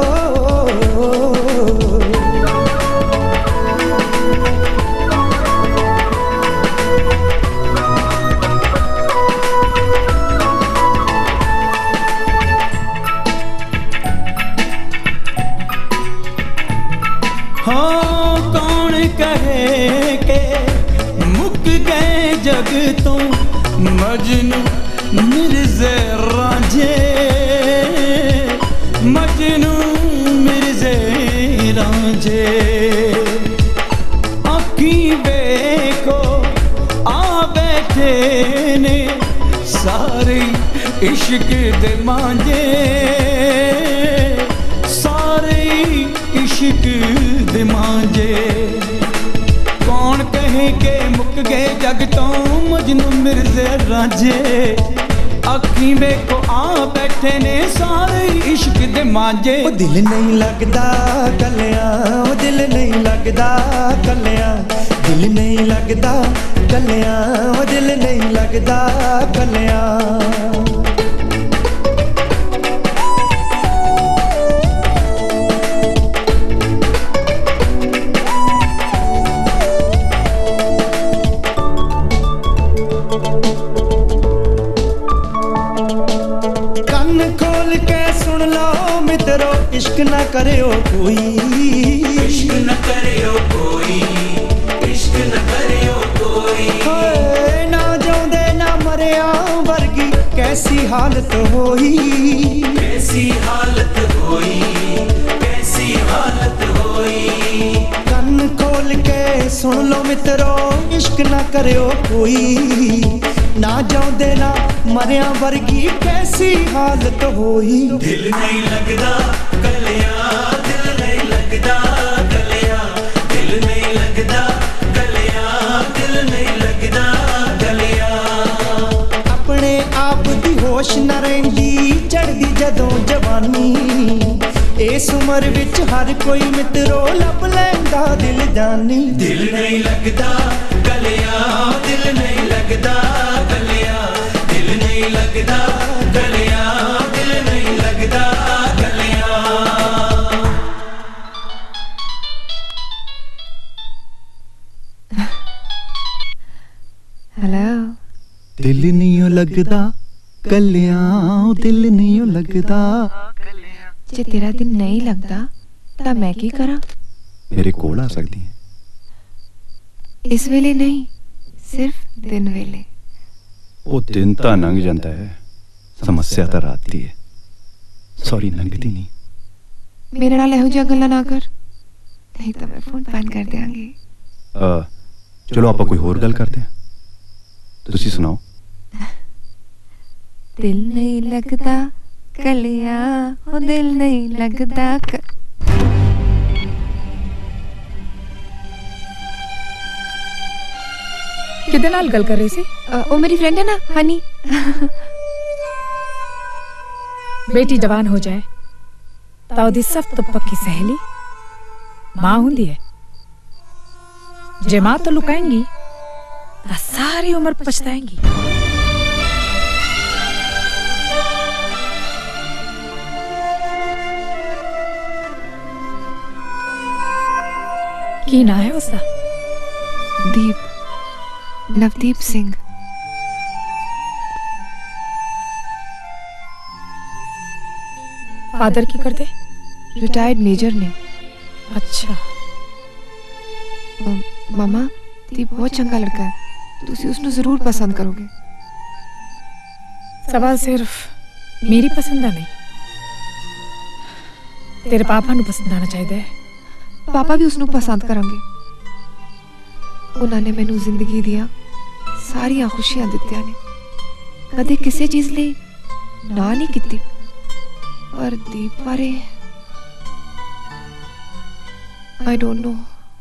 जग तो मजनू मिर्ज़े रांझे मजनू मिर्ज़े रांझे आँखी देखो आ बैठे ने सारे इश्क दे मांझे सारे इश्क दे मांझे कौन कहे के मुक गए जग तो मजनू मिर्ज़े रांझे अखी को आ बैठे ने सारे इश्क दे मांझे वो दिल नहीं लगदा कलियां वो दिल नहीं लगदा कलियां दिल नहीं लगदा कलियां वो दिल नहीं लगदा कलियां इश्क न करियो कोई इश्क न करियो कोई इश्क न करियो कोई ना जाऊंदे ना मरिया वर्गी कैसी हालत होई कैसी हालत होई कैसी हालत होई कन खोल के सुन लो मित्रो इश्क न करियो कोई ना जाऊंदे ना मरिया वर्गी कैसी हालत होई दिल नहीं लगदा कलियां दिल नहीं लगदा कलियां दिल नहीं लगदा कलियां दिल नहीं लगदा कलियां अपने आप दी होश न रहिंदी चढ़दी जदों जवानी इस उम्र विच हर कोई मित्रो लब लैंदा दिल जानी दिल नहीं लगदा कलियां दिल नहीं लगदा कलियां दिल नहीं लगदा कलियां दिल नहीं लगदा कलियां लगदा कल्यां दिल नहीं लगदा। जे तेरा दिल नहीं लगदा तां मैं की करा? मेरे कोल आ सकदी है। इस वेले नहीं, सिर्फ दिन वेले। वो दिन तां लंघ जांदा है, समस्या तां रात दी है। सॉरी लंघदी नहीं। मेरे नाल इहो जिहा गल्लां ना कर, नहीं तो मैं फोन बंद कर देंगी। चलो आप कोई होर गल करते हैं, तुसी सुनाओ। दिल नहीं लगदा कलिया, ओ दिल नहीं लगदा क... किदे नाल गल कर रही सी? ओ मेरी फ्रेंड है ना हनी। बेटी जवान हो जाए तां ओदी सब तो पक्की सहेली मां हुंदी है। जे मां तो लुकाएंगी तां सारी उम्र पछताएंगी। की ना है उसका? दीप, नवदीप सिंह। फादर की करते? रिटायर्ड मेजर ने। अच्छा। मामा दीप बहुत चंगा लड़का है, तुसी उसनु जरूर पसंद करोगे। सवाल सिर्फ मेरी पसंद नहीं, तेरे पापा नु पसंद आना चाहिए। पापा भी उसनु पसंद करेंगे। उन्होंने मैनू जिंदगी दिया सारिया खुशियां दित्तियां ने, कदे किसी चीज ले ना नहीं की। पर दीप बारे आई डोंट नो।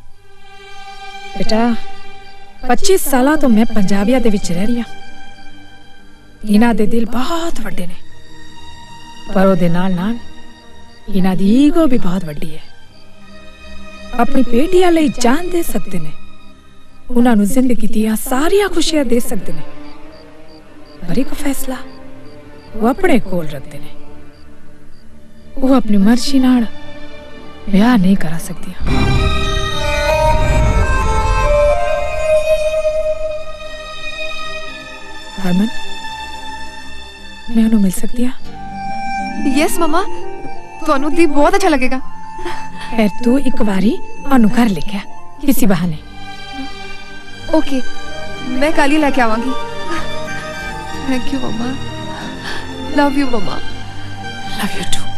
बेटा पच्चीस साल तो मैं पंजाबिया दे विच रह रही हां। इन्हां दे दिल बहुत वड्डे ने, पर ओदे नाल नाल इन्हां दी ईगो भी बहुत वड्डी है। अपनी बेटिया लई जान दे सकते ने, उन्हां नू जिंदगी दियां सारियां खुशियां दे सकते ने, पर एक फैसला वो अपने कोल रखते ने। वो अपनी मर्जी नाल ब्याह नहीं करा सकती। हरमन, मैं उन्हें मिल सकती हूँ? यस मम्मा, तो दीप बहुत अच्छा लगेगा। फिर तू एक बारी अनु घर लेके आ किसी बहाने। ओके, मैं कल ही लेके आवांगी। Thank you mama. Love you mama. Love you too.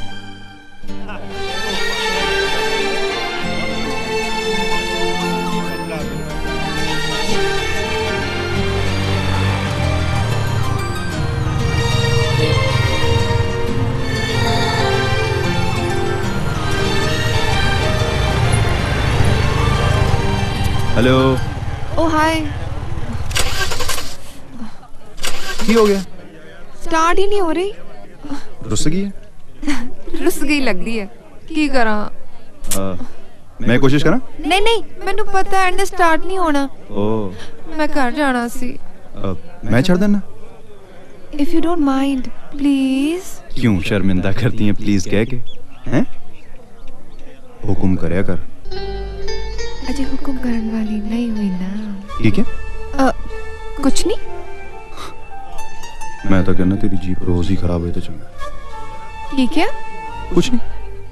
Hello. Oh hi. की हो गया? स्टार्ट ही नहीं हो रही। रुस गई है? रुस गई लगती है। की करा? मैं कोशिश करा? नहीं नहीं, मैनू पता है एंड स्टार्ट नहीं होना। ओ मैं घर जाना सी। आ, मैं छड़ देना? If you don't mind please. क्यों शर्मिंदा करती हैं प्लीज कह के? हैं? हुक्म करया कर। अजय हुक्म करने वाली नहीं हुई ना। ठीक है? आ, कुछ नहीं। मैं तो कहना तेरी जीप रोज ही खराब है तो चंगा। ठीक है? कुछ नहीं।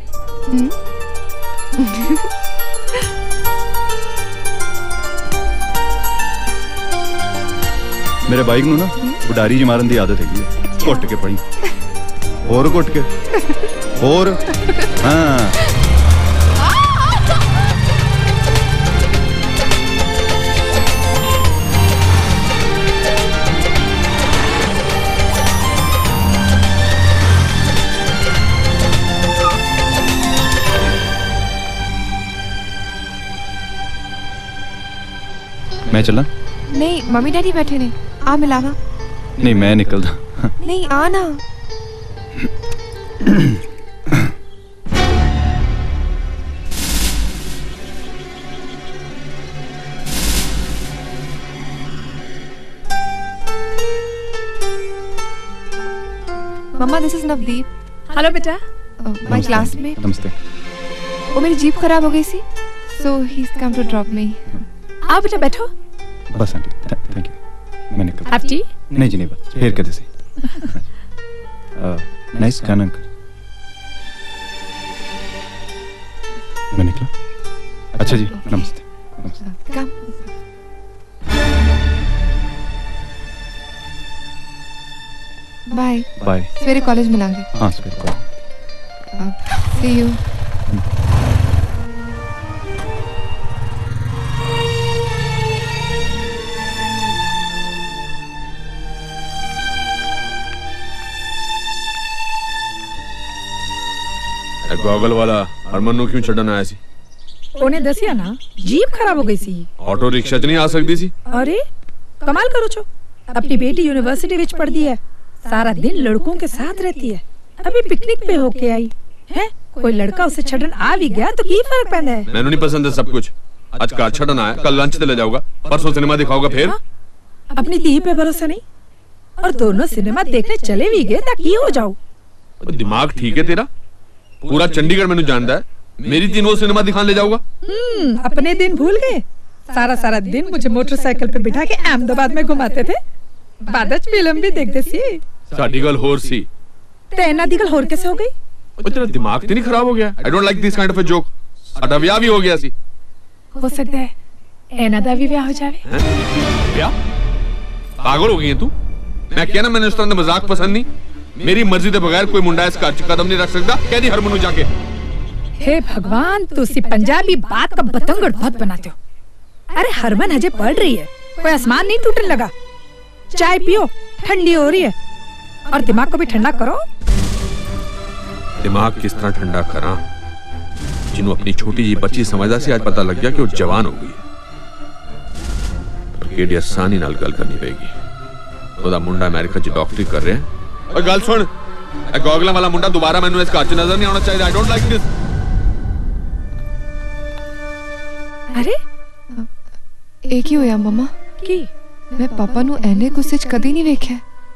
मेरे बाइक नू ना उडारी जी मारन दी आदत है। घुट के पड़ी और घुट के और हाँ। मैं चला? नहीं, मम्मी डैडी बैठे ने, आ मिलावा। नहीं मैं निकलदा। नहीं आना। Mama this is Navdeep. Hello बेटा। My classmate. नमस्ते। वो मेरी जीप खराब हो गई सी, so he is come to drop me. आओ बेटा बैठो। बस आंटी थैंक यू। मैं निकल। आप टी? नहीं जी नहीं बस फिर कदे से नाइस खाना अंकल मैं निकला अच्छा जी नमस्ते नमस्ते कम बाय बाय सवेरे कॉलेज मिलांगे हाँ सवेरे कॉलेज सी यू गॉगल वाला हरमन ਨੂੰ ਕਿਉਂ ਛੱਡਣ ਆਇਆ ਸੀ ਉਹਨੇ ਦੱਸਿਆ ਨਾ जीप खराब हो गई सी ऑटो रिक्शा च नहीं आ सकती सी अरे कमाल करो छो अपनी बेटी यूनिवर्सिटी विच पढ़ती है सारा दिन लड़कों के साथ रहती है अभी पिकनिक पे होके आई है कोई लड़का उसे छड़न आ भी गया तो की फर्क पैंदा है मैनू नहीं पसंद है सब कुछ आज घर छड़न आया कल लंच ते ले जाऊंगा परसों सिनेमा दिखाऊंगा फिर हाँ? अपनी धी पे भरोसा नहीं और दोनों सिनेमा देखने चले भी गए ताकि हो जाओ दिमाग ठीक है तेरा पूरा चंडीगढ़ मैंने जानता है मेरी तीन वो सिनेमा दिखाने ले जाऊंगा हम्म अपने दिन भूल गए सारा सारा दिन मुझे मोटरसाइकिल पे बिठा के अहमदाबाद में घुमाते थे बाद च फिल्म भी देखते सी साडी गल होर सी ते इना दी गल होर कैसे हो गई ओ तेरा दिमाग ते नहीं खराब हो गया I don't like this kind of a joke साडा ब्याह भी हो गया सी हो सकता है इना दा भी ब्याह हो जावे ब्याह पागल हो गई है तू मैं कहना मैंने उस तरह मजाक पसंद नहीं मेरी मर्जी के बगैर कोई मुंडा इस घर च कदम नहीं रख सकता कह दी हरमन जाके हे भगवान तुसी पंजाबी बात का बतंगड़ बहुत बनाते हो अरे हरमन हजे पढ़ रही है कोई आसमान नहीं टूटने लगा चाय पियो ठंडी हो रही है और दिमाग को भी ठंडा करो दिमाग किस तरह ठंडा करा जिन्हों अपनी छोटी जी बच्ची समझदा सी आज पता लग गया कि वो जवान हो गई पर केडी आसानी नाल गल करनी पेगी ओदा मुंडा अमेरिका च डॉक्टरी कर रहे हैं और गल सुन ए गॉगला वाला मुंडा दोबारा मैनू इस घर च नजर नहीं आना चाहिए आई डोंट लाइक दिस अरे एक ही होया मम्मा की मैं पापा नु एने गुस्से च कदी नहीं वेख्या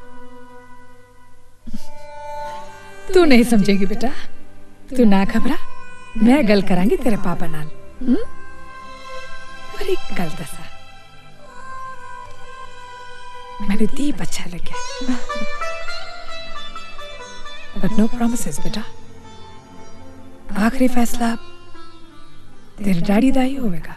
तू नहीं समझेगी बेटा तू ना घबरा मैं गल करांगी तेरे पापा नाल हम्म पर एक गल दसा मेरे दीप अच्छा लग गया बट नो प्रॉमिसेस बेटा आखिरी फैसला तेरे डैडी दा ही होगा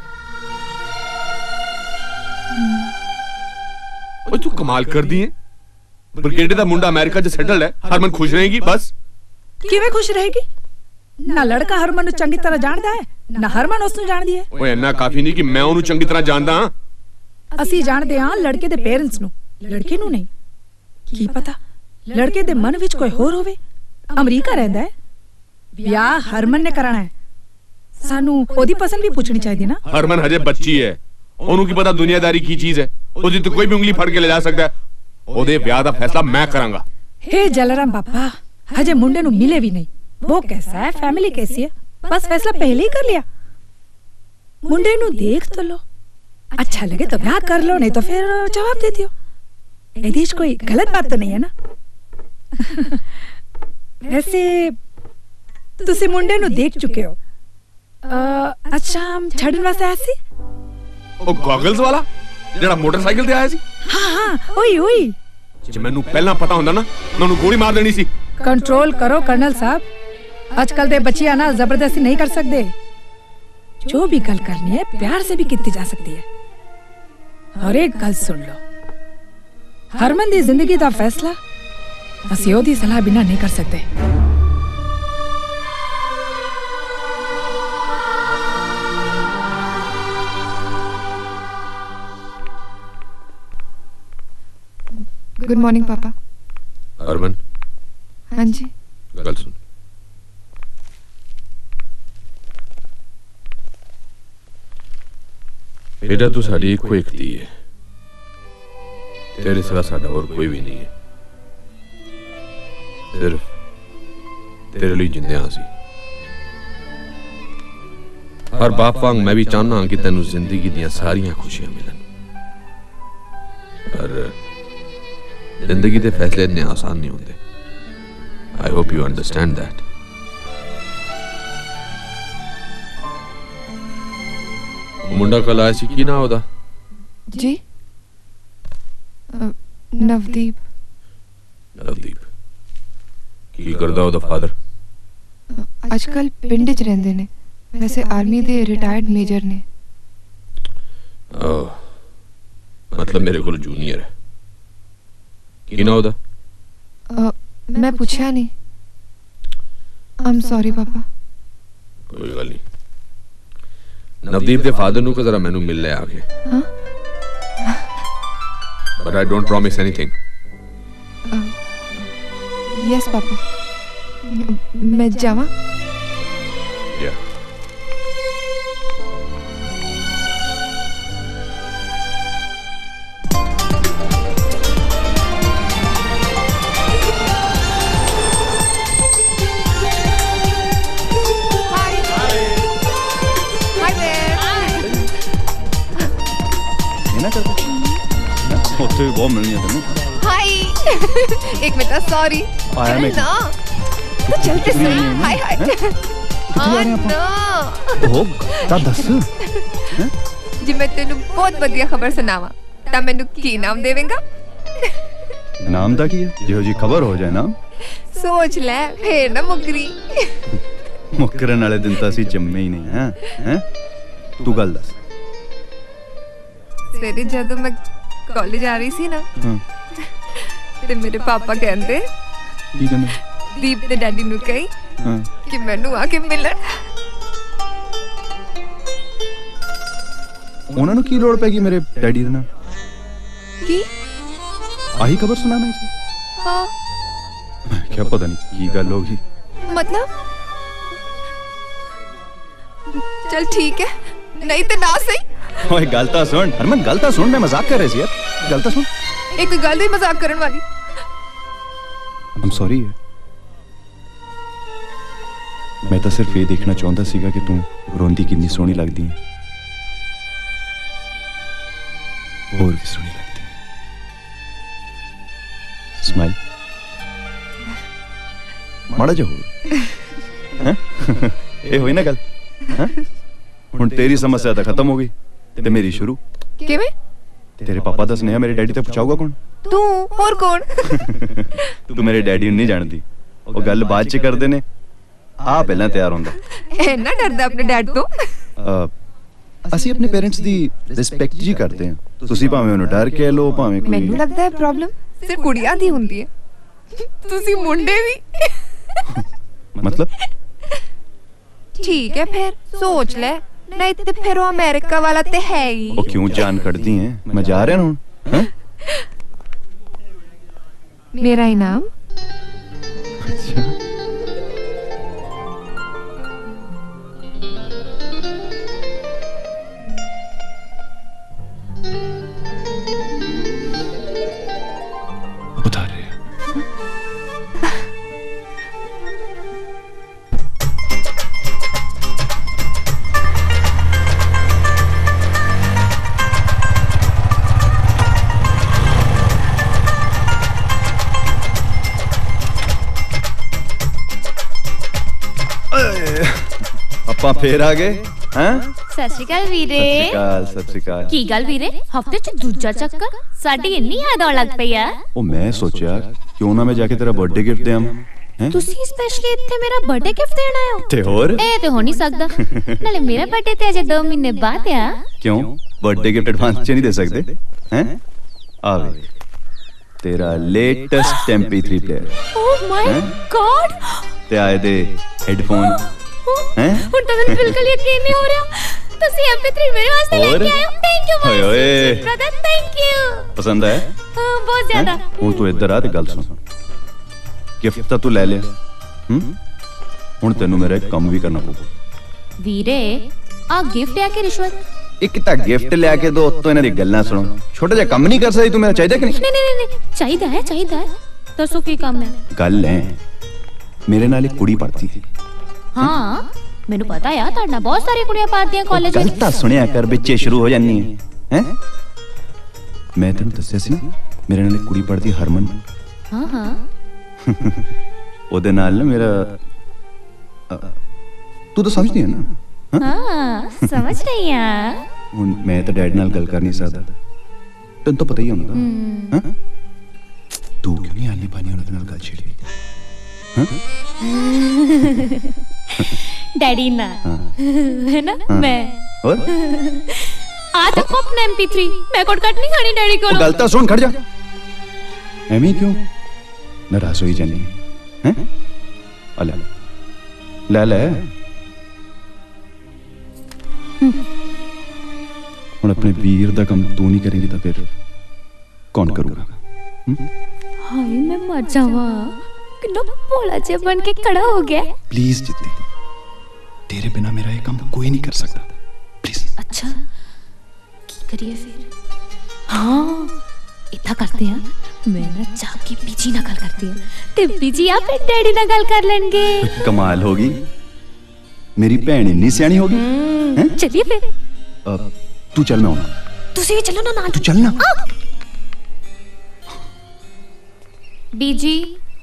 ओ तू कमाल कर दी है ब्रिगेड दा मुंडा अमेरिका च सेटल्ड है हरमन खुश रहेगी बस किवें खुश रहेगी ना लड़का हरमन नु चंगी तरह जानदा है ना हरमन उस नु जानदी है ओए इन्ना काफी नहीं कि मैं ओनु चंगी तरह जानदा हां ਅਸੀਂ ਜਾਣਦੇ ਹਾਂ ਲੜਕੇ ਦੇ ਪੇਰੈਂਟਸ ਨੂੰ ਲੜਕੀ ਨੂੰ ਨਹੀਂ ਕੀ ਪਤਾ ਲੜਕੇ ਦੇ ਮਨ ਵਿੱਚ ਕੋਈ ਹੋਰ ਹੋਵੇ ਅਮਰੀਕਾ ਰਹਿੰਦਾ ਹੈ ਵਿਆਹ ਹਰਮਨ ਨੇ ਕਰਾਣਾ ਹੈ ਸਾਨੂੰ ਉਹਦੀ ਪਸੰਦ ਵੀ ਪੁੱਛਣੀ ਚਾਹੀਦੀ ਨਾ ਹਰਮਨ ਹਜੇ ਬੱਚੀ ਹੈ ਉਹਨੂੰ ਕੀ ਪਤਾ ਦੁਨੀਆਦਾਰੀ ਕੀ ਚੀਜ਼ ਹੈ ਉਹਦੀ ਤਾਂ ਕੋਈ ਵੀ ਉਂਗਲੀ ਫੜ ਕੇ ਲੈ ਜਾ ਸਕਦਾ ਹੈ ਉਹਦੇ ਵਿਆਹ ਦਾ ਫੈਸਲਾ ਮੈਂ ਕਰਾਂਗਾ हे जलराम बापा हजे मुंडे नु मिले भी नहीं वो कैसा है फैमिली कैसी है बस फैसला पहले ही कर लिया मुंडे नु देख तो लो अच्छा लगे तो ब्याह कर लो नहीं तो फिर जवाब दे दियो एदीश कोई गलत बात तो नहीं है ना वैसे तुसी मुंडे नु देख चुके हो आ, अच्छा हम छड़न वास्ते आए सी ओ गॉगल्स वाला जेड़ा मोटरसाइकिल ते आया सी हां हां ओई ओई जे मैनू पहला पता हुंदा ना मैं उन्हें गोली मार देनी सी कंट्रोल करो कर्नल साहब आजकल दे बच्चियां ना जबरदस्ती नहीं कर सकते जो भी गल करनी है प्यार से भी की जा सकती है और एक गल सुन लो हरमन दी जिंदगी दा फैसला असीं ओदी सलाह बिना नहीं कर सकते गुड मॉर्निंग पापा हरमन हाँ जी गल सुन बेटा तू साडी इको एक धी है तेरे सिवा साडा और कोई भी नहीं है सिर्फ तेरे लिए जिंदे हाँ सी हर बाप वांग मैं भी चाहना हाँ कि तेनू जिंदगी दियां सारियां खुशियां मिलन पर जिंदगी के फैसले इतने आसान नहीं होते I hope you understand that मुंडा कल आया सी की ना होदा जी ਨਵਦੀਪ। ਨਵਦੀਪ ਕੀ ਕਰਦਾ ਉਹਦਾ ਫਾਦਰ? ਅੱਜ ਕੱਲ ਪਿੰਡ 'ਚ ਰਹਿੰਦੇ ਨੇ, ਵੈਸੇ ਆਰਮੀ ਦੇ ਰਿਟਾਇਰਡ ਮੇਜਰ ਨੇ। ਮਤਲਬ ਮੇਰੇ ਕੋਲ ਜੂਨੀਅਰ ਹੈ। ਕੀ ਨਾ ਉਹਦਾ? ਮੈਂ ਪੁੱਛਿਆ ਨਹੀਂ। ਆਮ ਸੌਰੀ ਪਾਪਾ। ਕੋਈ ਗੱਲ ਨਹੀਂ। ਨਵਦੀਪ ਦੇ ਫਾਦਰ ਨੂੰ ਕਿ ਜ਼ਰਾ ਮੈਨੂੰ ਮਿਲ ਲੈ ਆ ਕੇ। ਹਾਂ but I don't promise anything. Yes ਪਾਪਾ। मैं जावा? Yeah. ਉੱਥੇ ਬਹੁਤ ਮਿਲਣੀਆਂ ਤੈਨੂੰ। ਹਾਈ ਇੱਕ ਮਿੰਟ ਸੌਰੀ ਆਇਆ ਮੈਂ ਨਾ ਤੂੰ ਚਲਤੇ ਸਹੀ। ਹਾਈ ਹਾਈ ਆ ਨਾ ਉਹ ਤਾਂ ਦੱਸ ਜੇ ਮੈਂ ਤੈਨੂੰ ਬਹੁਤ ਵਧੀਆ ਖਬਰ ਸੁਣਾਵਾਂ ਤਾਂ ਮੈਨੂੰ ਕੀ ਨਾਮ ਦੇਵੇਂਗਾ? ਨਾਮ ਦਾ ਕੀ ਹੈ? ਜਿਹੋ ਜੀ ਖਬਰ ਹੋ ਜਾਏ ਨਾ ਸੋਚ ਲੈ ਫੇਰ ਨਾ ਮੁਕਰੀ। ਮੁਕਰਨ ਵਾਲੇ ਦਿਨ ਤਾਂ ਅਸੀਂ ਜੰਮੇ ਹੀ ਨਹੀਂ। ਹੈ ਹੈ ਤੂੰ ਗੱਲ ਦੱਸ। ਸਵੇਰੇ ਜਦੋਂ ਮੈਂ ਕਾਲਜ ਆ ਰਹੀ ਸੀ ਨਾ ਤੇ ਮੇਰੇ ਪਾਪਾ ਕਹਿੰਦੇ ਕੀ ਕਹਿੰਦੇ? ਦੀਪ ਦੇ ਡੈਡੀ ਨੂੰ ਕਹੀ ਕਿ ਮੈਨੂੰ ਆ ਕੇ ਮਿਲਣ। ਉਹਨਾਂ ਨੂੰ ਕੀ ਲੋੜ ਪੈ ਗਈ ਮੇਰੇ ਡੈਡੀ ਦੇ ਨਾਲ? ਕੀ ਆਹੀ ਖਬਰ ਸੁਣਾਣਾ ਸੀ? ਹਾਂ ਮੈਂ ਕਿਹਾ ਪਤਾ ਨਹੀਂ ਕੀ ਗੱਲ ਹੋ ਗਈ। मतलब चल ठीक है नहीं तो ना सही। ओए गल तो सुन हरमन, गल तो सुन। मैं मजाक कर रही थी यार, गल तो सुन। एक कोई गल ही मजाक करने वाली। I'm sorry है। मैं तो सिर्फ ये देखना चाहता सीगा कि तू रोंदी कितनी सोहनी लगदी है और भी सोहनी लगदी है। स्माइल माड़ा जा हो हैं ये होई ना गल हैं। हुण तेरी समस्या तो खत्म हो गई ते मेरी शुरू। किवें? तेरे पापा दा स्नेहा मेरे डैडी तक पहुंचाऊगा कौन? तू और कौन? तू मेरे डैडी नहीं जानती। वो गल बाद च करदे ने, आ पहला तैयार होंदा। इन्ना डरदा अपने डैड तो? ਅਸੀਂ ਆਪਣੇ ਪੇਰੈਂਟਸ ਦੀ ਰਿਸਪੈਕਟ ਜੀ ਕਰਦੇ ਹਾਂ। ਤੁਸੀਂ ਭਾਵੇਂ ਉਹਨੂੰ ਡਰ ਕਹਿ ਲਓ ਭਾਵੇਂ ਕੋਈ। ਮੈਨੂੰ ਲੱਗਦਾ ਹੈ ਪ੍ਰੋਬਲਮ ਸਿਰਫ ਕੁੜੀਆਂ ਦੀ ਹੁੰਦੀ ਹੈ, ਤੁਸੀਂ ਮੁੰਡੇ ਵੀ। मतलब ठीक है फिर सोच ले, नहीं तो फिर वो अमेरिका वाला तो है ही। वो क्यों जान कटती हैं? मैं जा रहा हूँ। मेरा इनाम अच्छा बता रहे ਆਪਾਂ ਫੇਰ ਆ ਗਏ हैं? ਸਤਿ ਸ਼੍ਰੀ ਅਕਾਲ ਵੀਰੇ। ਸਤਿ ਸ਼੍ਰੀ ਅਕਾਲ ਸਤਿ ਸ਼੍ਰੀ ਅਕਾਲ। ਕੀ ਗੱਲ ਵੀਰੇ, ਹਫਤੇ ਚ ਦੂਜਾ ਚੱਕਰ? ਸਾਡੀ ਇੰਨੀ ਯਾਦ ਆਉਣ ਲੱਗ ਪਈ ਆ। ਉਹ ਮੈਂ ਸੋਚਿਆ ਕਿਉਂ ਨਾ ਮੈਂ ਜਾ ਕੇ ਤੇਰਾ ਬਰਥਡੇ ਗਿਫਟ ਦੇਵਾਂ। हैं? ਤੁਸੀਂ ਸਪੈਸ਼ਲੀ ਇੱਥੇ ਮੇਰਾ ਬਰਥਡੇ ਗਿਫਟ ਦੇਣ ਆਏ ਹੋ? ਤੇ ਹੋਰ ਇਹ ਤੇ ਹੋ ਨਹੀਂ ਸਕਦਾ। ਨਾਲੇ ਮੇਰਾ ਬਰਥਡੇ ਤੇ ਅਜੇ ਦੋ ਮਹੀਨੇ ਬਾਅਦ ਆ। क्यों बर्थडे गिफ्ट एडवांस च नहीं दे सकते हैं? आवे तेरा latest M P three player. Oh my God. ते आए दे हेडफोन हैं? ਹੁਣ ਤਾਂ ਮੈਨੂੰ ਬਿਲਕੁਲ ਯਕੀਨ ਨਹੀਂ ਹੋ ਰਿਹਾ ਤੁਸੀਂ ਐਮ ਪੀ ਥ੍ਰੀ ਮੇਰੇ ਵਾਸਤੇ ਲੈ ਕੇ ਆਏ ਹੋ। ਥੈਂਕ ਯੂ ओए ओए ब्रदर, थैंक यू। पसंद है? ਹਾਂ ਬਹੁਤ ਜ਼ਿਆਦਾ। ਹੁਣ ਤੂੰ ਇੱਧਰ ਆ ਤੇ ਗੱਲ ਸੁਣ। ਗਿਫਟ ਤਾਂ ਤੂੰ ਲੈ ਲਿਆ, ਹੂੰ? ਹੁਣ ਤੈਨੂੰ ਮੇਰਾ ਇੱਕ ਕੰਮ ਵੀ ਕਰਨਾ ਪਊਗਾ। ਵੀਰੇ ਆ ਗਿਫਟ ਆ ਕਿ ਰਿਸ਼ਵਤ? ਇੱਕ ਤਾਂ ਗਿਫਟ ਲਿਆ ਕੇ ਦੋ, ਉੱਤੋਂ ਇਹਨਾਂ ਦੀ ਗੱਲਾਂ ਸੁਣੋ। ਛੋਟਾ ਜਿਹਾ ਕੰਮ ਨਹੀਂ ਕਰ ਸਕਦੀ ਤੂੰ? ਮੇਰਾ ਚਾਹੀਦਾ ਕਿ ਨਹੀਂ? ਨਹੀਂ ਨਹੀਂ ਨਹੀਂ ਚਾਹੀਦਾ ਹੈ, ਚਾਹੀਦਾ ਹੈ। ਦੱਸੋ ਕੀ ਕੰਮ ਹੈ? ਗੱਲ ਹੈ ਮੇਰੇ ਨਾਲ ਇੱਕ ਕੁੜੀ ਪੜ੍ਹਦੀ ਸੀ। ਹਾਂ ਮੈਨੂੰ ਪਤਾ ਆ, ਤੁਹਾਡੇ ਨਾਲ ਬਹੁਤ ਸਾਰੀਆਂ ਕੁੜੀਆਂ ਪੜ੍ਹਦੀਆਂ ਕਾਲਜ ਗੱਲ ਵਿੱਚ। ਤਾਂ ਸੁਣਿਆ ਕਰ, ਵਿੱਚੇ ਸ਼ੁਰੂ ਹੋ ਜਾਂਦੀ ਹੈ ਹੈ। ਮੈਂ ਤੈਨੂੰ ਦੱਸਿਆ ਸੀ ਨਾ ਮੇਰੇ ਨਾਲ ਇੱਕ ਕੁੜੀ ਪੜ੍ਹਦੀ ਹਰਮਨ। ਹਾਂ ਹਾਂ ਉਹਦੇ ਨਾਲ ਨਾ ਮੇਰਾ ਤੂੰ ਤਾਂ ਸਮਝਦੀ ਹੈ ਨਾ? ਹਾਂ ਸਮਝ ਰਹੀ ਆ। ਹੁਣ ਮੈਂ ਤਾਂ ਡੈਡ ਨਾਲ ਗੱਲ ਕਰ ਨਹੀਂ ਸਕਦਾ, ਤੈਨੂੰ ਤਾਂ ਪਤਾ ਹੀ ਹੁੰਦਾ। तू क्यों नहीं आनी पानी उन्हें नाल गल छेड़ी? डैडी ना है ना मैं और आ देखो अपना एम पी थ्री मैं कोट कट नहीं खानी डैडी को गल तो सुन खड़ जा एमी क्यों नाराज होई जानी हैं ले ले ले हुण अपने वीर दा काम तू नहीं करेंगी तो फिर कौन करूगा? हाय मैं मर जावा कितना भोला जे बन के खड़ा हो गया। प्लीज जिद्दी तेरे बिना मेरा ये काम कोई नहीं कर सकता प्लीज। अच्छा की करिए फिर? हाँ इतना करते हैं मैं ना जाके बीजी ना गल करती हूँ ते बीजी आप डैडी ना गल कर लेंगे। कमाल होगी मेरी भैन इतनी सियानी होगी। चलिए फिर तू चल मैं आऊंगा। तुसी भी चलो ना नाल। तू चल ना। बीजी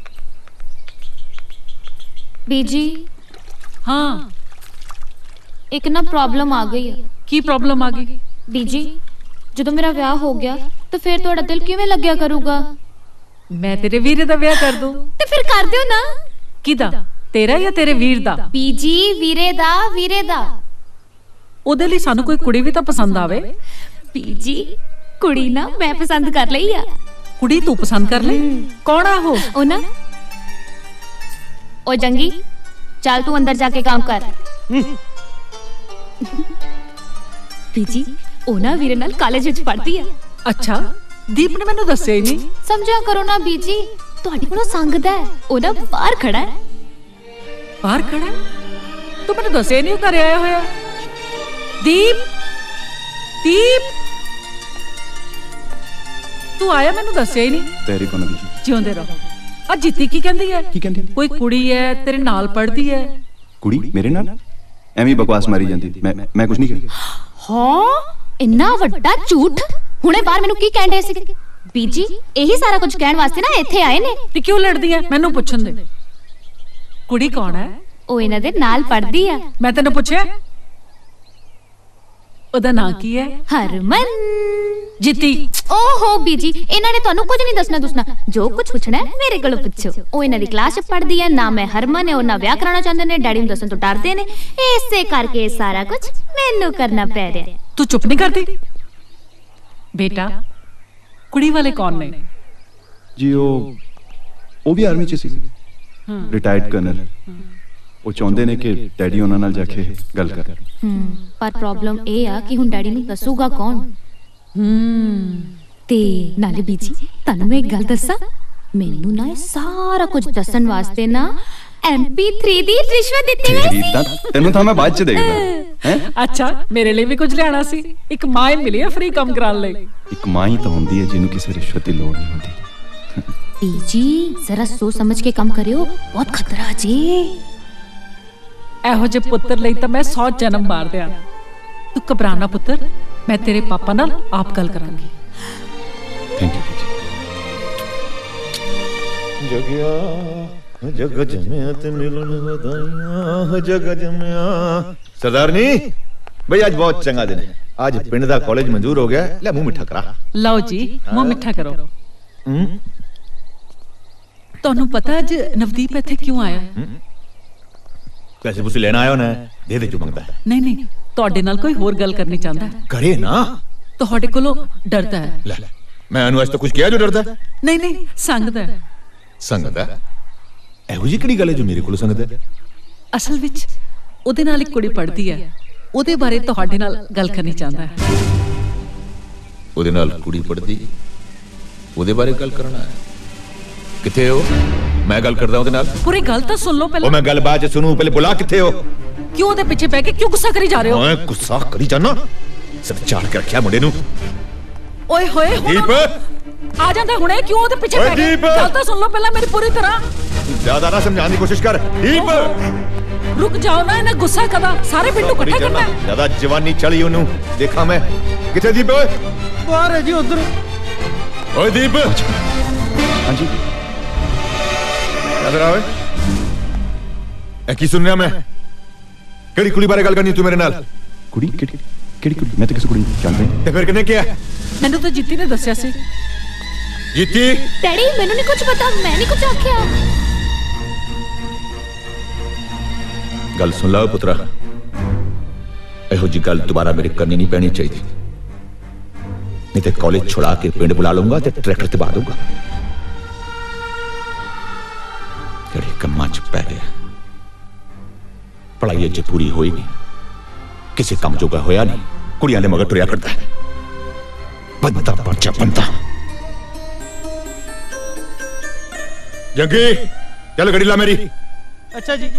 बीजी हाँ एक ना प्रॉब्लम आ गई है। की प्रॉब्लम आ गई? बीजी ਜਦੋਂ ਮੇਰਾ ਵਿਆਹ ਹੋ ਗਿਆ ਤਾਂ ਫਿਰ ਤੁਹਾਡਾ ਦਿਲ ਕਿਵੇਂ ਲੱਗਿਆ ਕਰੂਗਾ? ਮੈਂ ਤੇਰੇ ਵੀਰੇ ਦਾ ਵਿਆਹ ਕਰ ਦੂੰ। ਤੇ ਫਿਰ ਕਰ ਦਿਓ ਨਾ। ਕਿਦਾ? ਤੇਰਾ ਜਾਂ ਤੇਰੇ ਵੀਰ ਦਾ? ਬੀਜੀ ਵੀਰੇ ਦਾ ਵੀਰੇ ਦਾ। ਉਹਦੇ ਲਈ ਸਾਨੂੰ ਕੋਈ ਕੁੜੀ ਵੀ ਤਾਂ ਪਸੰਦ ਆਵੇ। ਬੀਜੀ ਕੁੜੀ ਨਾ ਮੈਂ ਪਸੰਦ ਕਰ ਲਈ ਆ। ਕੁੜੀ ਤੂੰ ਪਸੰਦ ਕਰ ਲਈ? ਕੌਣ ਆ ਉਹ? ਉਹ ਨਾ ਉਹ ਜੰਗੀ ਚੱਲ ਤੂੰ ਅੰਦਰ ਜਾ ਕੇ ਕੰਮ ਕਰ। ਬੀਜੀ ਉਹ ਨਾ ਵੀਰੇ ਨਾਲ ਕਾਲਜ ਵਿੱਚ ਪੜ੍ਹਦੀ ਹੈ। ਅੱਛਾ ਦੀਪ ਨੇ ਮੈਨੂੰ ਦੱਸਿਆ ਹੀ ਨਹੀਂ। ਸਮਝਿਆ ਕਰੋ ਨਾ ਬੀਜੀ ਤੁਹਾਡੇ ਕੋਲੋਂ ਸੰਗਦਾ ਹੈ। ਉਹ ਨਾ ਬਾਹਰ ਖੜਾ ਹੈ। ਬਾਹਰ ਖੜਾ ਹੈ? ਤੂੰ ਮੈਨੂੰ ਦੱਸਿਆ ਨਹੀਂ ਉਹ ਘਰੇ ਆਇਆ ਹੋਇਆ। ਦੀਪ ਦੀਪ ਤੂੰ ਆਇਆ ਮੈਨੂੰ ਦੱਸਿਆ ਹੀ ਨਹੀਂ। ਤੇਰੀ ਕੋਨ ਦੀ ਜਿਉਂਦੇ ਰਹੋ। ਆ ਜਿੱਤੀ ਕੀ ਕਹਿੰਦੀ ਹੈ? ਕੀ ਕਹਿੰਦੀ? ਕੋਈ ਕੁੜੀ ਹੈ ਤੇਰੇ ਨਾਲ ਪੜ੍ਹਦੀ ਹੈ। ਕੁੜੀ ਮੇਰੇ ਨਾਲ ਐਵੇਂ ਬਕਵਾਸ ਮਾਰੀ ਜਾਂਦੀ। ਮੈਂ ਮੈਂ ਕੁਝ ਨਹੀਂ ਕਿਹਾ। ਹਾਂ ਇੰਨਾ ਵੱਡਾ ਝੂਠ। ਹੁਣੇ ਬਾਹਰ ਮੈਨੂੰ ਕੀ ਕਹਿਣ ਦੇ ਸੀ? ਬੀਜੀ ਇਹੀ ਸਾਰਾ ਕੁਝ ਕਹਿਣ ਵਾਸਤੇ ਨਾ ਇੱਥੇ ਆਏ ਨੇ। ਤੇ ਕਿਉਂ ਲੜਦੀ ਹੈ? ਮੈਨੂੰ ਪੁੱਛਣ ਦੇ। ਕੁੜੀ ਕੌਣ ਹੈ? ਉਹ ਇਹਨਾਂ ਦੇ ਨਾਲ ਪੜ੍ਹਦੀ ਆ। ਮੈਂ ਤੈਨੂੰ ਪੁੱਛਿਆ ਉਹਦਾ ਨਾਂ ਕੀ ਹੈ? ਹਰਮਨ। ਜਿੱਤੀ ਓਹੋ ਬੀਜੀ ਇਹਨਾਂ ਨੇ ਤੁਹਾਨੂੰ ਕੁਝ ਨਹੀਂ ਦੱਸਣਾ ਦੁਸਣਾ। ਜੋ ਕੁਝ ਪੁੱਛਣਾ ਹੈ ਮੇਰੇ ਕੋਲੋਂ ਪੁੱਛੋ। ਉਹ ਇਹਨਾਂ ਦੀ ਕਲਾਸ ਚ ਪੜ੍ਹਦੀ ਹੈ ਨਾ। ਮੈਂ ਹਰਮਨ ਹੈ। ਉਹਨਾਂ ਵਿਆਹ ਕਰਾਉਣਾ ਚਾਹੁੰਦੇ ਨੇ। ਡੈਡੀ ਨੂੰ ਦੱਸਣ ਤੋਂ ਡਰਦੇ ਨੇ। ਇਸੇ ਕਰਕੇ ਸਾਰਾ ਕੁਝ ਮੈਨੂੰ ਕਰਨਾ ਪੈ ਰਿਹਾ। ਤੂੰ ਚੁੱਪ ਨਹੀਂ ਕਰਦੀ? ਬੇਟਾ ਕੁੜੀ ਵਾਲੇ ਕੌਣ ਨੇ? ਜੀ ਉਹ ਉਹ ਵੀ ਆਰਮੀ ਚ ਸੀ। Retired colonel. ਉਹ ਚਾਹੁੰਦੇ ਨੇ ਕਿ ਡੈਡੀ ਉਹਨਾਂ ਨਾਲ ਜਾ ਕੇ ਗੱਲ ਕਰ। ਹੂੰ ਪਰ ਪ੍ਰੋਬਲਮ ਇਹ ਆ ਕਿ ਹੁਣ ਡੈਡੀ ਨੂੰ ਦੱਸੂਗਾ ਕੌਣ? ਹੂੰ ਤੇ ਨਾਲੇ ਬੀਜੀ ਤੁਹਾਨੂੰ ਮੈਂ ਇੱਕ ਗੱਲ ਦੱਸਾਂ। ਮੈਨੂੰ ਨਾ ਇਹ ਸਾਰਾ ਕੁਝ ਦੱਸਣ ਵਾਸਤੇ ਨਾ ਐਮ ਪੀ ਥ੍ਰੀ ਦੀ ਰਿਸ਼ਵਤ ਦਿੱਤੀ ਗਈ ਸੀ। ਤੈਨੂੰ ਤਾਂ ਮੈਂ ਬਾਅਦ ਚ ਦੇਖਦਾ ਹੈ। ਅੱਛਾ ਮੇਰੇ ਲਈ ਵੀ ਕੁਝ ਲੈਣਾ ਸੀ। ਇੱਕ ਮਾਂ ਮਿਲੀ ਹੈ ਫ੍ਰੀ ਕੰਮ ਕਰਾਉਣ ਲਈ। ਇੱਕ ਮਾਂ ਹੀ ਤਾਂ ਹੁੰਦੀ ਹੈ ਜਿਹਨੂੰ ਕਿਸੇ ਰਿਸ਼ਵਤ ਦੀ ਲੋੜ ਨਹੀਂ ਹੁੰਦੀ। ਬੀਜੀ ਜ਼ਰਾ ਸੋਚ ਸਮਝ ਕੇ ਕੰਮ ਕਰਿਓ। ਬਹੁਤ ਖਤਰਾ ਜੀ। ਇਹੋ ਜਿਹੇ ਪੁੱਤਰ ਲਈ ਤਾਂ ਮੈਂ ਸੌ ਜਨਮ ਮਾਰ ਦਿਆਂ। ਤੂੰ ਘਬਰਾਣਾ ਪੁੱਤਰ ਮੈਂ ਤੇਰੇ ਪਾਪਾ ਨਾਲ ਆਪ ਗੱਲ ਕਰਾਂਗੀ। ਥੈਂਕ ਯੂ ਜਗਿਆ ਜਗ ਜਮਿਆ ਤੇ ਮਿਲਣ ਵਧਾਈਆਂ ਜਗ ਜਮਿਆ। सरदारनी भाई आज बहुत चंगा दिन है। आज पिंड दा कॉलेज मंजूर हो गया। ले मुंह मिठा करा। लो जी मुंह मिठा करो। ਤੁਹਾਨੂੰ ਪਤਾ ਅੱਜ ਨਵਦੀਪ ਇੱਥੇ ਕਿਉਂ ਆਇਆ? ਪੈਸੇ ਪੂਸੇ ਲੈਣਾ ਆਇਆ ਹੋਣਾ। ਦੇ ਦੇ ਜੋ ਮੰਗਦਾ ਹੈ। ਨਹੀਂ ਨਹੀਂ ਤੁਹਾਡੇ ਨਾਲ ਕੋਈ ਹੋਰ ਗੱਲ ਕਰਨੀ ਚਾਹੁੰਦਾ ਹੈ। ਕਰੇ ਨਾ। ਤੁਹਾਡੇ ਕੋਲੋਂ ਡਰਦਾ ਹੈ। ਲੈ ਲੈ ਮੈਂ ਉਹਨੂੰ ਅੱਜ ਤੱਕ ਕੁਝ ਕਿਹਾ ਜੋ ਡਰਦਾ? ਨਹੀਂ ਨਹੀਂ ਸੰਗਦਾ ਹੈ। ਸੰਗਦਾ? ਇਹੋ ਜਿਹੀ ਕਿਹੜੀ ਗੱਲ ਹੈ ਜੋ ਮੇਰੇ ਕੋਲ ਸੰਗਦਾ? ਅਸਲ ਵਿੱਚ ਉਹਦੇ ਨਾਲ ਇੱਕ ਕੁੜੀ ਪੜ੍ਹਦੀ ਹੈ। ਉਹਦੇ ਬਾਰੇ ਤੁਹਾਡੇ ਨਾਲ ਗੱਲ ਕਰਨੀ ਚਾਹੁੰਦਾ ਹੈ। ਉਹਦੇ ਨਾਲ ਕੁੜੀ ਪੜ੍ਹਦੀ ਉਹਦੇ ਬਾਰੇ ਗੱਲ ਕਰਨਾ ਹੈ? ਕਿੱਥੇ ਹੋ? ਮੈਂ ਗੱਲ ਕਰਦਾ ਉਹਦੇ ਨਾਲ। ਪੂਰੀ ਗੱਲ ਤਾਂ ਸੁਣ ਲਓ ਪਹਿਲਾਂ। ਉਹ ਮੈਂ ਗੱਲ ਬਾਅਦ ਚ ਸੁਣੂ। ਪਹਿਲੇ ਬੁਲਾ ਕਿੱਥੇ ਹੋ? ਕਿਉਂ ਉਹਦੇ ਪਿੱਛੇ ਪੈ ਕੇ ਕਿਉਂ ਗੁੱਸਾ ਕਰੀ ਜਾ ਰਹੇ ਹੋ? ਓਏ ਗੁੱਸਾ ਕਰੀ ਜਾਨਾ? ਸਭ ਚਾੜ ਕੇ ਰੱਖਿਆ ਮੁੰਡੇ ਨੂੰ। ਓਏ ਹੋਏ ਦੀਪ ਆ ਜਾਂਦਾ ਹੁਣੇ। ਕਿਉਂ ਉਹਦੇ ਪਿੱਛੇ ਪੈ ਕੇ? ਗੱਲ ਤਾਂ ਸੁਣ ਲਓ ਪਹਿਲਾਂ ਮੇਰੀ ਪੂਰੀ ਤਰ੍ਹਾਂ। ਜ਼ਿਆਦਾ ਨਾ ਸਮਝਾਉਣ ਦੀ ਕੋਸ਼ਿਸ਼ ਕਰ। ਦੀਪ रुक जाओ ना। इन्हें गुस्सा कदा सारे पिंडू इकट्ठा करना है। ज्यादा जवानी चढ़ी ओनू देखा मैं। किथे दीप? बाहर है जी उधर। ओए दीप। हां जी इधर आओ। ए की सुन रहा मैं? केड़ी कुड़ी बारे गल करनी तू मेरे नाल? कुड़ी केड़ी केड़ी कुड़ी? मैं तो किसी कुड़ी जानदा नहीं। ते फिर किने किया? मैंने तो जित्ती ने दस्या सी। जीती डैडी मैनू नहीं कुछ पता, मैं नहीं कुछ आख्या। गल सुन लो पुत्रा, ਇਹੋ जी गल दोबारा मेरे करनी नहीं पैनी चाहिए, नहीं तो कॉलेज छुड़ा के पिंड बुला लूंगा तो ट्रैक्टर ते बहा दूंगा। किहड़े कम्मां च पै गया, पढ़ाई अज पूरी होई नहीं, किसी काम जोगा होया नहीं, कुड़ियां दे मगर तुरिया फिरदा है। बंदा बच्चा बंदा। जंगी चल गड़ी ला मेरी। अच्छा जी।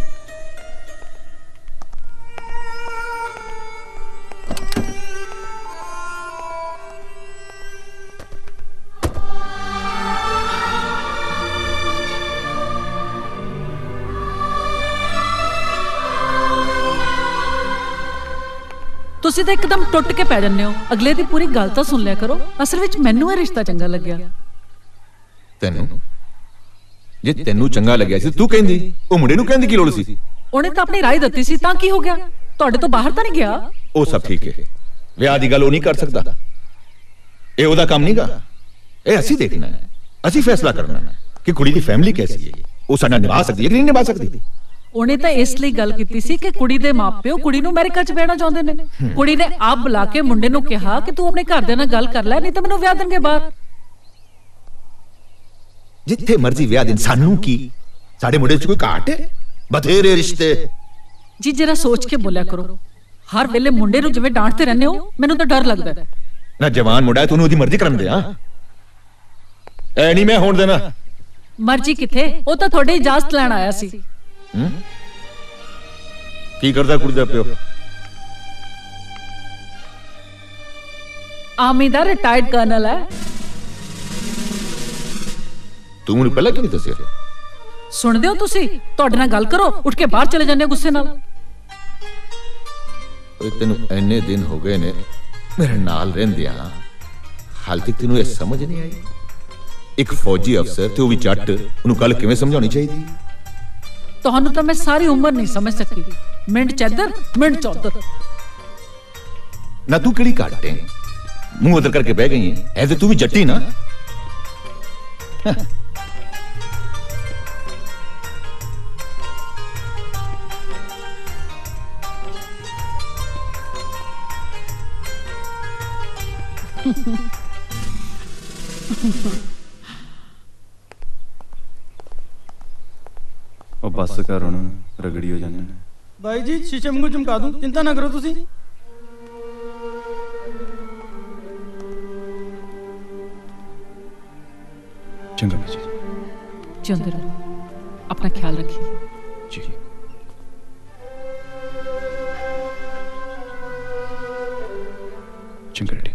ਤੁਸੀਂ ਤਾਂ ਇੱਕਦਮ ਟੁੱਟ ਕੇ ਪੈ ਜੰਨੇ ਹੋ, ਅਗਲੇ ਦੀ ਪੂਰੀ ਗੱਲ ਤਾਂ ਸੁਣ ਲਿਆ ਕਰੋ। ਅਸਲ ਵਿੱਚ ਮੈਨੂੰ ਇਹ ਰਿਸ਼ਤਾ ਚੰਗਾ ਲੱਗਿਆ। ਤੈਨੂੰ ਜੇ ਤੈਨੂੰ ਚੰਗਾ ਲੱਗਿਆ ਸੀ ਤੂੰ ਕਹਿੰਦੀ, ਉਹ ਮੁੰਡੇ ਨੂੰ ਕਹਿੰਦੀ ਕੀ ਲੋੜ ਸੀ? ਉਹਨੇ ਤਾਂ ਆਪਣੀ ਰਾਏ ਦਿੱਤੀ ਸੀ, ਤਾਂ ਕੀ ਹੋ ਗਿਆ? ਤੁਹਾਡੇ ਤੋਂ ਬਾਹਰ ਤਾਂ ਨਹੀਂ ਗਿਆ? ਉਹ ਸਭ ਠੀਕ ਹੈ, ਵਿਆਹ ਦੀ ਗੱਲ ਉਹ ਨਹੀਂ ਕਰ ਸਕਦਾ, ਇਹ ਉਹਦਾ ਕੰਮ ਨਹੀਂਗਾ। ਇਹ ਅਸੀਂ ਦੇਖਣਾ ਹੈ, ਅਸੀਂ ਫੈਸਲਾ ਕਰਨਾ ਹੈ ਕਿ ਕੁੜੀ ਦੀ ਫੈਮਿਲੀ ਕੈਸੀ ਹੈ, ਉਹ ਸਾਡਾ ਨਿਭਾ ਸਕਦੀ ਹੈ ਕਿ ਨਹੀਂ ਨਿਭਾ ਸਕਦੀ। ਉਹਨੇ ਤਾਂ ਇਸ ਲਈ ਗੱਲ ਕੀਤੀ ਸੀ ਕਿ ਕੁੜੀ ਦੇ ਮਾਪਿਓ ਕੁੜੀ ਨੂੰ ਅਮਰੀਕਾ 'ਚ ਵਿਆਹਣਾ ਚਾਹੁੰਦੇ ਨੇ। ਕੁੜੀ ਨੇ ਆਪ ਬੁਲਾ ਕੇ ਮੁੰਡੇ ਨੂੰ ਕਿਹਾ ਕਿ ਤੂੰ ਆਪਣੇ ਘਰਦਿਆਂ ਨਾਲ ਗੱਲ ਕਰ ਲੈ, ਨਹੀਂ ਤਾਂ ਮੈਨੂੰ ਵਿਆਹ ਦੇਣਗੇ ਬਾਹਰ। ਜਿੱਥੇ ਮਰਜ਼ੀ ਵਿਆਹ ਦੇਣ, ਸਾਨੂੰ ਕੀ? ਸਾਡੇ ਮੁੰਡੇ 'ਚ ਕੋਈ ਘਾਟ ਹੈ? ਬਥੇਰੇ ਰਿਸ਼ਤੇ। ਜੀ ਜਰਾ ਸੋਚ ਕੇ ਬੋਲਿਆ ਕਰੋ, ਹਰ ਵੇਲੇ ਮੁੰਡੇ ਨੂੰ ਜਿਵੇਂ ਡਾਂਟਦੇ ਰਹਿੰਦੇ ਹੋ, ਮੈਨੂੰ ਤਾਂ ਡਰ ਲੱਗਦਾ ਹੈ। ਨਾ ਜਵਾਨ ਮੁੰਡਾ ਤੂੰ ਉਹਦੀ ਮਰਜ਼ੀ ਕਰਨ ਦੇ। ਆ ਐ ਨਹੀਂ ਮੈਂ ਹੋਣ ਦੇਣਾ। ਮਰਜ਼ੀ ਕਿੱਥੇ, ਉਹ ਤਾਂ ਤੁਹਾਡੀ ਇਜਾਜ਼ਤ ਲੈਣ ਆਇਆ ਸੀ। ਕੀ ਕਰਦਾ ਕੁੜੀ ਦਾ ਪਿਓ? ਆਰਮੀ ਦਾ ਰਿਟਾਇਰਡ ਕਰਨਲ ਹੈ। ਤੂੰ ਮੈਨੂੰ ਪਹਿਲਾਂ ਕਿਉਂ ਨਹੀਂ ਦੱਸਿਆ? ਸੁਣਦੇ ਹੋ ਤੁਸੀਂ? ਤੁਹਾਡੇ ਨਾਲ ਗੱਲ ਕਰੋ, ਉੱਠ ਕੇ ਬਾਹਰ ਚਲੇ ਜਾਂਦੇ ਹੋ ਗੁੱਸੇ ਨਾਲ। ਓਏ ਤੈਨੂੰ ਇੰਨੇ ਦਿਨ ਹੋ ਗਏ ਨੇ ਮੇਰੇ ਨਾਲ ਰਹਿੰਦਿਆਂ, ਹਾਲ ਤੱਕ ਤੈਨੂੰ ਇਹ ਸਮਝ ਨਹੀਂ ਆਈ? ਇੱਕ ਫੌਜੀ ਅਫਸਰ ਤੇ ਉਹ ਵੀ ਜੱਟ, ਉਹਨੂੰ ਗੱਲ ਕਿਵੇਂ ਸਮਝਾਉਣੀ ਚਾਹੀਦੀ? ਤੁਹਾਨੂੰ ਤਾਂ ਮੈਂ ਸਾਰੀ ਉਮਰ ਨਹੀਂ ਸਮਝ ਸਕੀ। ਮਿੰਟ ਚ ਇੱਧਰ, ਮਿੰਟ ਚ ਉੱਧਰ। ਨਾ ਤੂੰ ਕਿਹੜੀ ਘੱਟ ਹੈ, ਮੂੰਹ ਉਧਰ ਕਰਕੇ ਬਹਿ ਗਈ ਹੈ, ਐ ਤੇ ਤੂੰ ਵੀ ਜੱਟੀ ਨਾ। ਉਹ ਬੱਸ ਕਰ, ਹੁਣ ਰਗੜੀ ਹੋ ਜਾਂਦੇ ਨੇ। भाई जी शीशे में चमका दूं, चिंता ना करो तुसी। चंगा जी। चंद्र अपना ख्याल रखिए जी। चंगा डैडी।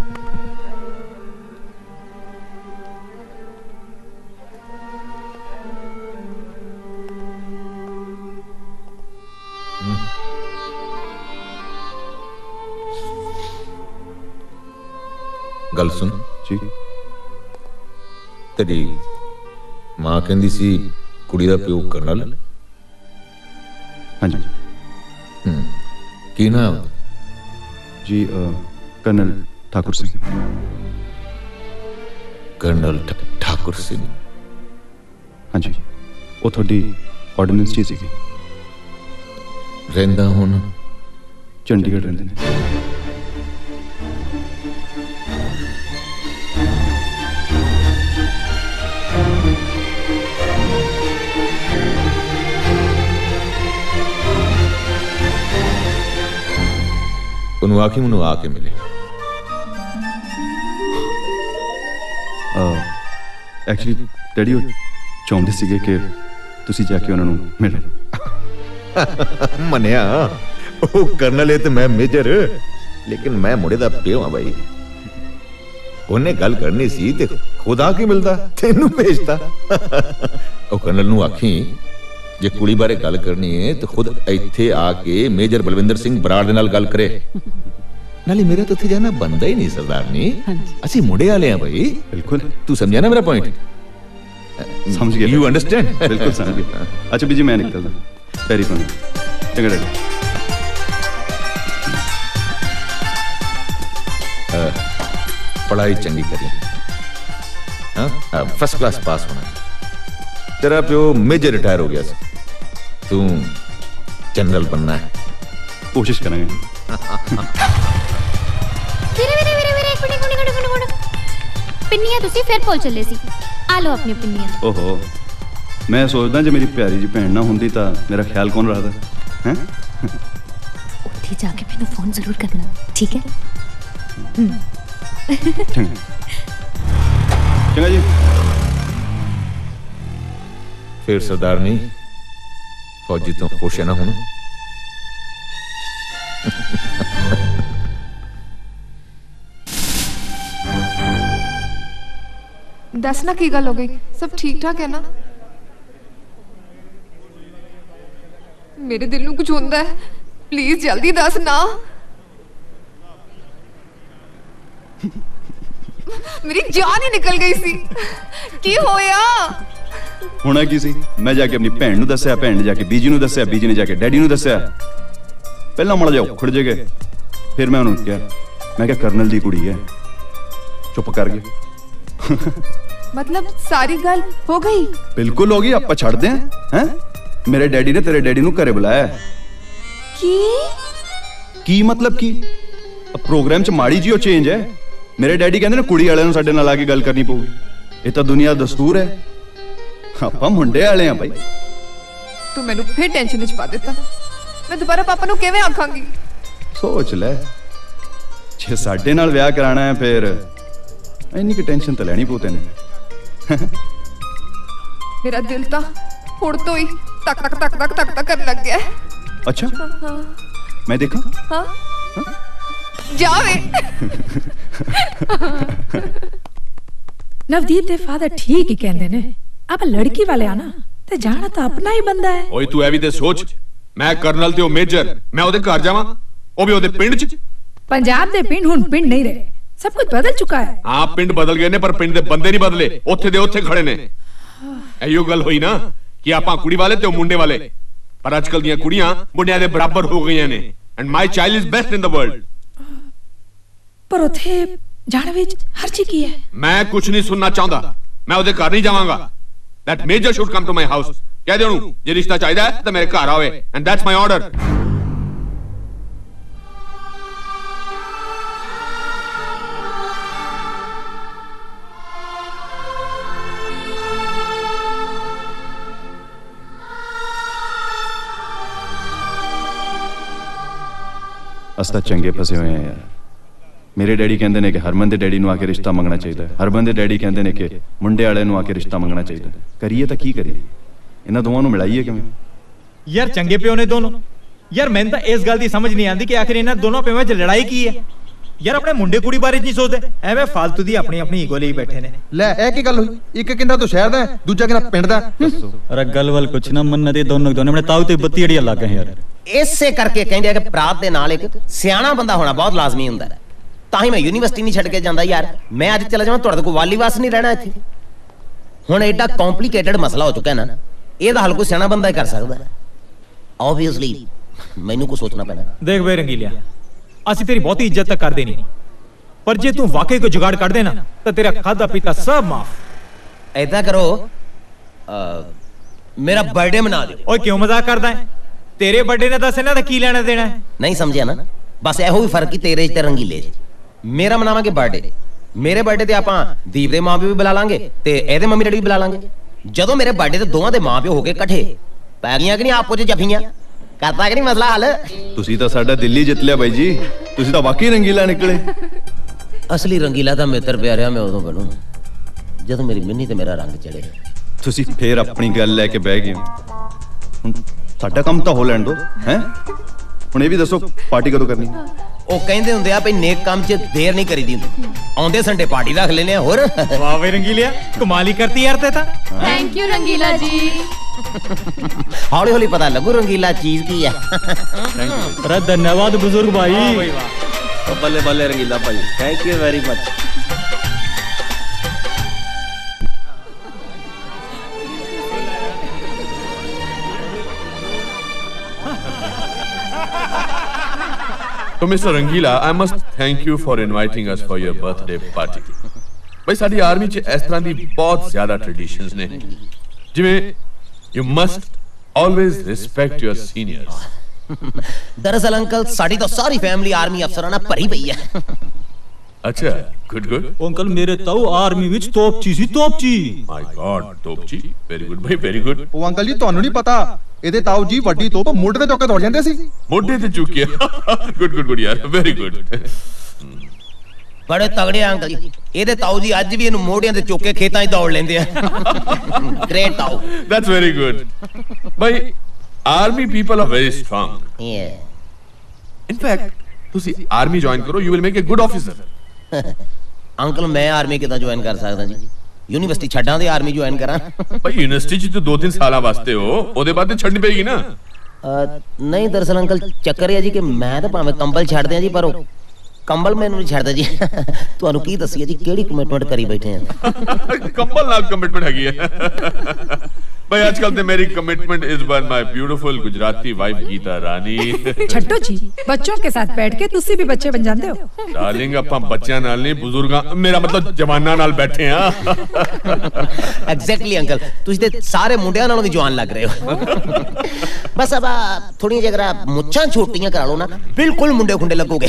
गल सुन जी। तेरी मां कहंदी सी कुड़ी दा प्यो करनल। हाँ जी। हम्म की नाम जी? कर्नल ठाकुर सिंह। कर्नल ठाकुर सिंह। हाँ जी, वो थोड़ी ऑर्डिनेंस ची सी। रहंदा हुण चंडीगढ़ रहंदे ने। ਉਹਨੂੰ ਆਖੀ ਮੈਨੂੰ ਆ ਕੇ ਮਿਲੇ। ਐਕਚੁਅਲੀ ਡੈਡੀ ਉਹ ਚਾਹੁੰਦੇ ਸੀਗੇ ਕਿ ਤੁਸੀਂ ਜਾ ਕੇ ਉਹਨਾਂ ਨੂੰ ਮਿਲੋ। ਮੰਨਿਆ ਉਹ ਕਰਨਲ ਹੈ ਤੇ ਮੈਂ ਮੇਜਰ, ਲੇਕਿਨ ਮੈਂ ਮੁੰਡੇ ਦਾ ਪਿਓ ਹਾਂ ਬਾਈ। ਉਹਨੇ ਗੱਲ ਕਰਨੀ ਸੀ ਤੇ ਖੁਦ ਆ ਕੇ ਮਿਲਦਾ, ਤੈਨੂੰ ਭੇਜਦਾ। ਉਹ ਕਰਨਲ ਨੂੰ ਆਖੀ ਜੇ ਕੁੜੀ ਬਾਰੇ ਗੱਲ ਕਰਨੀ ਹੈ ਤੇ ਖੁਦ ਇੱਥੇ ਆ ਕੇ ਮੇਜਰ ਬਲਵਿੰਦਰ ਸਿੰਘ ਬਰਾੜ ਦੇ ਨਾਲ ਗੱਲ ਕਰੇ। ਨਾਲੇ ਮੇਰਾ ਤਾਂ ਉੱਥੇ ਜਾਣਾ ਬਣਦਾ ਹੀ ਨਹੀਂ ਸਰਦਾਰਨੀ, ਅਸੀਂ ਮੁੰਡੇ ਵਾਲੇ ਆ ਭਾਈ। ਬਿਲਕੁਲ, ਤੂੰ ਸਮਝਿਆ ਨਾ ਮੇਰਾ ਪੁਆਇੰਟ? ਸਮਝ ਗਿਆ। You understand? ਬਿਲਕੁਲ ਸਮਝ ਗਿਆ। ਅੱਛਾ ਬੀਜੀ ਮੈਂ ਨਿਕਲਦਾ। Very fun. ਚੰਗਾ ਡੈਡੀ। ਪੜਾਈ ਚੰਗੀ ਕਰੀ, हाँ फर्स्ट क्लास पास होना। तेरा प्यो मेजर रिटायर हो गया सी, तू जनरल बनना है। कोशिश करेंगे। ਵੀਰੇ ਵੀਰੇ ਵੀਰੇ ਵੀਰੇ ਇੱਕ ਮਿੰਟ ਇੱਕ ਮਿੰਟ ਇੱਕ ਮਿੰਟ ਪਿੰਨੀਆਂ ਤੁਸੀਂ ਫਿਰ ਭੁੱਲ ਚੱਲੇ ਸੀ। ਆ ਲਓ ਆਪਣੀ ਪਿੰਨੀਆਂ। ਓਹੋ ਮੈਂ ਸੋਚਦਾ ਜੇ ਮੇਰੀ ਪਿਆਰੀ ਜੀ ਭੈਣ ਨਾ ਹੁੰਦੀ ਤਾਂ ਮੇਰਾ ਖਿਆਲ ਕੌਣ ਰੱਖਦਾ ਹੈ। ਉੱਥੇ ਜਾ ਕੇ ਮੈਨੂੰ ਫੋਨ ਜ਼ਰੂਰ ਕਰਨਾ, ਠੀਕ ਹੈ? ਚੰਗਾ ਜੀ। फिर सरदारनी फौजी तो खुश है ना होना। दस ना की गल हो गई, सब ठीक ठाक है ना? मेरे दिल नूं कुछ होंदा है, प्लीज जल्दी दस ना। मेरी जान ही निकल गई सी, की होया? होना की सी? मैं जाके अपनी भैन नूं दस्सिया, भैन ने जाके बीजी नूं दस्सिया, बीजी ने जाके डैडी नूं दस्सिया। पहला माड़ा जिहा उखड़ जे गए, फिर मैं उन्होंने कहा मैं क्या कर्नल दी कुड़ी है, चुप कर गए। मतलब सारी गल हो गई? बिल्कुल हो गई, आपां छड़ दे हैं। मेरे डैडी ने तेरे डैडी नूं घरे बुलाया। की की मतलब की? प्रोग्राम च माड़ी जी चेंज है। मेरे डैडी कहंदे ने कुड़ी वालियां नूं साडे नाल आके गल करनी पऊगी, ये तां दुनिया दा दस्तूर है। ਆਪਾਂ ਮੁੰਡੇ ਵਾਲੇ ਆ ਭਾਈ। ਤੂੰ ਮੈਨੂੰ ਫੇਰ ਟੈਨਸ਼ਨ ਵਿੱਚ ਪਾ ਦਿੱਤਾ। ਮੈਂ ਦੁਬਾਰਾ ਪਾਪਾ ਨੂੰ ਕਿਵੇਂ ਆਖਾਂਗੀ? ਸੋਚ ਲੈ, ਜੇ ਸਾਡੇ ਨਾਲ ਵਿਆਹ ਕਰਾਣਾ ਹੈ ਫਿਰ ਇੰਨੀ ਕਿ ਟੈਨਸ਼ਨ ਤਾਂ ਲੈਣੀ ਪਊ ਤੈਨੂੰ। ਮੇਰਾ ਦਿਲ ਤਾਂ ਹੁਣ ਤੋਂ ਹੀ ਤੱਕ ਤੱਕ ਤੱਕ ਤੱਕ ਤੱਕ ਤੱਕ ਕਰਨ ਲੱਗ ਗਿਆ। ਅੱਛਾ ਮੈਂ ਦੇਖਾਂ? ਹਾਂ ਜਾਵੇ। ਨਵਦੀਪ ਦੇ ਫਾਦਰ ਠੀਕ ਹੀ ਕਹਿੰਦੇ ਨੇ, अब लड़की वाले आना ते जाना तो अपना ही बंदा है। ओए तू ऐवी ते सोच, मैं कर्नल ते ओ मेजर, मैं ओदे घर जावां, ओ भी ओदे पिंड च। पंजाब दे पिंड हुन पिंड नहीं रहे, सब कुछ बदल चुका है। हां पिंड बदल गए ने पर पिंड दे बंदे नहीं बदले, ओथे दे ओथे खड़े ने। एयो गल होई ना कि आपां कुड़ी वाले ते ओ मुंडे वाले, पर आजकल दियां कुड़ियां मुंडियां दे बराबर हो गईयां ने, and my child is best in the world. पर ओथे जाने विच हर चीज की है। मैं कुछ नहीं सुनना चाहता, मैं ओदे घर नहीं जावांगा। That major should come to my house. कह दे उन्होंने ये रिश्ता चाहिए है तो मेरे घर आवे, and that's my order. अस तां चंगे फसे हुए हैं यार। मेरे डैडी कहते हैं कि हरमन के डैडी नूं आके रिश्ता मंगना चाहिए, हरमन के डैडी कहते हैं कि मुंडे वाले नूं आके रिश्ता मंगना चाहिए। करिए तो की करिए, इन्हां दोवां नूं मिलाइए किवें? यार चंगे प्यो ने दोनों। यार मैंने तो इस गल की समझ नहीं आती कि आखिर इन्हां दोनों प्यों च लड़ाई की है। यार अपने मुंडे कुड़ी बारे नहीं सोचते, एवें फालतू दी अपनी अपनी ईगो ਲਈ बैठे ने। ਲੈ ਇਹ ਕੀ ਗੱਲ ਹੋਈ? ਇੱਕ ਕਿੰਦਾ ਤੂੰ ਸ਼ਹਿਰ ਦਾ, ਦੂਜਾ ਕਿੰਦਾ ਪਿੰਡ ਦਾ। अरे गल वल कुछ ना मन ते दोनों दोनों अपने ताऊ ते बत्ती अड़ियां लग गए यार। ਇਸੇ ਕਰਕੇ ਕਹਿੰਦੇ ਆ ਕਿ ਪ੍ਰਾਤ ਦੇ ਨਾਲ ਇੱਕ ਸਿਆਣਾ ਬੰਦਾ ਹੋਣਾ ਬਹੁਤ ਲਾਜ਼ਮੀ ਹੁੰਦਾ ਹੈ। ਤਾਂ ਹੀ ਮੈਂ ਯੂਨੀਵਰਸਿਟੀ ਨਹੀਂ ਛੱਡ ਕੇ ਜਾਂਦਾ ਯਾਰ। ਮੈਂ ਅੱਜ ਚਲਾ ਜਾਵਾਂ ਤੁਹਾਡੇ ਕੋਲ ਵਾਲੀ ਵਾਸ ਨਹੀਂ ਰਹਿਣਾ ਇੱਥੇ। ਹੁਣ ਐਡਾ ਕੰਪਲਿਕੇਟਡ ਮਸਲਾ ਹੋ ਚੁੱਕਾ ਹੈ ਨਾ, ਇਹਦਾ ਹੱਲ ਕੋਈ ਸਿਆਣਾ ਬੰਦਾ ਹੀ ਕਰ ਸਕਦਾ ਹੈ। ਆਬਵੀਅਸਲੀ ਮੈਨੂੰ ਕੁਝ ਸੋਚਣਾ ਪੈਣਾ। देख वे रंगीलिया, ਅਸੀਂ तेरी बहुती इज्जत तक करदे नहीं, पर जे तू वाकई कोई जुगाड़ कर देना तो तेरा खादा पीता सब माफ। ऐसा करो मेरा बर्थडे मना दो। ओए क्यों मजाक करदा है? तेरे बर्थडे ने दस इन्हां दा की लेना देना है? नहीं समझिया ना, बस ਇਹੋ ਹੀ ਫਰਕ ਹੀ ਤੇਰੇ ਤੇ ਰੰਗੀਲੇ ਚ। ਮੇਰਾ ਮਨਾਵਾਂਗੇ ਬਰਥਡੇ, ਮੇਰੇ ਬਰਥਡੇ ਤੇ ਆਪਾਂ ਦੀਪ ਦੇ ਮਾਂ ਪਿਓ ਵੀ ਬੁਲਾ ਲਾਂਗੇ ਤੇ ਇਹਦੇ ਮੰਮੀ ਡੈਡੀ ਵੀ ਬੁਲਾ ਲਾਂਗੇ। ਜਦੋਂ ਮੇਰੇ ਬਰਥਡੇ ਤੇ ਦੋਵਾਂ ਦੇ ਮਾਂ ਪਿਓ ਹੋ ਕੇ ਇਕੱਠੇ ਪੈ ਗਈਆਂ ਕਿ ਨਹੀਂ ਆਪੋ ਚ ਜਫੀਆਂ, ਕਰਤਾ ਕਿ ਨਹੀਂ ਮਸਲਾ ਹੱਲ? ਤੁਸੀਂ ਤਾਂ ਸਾਡਾ ਦਿੱਲੀ ਜਿੱਤ ਲਿਆ ਬਾਈ ਜੀ, ਤੁਸੀਂ ਤਾਂ ਵਾਕਈ ਰੰਗੀਲਾ ਨਿਕਲੇ। ਅਸਲੀ ਰੰਗੀਲਾ ਤਾਂ ਮਿੱਤਰ ਪਿਆਰਿਆ ਮੈਂ ਉਦੋਂ ਬਣੂ ਜਦੋਂ ਮੇਰੀ ਮਿੰਨੀ ਤੇ ਮੇਰਾ ਰੰਗ ਚੜੇ। ਤੁਸੀਂ ਫੇਰ ਆਪਣੀ ਗੱਲ ਲੈ ਕੇ ਬਹਿ ਗਏ। ਹੁਣ ਸਾਡਾ ਕੰਮ ਤਾਂ ਹੋ ਲੈਣ ਦੋ ਹੈ। ਹੁਣ ਇਹ ਵੀ ਦੱਸੋ ਪਾਰਟੀ ਕਦੋਂ ਕਰਨੀ? ਉਹ ਕਹਿੰਦੇ ਹੁੰਦੇ ਆ ਭਈ ਨੇਕ ਕੰਮ 'ਚ ਦੇਰ ਨਹੀਂ ਕਰੀਦੀ ਹੁੰਦੀ। ਆਉਂਦੇ ਸੰਡੇ ਪਾਰਟੀ ਰੱਖ ਲੈਨੇ ਆ। ਹੋਰ ਵਾਹ ਵੇ ਰੰਗੀਲਿਆ, ਕਮਾਲ ਹੀ ਕਰਤੀ ਯਾਰ ਤੇ ਤਾਂ। ਥੈਂਕ ਯੂ ਰੰਗੀਲਾ ਜੀ। ਹੌਲੀ ਹੌਲੀ ਪਤਾ ਲੱਗੂ ਰੰਗੀਲਾ ਚੀਜ਼ ਕੀ ਆ। अरे धन्यवाद बुजुर्ग भाई। बल्ले बल्ले रंगीला भाई, thank you very much. So Mister Rangila, I must thank you for inviting us for your birthday party. ਬਈ ਸਾਡੀ ਆਰਮੀ 'ਚ ਇਸ ਤਰ੍ਹਾਂ ਦੀ ਬਹੁਤ ਜ਼ਿਆਦਾ ਟ੍ਰੈਡੀਸ਼ਨਸ ਨੇ, ਜਿਵੇਂ you must always respect your seniors. दरअसल अंकल साड़ी तो सारी फैमिली आर्मी अफसरां नाल भरी पई है। अच्छा, गुड गुड। अंकल मेरे ताऊ आर्मी विच तोपची सी, तोपची। माय गॉड, तोपची, वेरी गुड भाई, वेरी गुड। ਉਹ ਅੰਕਲ ਜੀ ਤੁਹਾਨੂੰ ਨਹੀਂ ਪਤਾ, ਇਹਦੇ ਤਾऊ ਜੀ ਵੱਡੀ ਤੋਪ ਮੋਢੇ ਤੇ ਚੁੱਕ ਕੇ ਦੌੜ ਜਾਂਦੇ ਸੀ। ਮੋਢੇ ਤੇ ਚੁੱਕਿਆ, ਗੁੱਡ ਗੁੱਡ ਗੁੱਡ ਯਾਰ, ਵੈਰੀ ਗੁੱਡ। बड़े तगड़े अंकल जी, ਇਹਦੇ ਤਾऊ ਜੀ ਅੱਜ ਵੀ ਇਹਨੂੰ ਮੋਢਿਆਂ ਤੇ ਚੁੱਕ ਕੇ ਖੇਤਾਂ 'ਚ ਦੌੜ ਲੈਂਦੇ ਆ। ਗ੍ਰੇਟ ਤਾऊ। That's very good। ਭਾਈ army people are very strong. Yeah। In fact, ਤੁਸੀਂ ਆਰਮੀ ਜੁਆਇਨ ਕਰੋ, you will make a good officer। Uncle ਮੈਂ ਆਰਮੀ ਕਿੱਦਾਂ ਜੁਆਇਨ ਕਰ ਸਕਦਾ ਜੀ? ਯੂਨੀਵਰਸਿਟੀ ਛੱਡਾਂ ਤੇ ਆਰਮੀ ਜੁਆਇਨ ਕਰਾਂ? ਭਾਈ ਯੂਨੀਵਰਸਿਟੀ 'ਚ ਤਾਂ ਦੋ ਤਿੰਨ ਸਾਲਾਂ ਵਾਸਤੇ ਹੋ, ਉਹਦੇ ਬਾਅਦ ਤੇ ਛੱਡਣੀ ਪਏਗੀ ਨਾ। ਨਹੀਂ ਦਰਅਸਲ ਅੰਕਲ ਚੱਕਰ ਇਹ ਆ ਜੀ ਕਿ ਮੈਂ ਤਾਂ ਭਾਵੇਂ ਕੰਬਲ ਛੱਡ ਦਿਆਂ ਜੀ, ਪਰ ਉਹ ਕੰਬਲ ਮੈਨੂੰ ਨਹੀਂ ਛੱਡਦਾ ਜੀ। ਤੁਹਾਨੂੰ ਕੀ ਦੱਸੀਏ ਜੀ ਕਿਹੜੀ ਕਮਿਟਮੈਂਟ ਕਰੀ ਬੈਠੇ ਆ। ਕੰਬਲ ਨਾਲ ਕਮਿਟਮੈਂਟ ਹੈਗੀ ਹੈ भाई आजकल तो मेरी commitment is one my beautiful Gujarati wife Geeta Rani. छट्टो जी, बच्चों के साथ बैठ के तुसी भी बच्चे बन जाते हो। डार्लिंग ਆਪਾਂ ਬੱਚਿਆਂ ਨਾਲ ਨਹੀਂ ਬਜ਼ੁਰਗਾਂ, ਮੇਰਾ ਮਤਲਬ ਜਵਾਨਾਂ ਨਾਲ ਬੈਠੇ ਆ। ਐਗਜ਼ੈਕਟਲੀ ਅੰਕਲ, ਤੁਸੀਂ ਤੇ ਸਾਰੇ ਮੁੰਡਿਆਂ ਨਾਲੋਂ ਵੀ ਜਵਾਨ ਲੱਗ ਰਹੇ ਹੋ। ਬਸ ਅਬ ਥੋੜੀਆਂ ਜਿਹਾ ਮੁੱਛਾਂ ਛੋਟੀਆਂ ਕਰਾ ਲਓ ਨਾ, ਬਿਲਕੁਲ ਮੁੰਡੇ ਖੁੰਡੇ ਲੱਗੋਗੇ।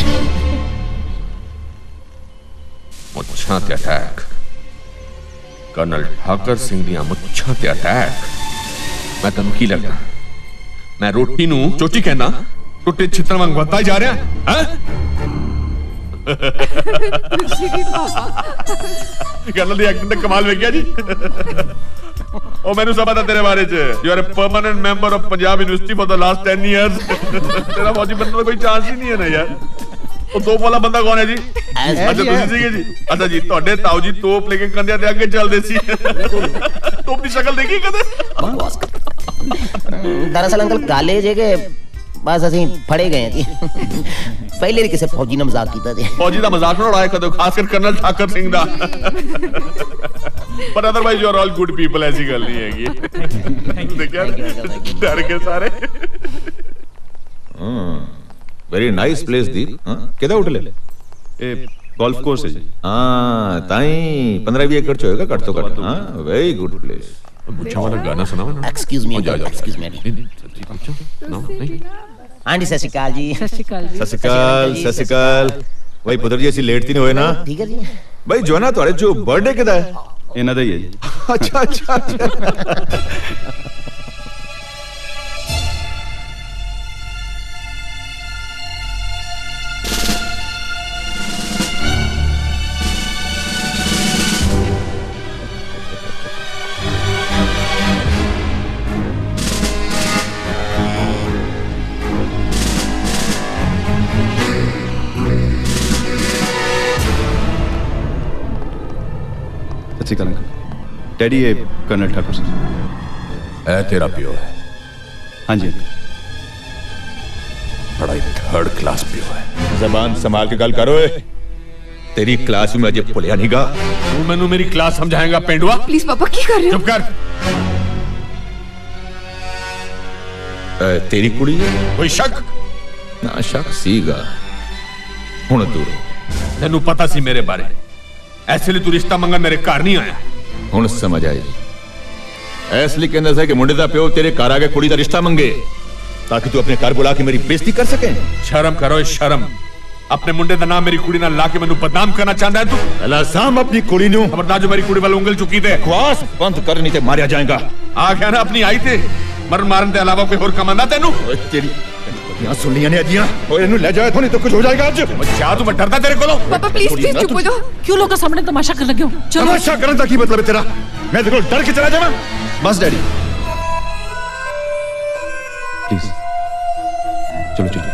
ਮੁੱਛਾਂ ਤੇ ਅਟੈਕ, कर्नल ठाकर सिंह ਦੀਆਂ ਮੁੱਛਾਂ ਤੇ ਅਟੈਕ। ਮੈਂ ਤੈਨੂੰ ਕੀ ਲੱਗਦਾ, ਮੈਂ ਰੋਟੀ ਨੂੰ ਚੋਟੀ ਕਹਿਣਾ, ਟੁੱਟੇ ਛਿੱਤਰ ਵਾਂਗ ਵੱਧਦਾ ਜਾ ਰਿਹਾ ਹੈ? ਕਰਨਲ ਦੀ ਐਕਟਿੰਗ ਦਾ ਕਮਾਲ ਵੇਖਿਆ ਜੀ। ਉਹ ਮੈਨੂੰ ਸਭ ਪਤਾ ਤੇਰੇ ਬਾਰੇ ਚ, you are a permanent member of Punjab university for the last ten years. ਤੇਰਾ ਫੌਜੀ ਬਣਨ ਦਾ ਕੋਈ ਚਾਂਸ ਹੀ ਨਹੀਂ ਹੈ ਨਾ ਯਾਰ। ਉਹ ਤੋਪ ਵਾਲਾ ਬੰਦਾ ਕੌਣ ਹੈ ਜੀ? ਅੱਛਾ ਤੁਸੀਂ ਸੀਗੇ ਜੀ। ਅੱਛਾ ਜੀ, ਤੁਹਾਡੇ ਤਾऊ ਜੀ ਤੋਪ ਲੈ ਕੇ ਕੰਧਿਆਂ ਤੇ ਅੱਗੇ ਚੱਲਦੇ ਸੀ। ਤੋਪ ਦੀ ਸ਼ਕਲ ਦੇਖੀ ਕਦੇ? ਦਰਅਸਲ ਅੰਕਲ ਗੱਲ ਇਹ ਜੇ ਕਿ ਬਸ ਅਸੀਂ ਫੜੇ ਗਏ ਜੀ। ਪਹਿਲੇ ਵੀ ਕਿਸੇ ਫੌਜੀ ਨਾਲ ਮਜ਼ਾਕ ਕੀਤਾ ਜੀ। ਫੌਜੀ ਦਾ ਮਜ਼ਾਕ ਨਾ ਉਡਾਇਆ ਕਦੋਂ, ਖਾਸ ਕਰ ਕਰਨਲ ਠਾਕਰ ਸਿੰਘ ਦਾ। ਪਰ otherwise you are all good people, ਐਸੀ ਗੱਲ ਨਹੀਂ ਹੈਗੀ। ਦੇਖਿਆ ਡਰ ਕੇ ਸਾਰੇ। Very nice place Deep. हाँ किधर होटल है? ए गोल्फ कोर्स है जी। हाँ ताई पंद्रह बीस एकड़ होएगा कट तो कट। हाँ वेरी गुड प्लेस। मुझे वाला गाना सुनाओ ना। Excuse me, excuse me. No नहीं। आंटी सत श्री अकाल जी। सत श्री अकाल जी। सत श्री अकाल, सत श्री अकाल। भाई पुत्र जी ऐसी लेट ती नहीं होए ना? ठीक है जी। भाई जो ना तुम्हारे जो बर्थडे किधर है? इन्हां दा ही है जी। अच्छा अच्छा अच्छा। डैडी ये कर्नल ठाकुर सिंह है तेरा पियो है? हाँ जी। बड़ा ही थर्ड क्लास पियो है। जबान संभाल के गल करो। तेरी क्लास में अजे भुलिया नहीं गा। तू मैनू मेरी क्लास समझाएगा पेंडुआ? प्लीज पापा की कर रहे हो? चुप कर। ए, तेरी कुड़ी है? कोई शक? ना शक सीगा। हुण दूर तेनू पता सी मेरे बारे, ऐसे लिए तू रिश्ता मंगन मेरे घर नहीं आया। हुण समझ आई। इसलिए कहना था कि मुंडे दा प्यो तेरे घर आके कुड़ी दा रिश्ता मंगे ताकि तू अपने घर बुला के मेरी बेइज्जती कर सके। शर्म करो, शर्म। अपने मुंडे दा नाम मेरी कुड़ी नाल ला के मैनू बदनाम करना चाहता है तू? पहला साम अपनी कुड़ी नू। खबरदार जो मेरी कुड़ी वाल उंगल चुकी थे। बकवास बंद कर नहीं ते मारिया जाएगा। आ गया ना अपनी आई थे, मरन मारन के अलावा कोई और काम आंदा तेनू? तेरी यहाँ सुन लिया ने अजियां। ओए इन्हू ले जाए तो नहीं तो कुछ हो जाएगा आज। क्या तू मैं डरदा तेरे कोलों? पापा प्लीज प्लीज चुप हो जाओ। क्यों लोग सामने तमाशा कर लगे हो? चलो तमाशा करने का की मतलब है तेरा? मैं तेरे को डर के चला जावां? बस डैडी प्लीज चलो चलो।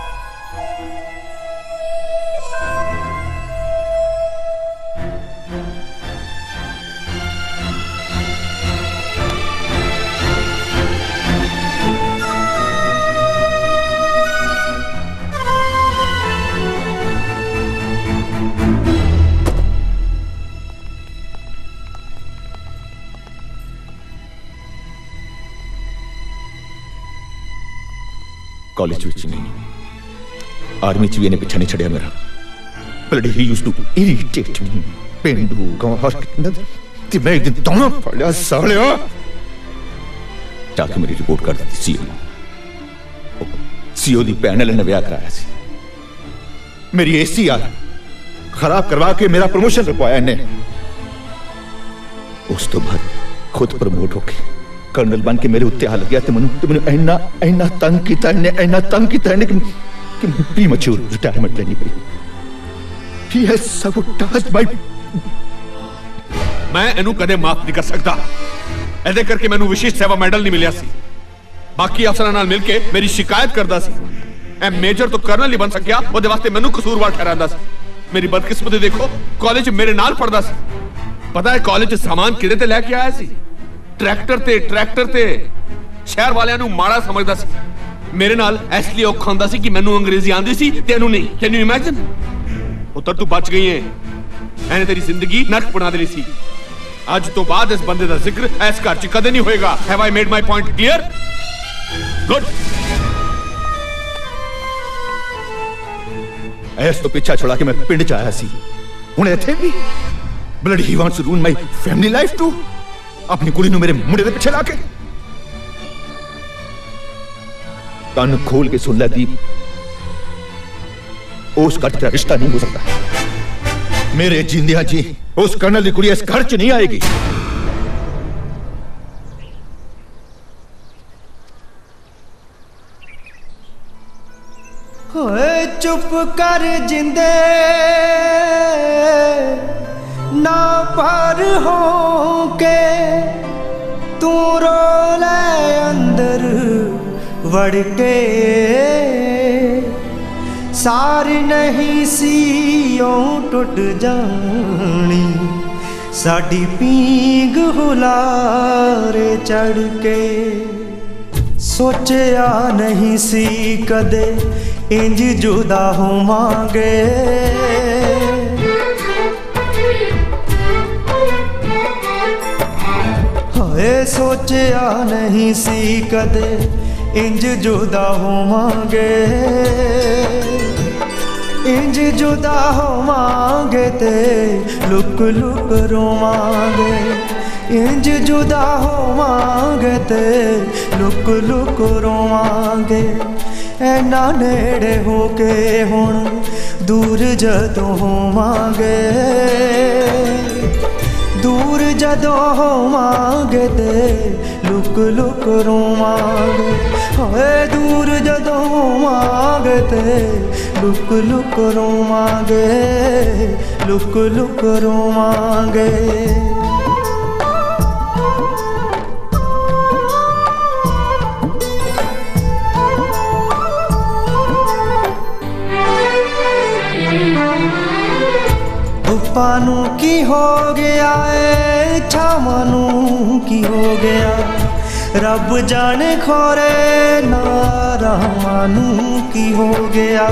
कॉलेज विच नहीं, आर्मी च भी इन्हें पिछा नहीं छड़िया मेरा। Bloody he used to irritate me. पेंडू गांव ते मैं एक दिन दोनों फड़िया सालिया जाके मेरी रिपोर्ट कर दी सीओ सीओ दी भैन ने विआह कराया सी मेरी एसी यार खराब करवा के मेरा प्रमोशन रुकवाया इन्हें उस तो बाद खुद प्रमोट होके कर्नल बन के मेरे उत्ते आ लग गया ते मैनू ते मैनू इन्ना इन्ना तंग कीता इन्ने इन्ना तंग कीता इन्ने कि कि प्रीमैच्योर रिटायरमेंट लेनी पड़ी He has sabotaged my मैं इनू कदे माफ नहीं कर सकता ऐसे करके मैनू विशेष सेवा मेडल नहीं मिलिया सी बाकी अफसरां नाल मिलके मेरी शिकायत करदा सी ए मेजर तो कर्नल ही बन सकिया ओदे वास्ते मैनू कसूरवार ठहरांदा सी मेरी बदकिस्मती देखो कॉलेज मेरे नाल पढ़दा सी पता है कॉलेज सामान किदे ते लेके आया सी ट्रैक्टर ते ट्रैक्टर ते शहर वालियां नू माड़ा समझदा सी मेरे नाल इसलिए औखा हुंदा सी कि मैनू अंग्रेजी आंदी सी ते इनू नहीं कैन यू इमेजिन पुत्र तू बच गई है मैंने तेरी जिंदगी नर्क बना देनी सी आज तो बाद इस बंदे का जिक्र इस घर च कदे नहीं होएगा have I made my point clear good ऐस तो पीछा छोड़ा के मैं पिंड च आया सी हुण इत्थे भी bloody he wants to ruin my family life टू अपनी कुड़ी नू मेरे मुंडे दे पिछे लाके कान खोल के सुन ले दीप उस घर का रिश्ता नहीं हो सकता मेरे जिंदिया जी उस कर्नल की कुड़ी इस घर च नहीं आएगी होए चुप कर जिंदे ना पर हो के तू रो ले अंदर वड़ के सारी नहीं सीओ टुट जानी साडी पींग हुलारे चढ़ के सोचिया नहीं सी कदे इंज जुदा होवांगे हाय सोचिया नहीं सी कदे इंज जुदा होवांगे इंज जुदा होवांगे ते लुक लुक रोवांगे इंज जुदा होवांगे ते लुक लुक रोवांगे ऐना नेड़े हो के हुण दूर जदों होवांगे दूर जदों होवांगे ते लुक लुक रोवांगे हाय दूर जदों होवांगे ते लुक लुक रोवांगे लुक लुक रोवांगे पानू की हो गया है छामानू की हो गया रब जाने खोरे नारामानू की हो गया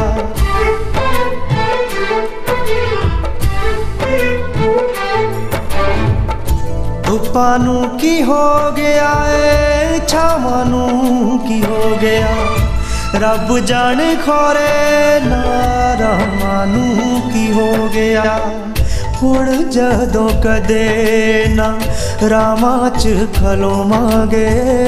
पानू की हो गया है छामानू की हो गया रब जाने खोरे नारामानू की हो गया हुण जदों कदे ना रामा च खलोवांगे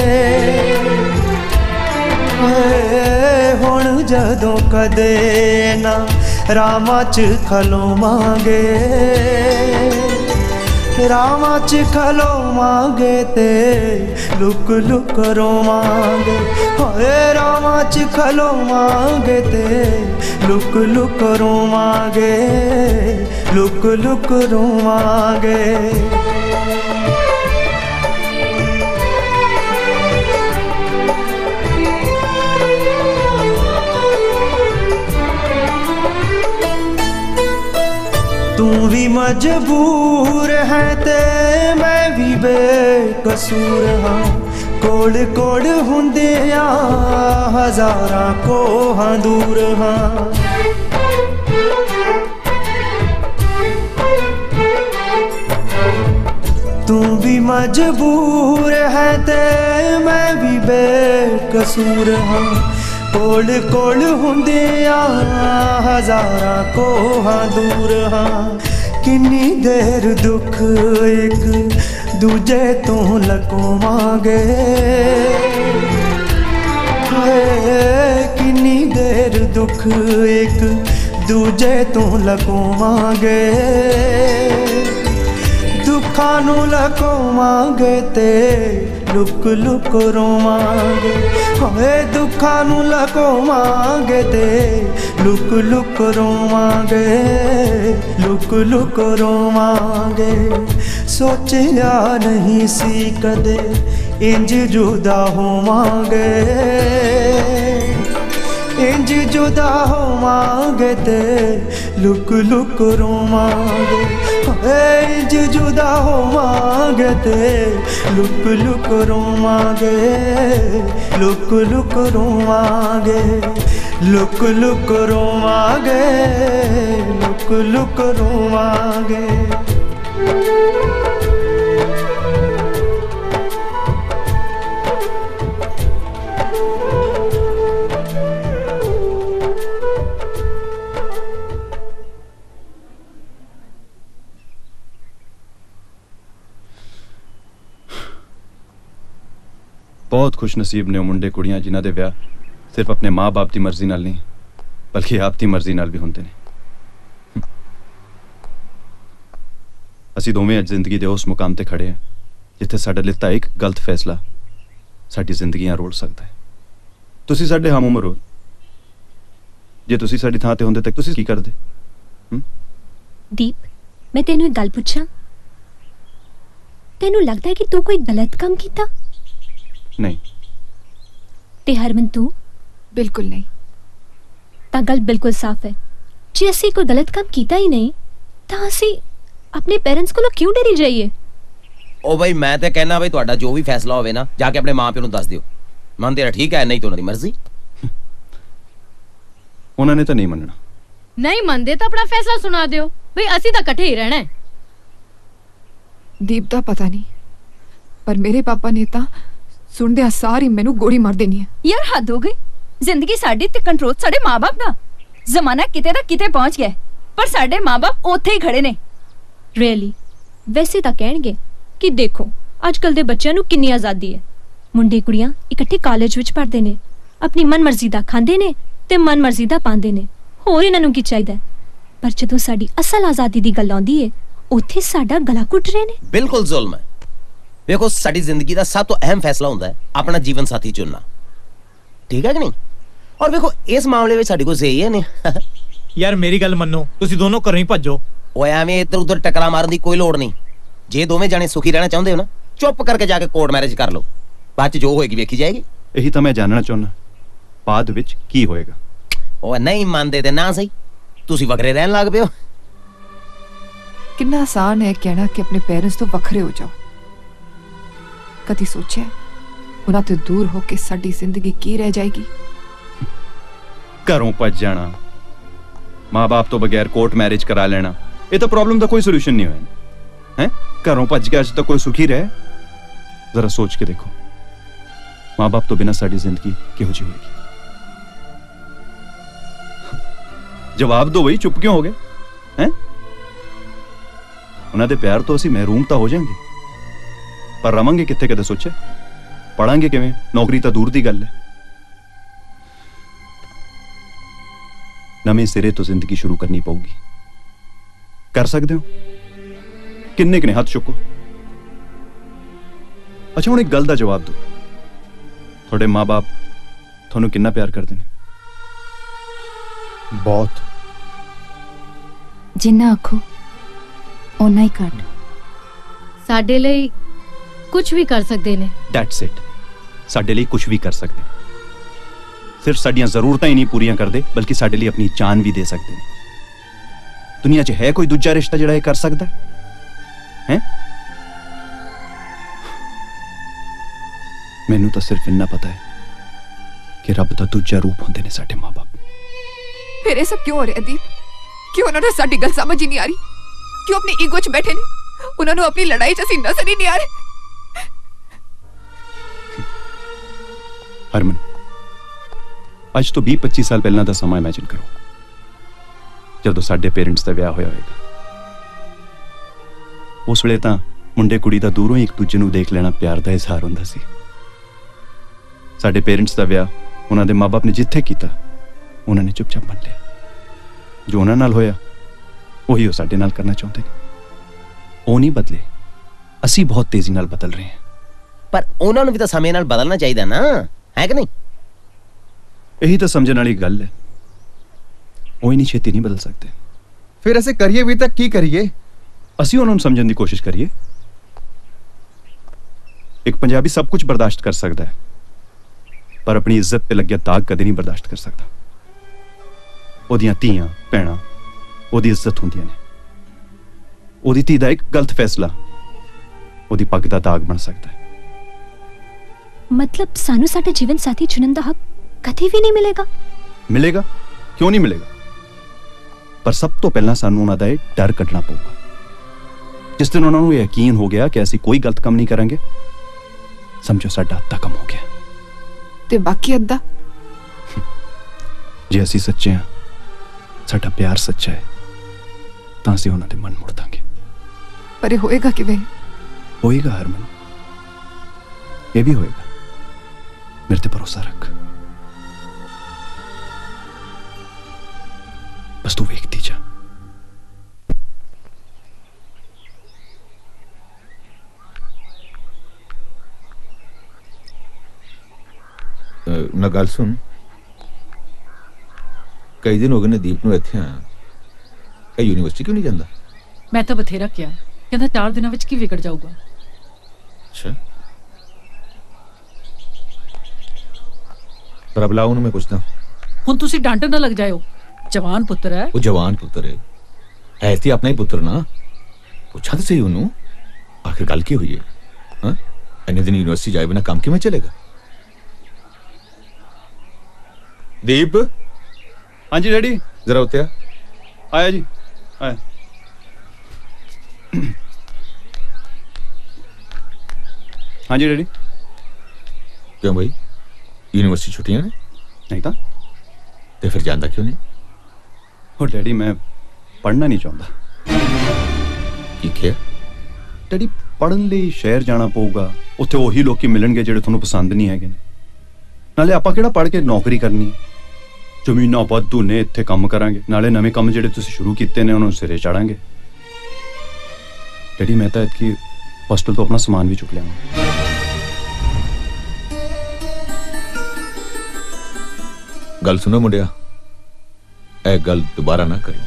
हुण जदों कदे ना रामा च खलोवांगे रामा च खलोवांगे ते लुक लुक रोवांगे हाय रामा च खलोवांगे ते लुक लुक रोवांगे लुक लुक रोवांगे तू भी मजबूर है ते मैं भी बेकसूर हाँ कोड़ कोड़ हुंदिया हजारां कोहां दूर हाँ तू भी मजबूर है ते मैं भी बेकसूर हाँ कोड़ कोड़ हुंदिया हजारां कोहां दूर हाँ किन्नी देर दुख एक दूजे तो लकोवांगे हाय किन्नी देर दुख एक दूजे तो लकोवांगे दुखां नू लकोवांगे ते लुक लुक रोवांगे हाय दुखां नू लकोवांगे ते लुक लुक रोवांगे लुक लुक रोवांगे सोचिया नहीं सी कदे इंज जुदा होवांगे इंज जुदा होवांगे ते लुक लुक रोवांगे इंज जुदा होवांगे ते लुक लुक रोवांगे लुक लुक रोवांगे लुक लुक रोवांगे लुक लुक रोवांगे बहुत खुश नसीब ने मुंडे कुड़ियां जिन्हां दे विआह सिर्फ अपने माँ बाप की मर्जी नाल नहीं बल्कि आप की मर्जी नाल भी होंदे ने असी दोवें अज जिंदगी दे उस मुकाम ते खड़े हैं जिथे साडा लिता एक गलत फैसला साडी जिंदगियां रोल सकदा है तुसी साडे हम उम्र हो जे तुसी साडी थां ते होंदे ते तुसी की करदे दीप मैं तेनू एक गल पुछां तेनू लगदा है कि तू कोई गलत काम कीता नहीं ते हरमन तू बिल्कुल नहीं ता गल बिल्कुल साफ है जे असी कोई गलत काम कीता ही नहीं ता असी अपने पेरेंट्स को क्यों डरी जाइए ओ भाई मैं ते कहना भाई ਤੁਹਾਡਾ जो भी फैसला होवे ना जाके अपने मां प्यो ਨੂੰ ਦੱਸ ਦਿਓ ਮਨ ਤੇਰਾ ठीक है नहीं तो ਉਹਨਾਂ ਦੀ ਮਰਜ਼ੀ ਉਹਨਾਂ ਨੇ ਤਾਂ ਨਹੀਂ ਮੰਨਣਾ नहीं मनदे तो अपना फैसला सुना दियो भाई असी तो इकट्ठे ही रहना है दीप दा पता नहीं पर मेरे पापा ने ता सुनदे सारी मैनू गोली मार देनी है यार हद हो गई जिंदगी साडी ते कंट्रोल साडे मां बाप दा जमाना किते दा किते पहुंच गया पर साडे मां बाप ओथे ही खड़े ने रियली वैसे तां कहणगे कि देखो अजकल दे बच्चों नू कितनी आजादी है मुंडे कुड़ियां इकट्ठे कॉलेज विच पढ़दे ने अपनी मन मर्जी दा खांदे ने ते मन मर्जी दा पांदे ने होर इन्हां नू की चाहीदा पर जदों साडी असल आजादी दी गल आउंदी है ओथे साडा गला घुट रहे ने बिल्कुल जुल्म है देखो साडी जिंदगी का सब तो अहम फैसला होता है अपना जीवन साथी चुनना ठीक है कि नहीं और देखो इस मामले में साडी कोई सही है नहीं यार मेरी गल मन्नो तुसी दोनों घरों ही भज्जो ओए एवें इधर उधर टकरा मारन दी कोई लोड़ नहीं जे दोवें जाने सुखी रहना चाहते हो ना चुप करके जाके कोर्ट मैरिज कर लो बाद च जो होएगी वेखी जाएगी यही तो मैं जानना चाहना बाद विच की होएगा ओए नहीं मानते ते ना सही तुसी वखरे रहन लग पियो कितना आसान है कहना कि अपने पेरेंट्स तो वखरे हो जाओ कदी सोचा उन्हां तो दूर होके साडी जिंदगी की रह जाएगी घरों भज जाना माँ बाप तो बगैर कोर्ट मैरिज करा लेना ये तो प्रॉब्लम का कोई सोल्यूशन नहीं होया है घरों भज के अज तक कोई सुखी रहे जरा सोच के देखो माँ बाप तो बिना साडी जिंदगी किहो जी होगी जवाब दो वही चुप क्यों हो गए हैं उन्हां दे प्यार तो असी महरूम तो हो जाएंगे पर रवांगे कित्थे कदे सोचे पढ़ांगे किवें नौकरी तो दूर दी गल है नवें सिरे तो जिंदगी शुरू करनी पऊगी कर सकते हो किन्ने किने हाथ चुको अच्छा हुण एक गल दा जवाब दो थोड़े माँ बाप थोनू किन्ना प्यार करते हैं बहुत जिन्ना आखो ओना ही घट साडे लई कुछ भी कर सकते ने दैट्स इट साडे लिए कुछ भी कर सकते सिर्फ साडियां जरूरतां ही नहीं पूरियां करते बल्कि साडे लिए अपनी जान भी दे सकते हैं दुनिया च है कोई दूजा रिश्ता जिहड़ा ये कर सकता है मैनू तो सिर्फ इन्ना पता है कि रब दा दूजा रूप होंदे ने साडे माँ बाप फिर ये सब क्यों हो रहा है दीप क्यों उन्होंने साडी गल समझ ही नहीं आ रही क्यों अपनी ईगो च बैठे ने उन्होंने अपनी लड़ाई च असीं नजर ही नहीं आ रहे हरमन अज तो बीस पच्चीस साल पहला दा समा इमेजिन करो जदों साडे पेरेंट्स दा विआह होया होएगा उस वेले तां मुंडे कुड़ी दा दूरों ही एक दूजे नूं देख लेना प्यार दा इजहार हुंदा सी। साडे पेरेंट्स दा विआह उन्हां दे माँ-बाप ने जिथे कीता उन्हां ने चुपचाप मन लिया। जो उन्हां नाल होया ਉਹੀ ਉਹ ਸਾਡੇ ਨਾਲ ਕਰਨਾ ਚਾਹੁੰਦੇ ਨੇ। ਉਹ ਨਹੀਂ ਬਦਲੇ, ਅਸੀਂ ਬਹੁਤ ਤੇਜ਼ੀ ਨਾਲ ਬਦਲ ਰਹੇ ਹਾਂ। ਪਰ ਉਹਨਾਂ ਨੂੰ ਵੀ ਤਾਂ ਸਮੇਂ ਨਾਲ ਬਦਲਣਾ ਚਾਹੀਦਾ ਨਾ, ਹੈ ਕਿ ਨਹੀਂ? ਇਹੀ ਤਾਂ ਸਮਝਣ ਵਾਲੀ ਗੱਲ ਹੈ। ਉਹ ਇਨੀ ਛੇਤੀ ਨਹੀਂ ਬਦਲ ਸਕਦੇ। ਫਿਰ ਅਸੀਂ ਕਰੀਏ ਵੀ ਤਾਂ ਕੀ ਕਰੀਏ? ਅਸੀਂ ਉਹਨਾਂ ਨੂੰ ਸਮਝਣ ਦੀ ਕੋਸ਼ਿਸ਼ ਕਰੀਏ। ਇੱਕ ਪੰਜਾਬੀ ਸਭ ਕੁਝ ਬਰਦਾਸ਼ਤ ਕਰ ਸਕਦਾ ਹੈ, ਪਰ ਆਪਣੀ ਇੱਜ਼ਤ ਤੇ ਲੱਗਿਆ ਦਾਗ ਕਦੇ ਨਹੀਂ ਬਰਦਾਸ਼ਤ ਕਰ ਸਕਦਾ। ਉਹਦੀਆਂ ਧੀਆਂ ਭੈਣਾਂ ਉਹਦੀ ਇੱਜ਼ਤ ਹੁੰਦੀਆਂ ਨੇ। ਉਹਦੀ ਧੀ ਦਾ ਇੱਕ ਗਲਤ ਫੈਸਲਾ ਉਹਦੀ ਪੱਗ ਦਾ ਦਾਗ ਬਣ ਸਕਦਾ ਹੈ। मतलब सानू साडे जीवन साथी चुनन दा हक कभी भी नहीं मिलेगा? मिलेगा, क्यों नहीं मिलेगा? पर सब तो पहला सानू उन्हां दा इह डर कड्ढना पऊगा। जिस दिन उन्हां नूं इह यकीन हो गया कि असीं कोई गलत काम नहीं करांगे, समझो साडा अद्धा काम हो गया। ते बाकी अद्धा? जे असीं सच्चे हां, साडा प्यार सच्चा है, तां असीं उन्हां दे मन मोड़ दांगे। पर होएगा किवें? होएगा हरमन, ये भी होएगा। मेरे ते भरोसा रख, बस तू वेखती जा। ना गल सुन, कई दिन हो गए नदीप नूं इत्थे आ, ਇਹ यूनिवर्सिटी क्यों नहीं जाता? मैं तो बथेरा किया, कहता चार दिनों विच की विगड़ जाऊगा। अच्छा, पर अब लाओ मैं पुछदा। हुण तुसी डांटण ना लग जाओ, जवान पुत्र है। वो जवान पुत्र है, है ते अपना ही पुत्र ना। पूछा तो सही उन्होंने, आखिर गल की हुई है? हाँ, इन्ने दिन यूनिवर्सिटी जाए बिना काम किवें चलेगा? दीप। हाँ जी डैडी। जरा उत्ते आ। आया जी, आया। हाँ जी डैडी। क्यों भाई, यूनिवर्सिटी छुट्टियां ने? नहीं था। तो फिर जांदा क्यों नहीं? ओ डैडी, मैं पढ़ना नहीं चाहता। ठीक है डैडी, पढ़न ਲਈ ਸ਼ਹਿਰ ਜਾਣਾ ਪਊਗਾ। ਉੱਥੇ ਉਹੀ ਲੋਕੀ ਮਿਲਣਗੇ ਜਿਹੜੇ ਤੁਹਾਨੂੰ ਪਸੰਦ ਨਹੀਂ ਹੈਗੇ। ਨਾਲੇ ਆਪਾਂ ਕਿਹੜਾ ਪੜ੍ਹ ਕੇ ਨੌਕਰੀ ਕਰਨੀ ਹੈ? ਜ਼ਮੀਨਾਂ ਵਾਧੂ ਨੇ, ਇੱਥੇ ਕੰਮ ਕਰਾਂਗੇ। ਨਾਲੇ ਨਵੇਂ ਕੰਮ ਜਿਹੜੇ ਤੁਸੀਂ ਸ਼ੁਰੂ ਕੀਤੇ ਨੇ ਉਹਨਾਂ ਨੂੰ ਸਿਰੇ ਚਾੜਾਂਗੇ। ਡੈਡੀ, ਮੈਂ ਤਾਂ ਇਤਕੀ ਹੋਸਟਲ ਤੋਂ ਆਪਣਾ ਸਮਾਨ ਵੀ ਚੁੱਕ ਲਿਆਵਾਂ। गल सुनो मुंडिया, ए गल दोबारा ना करी।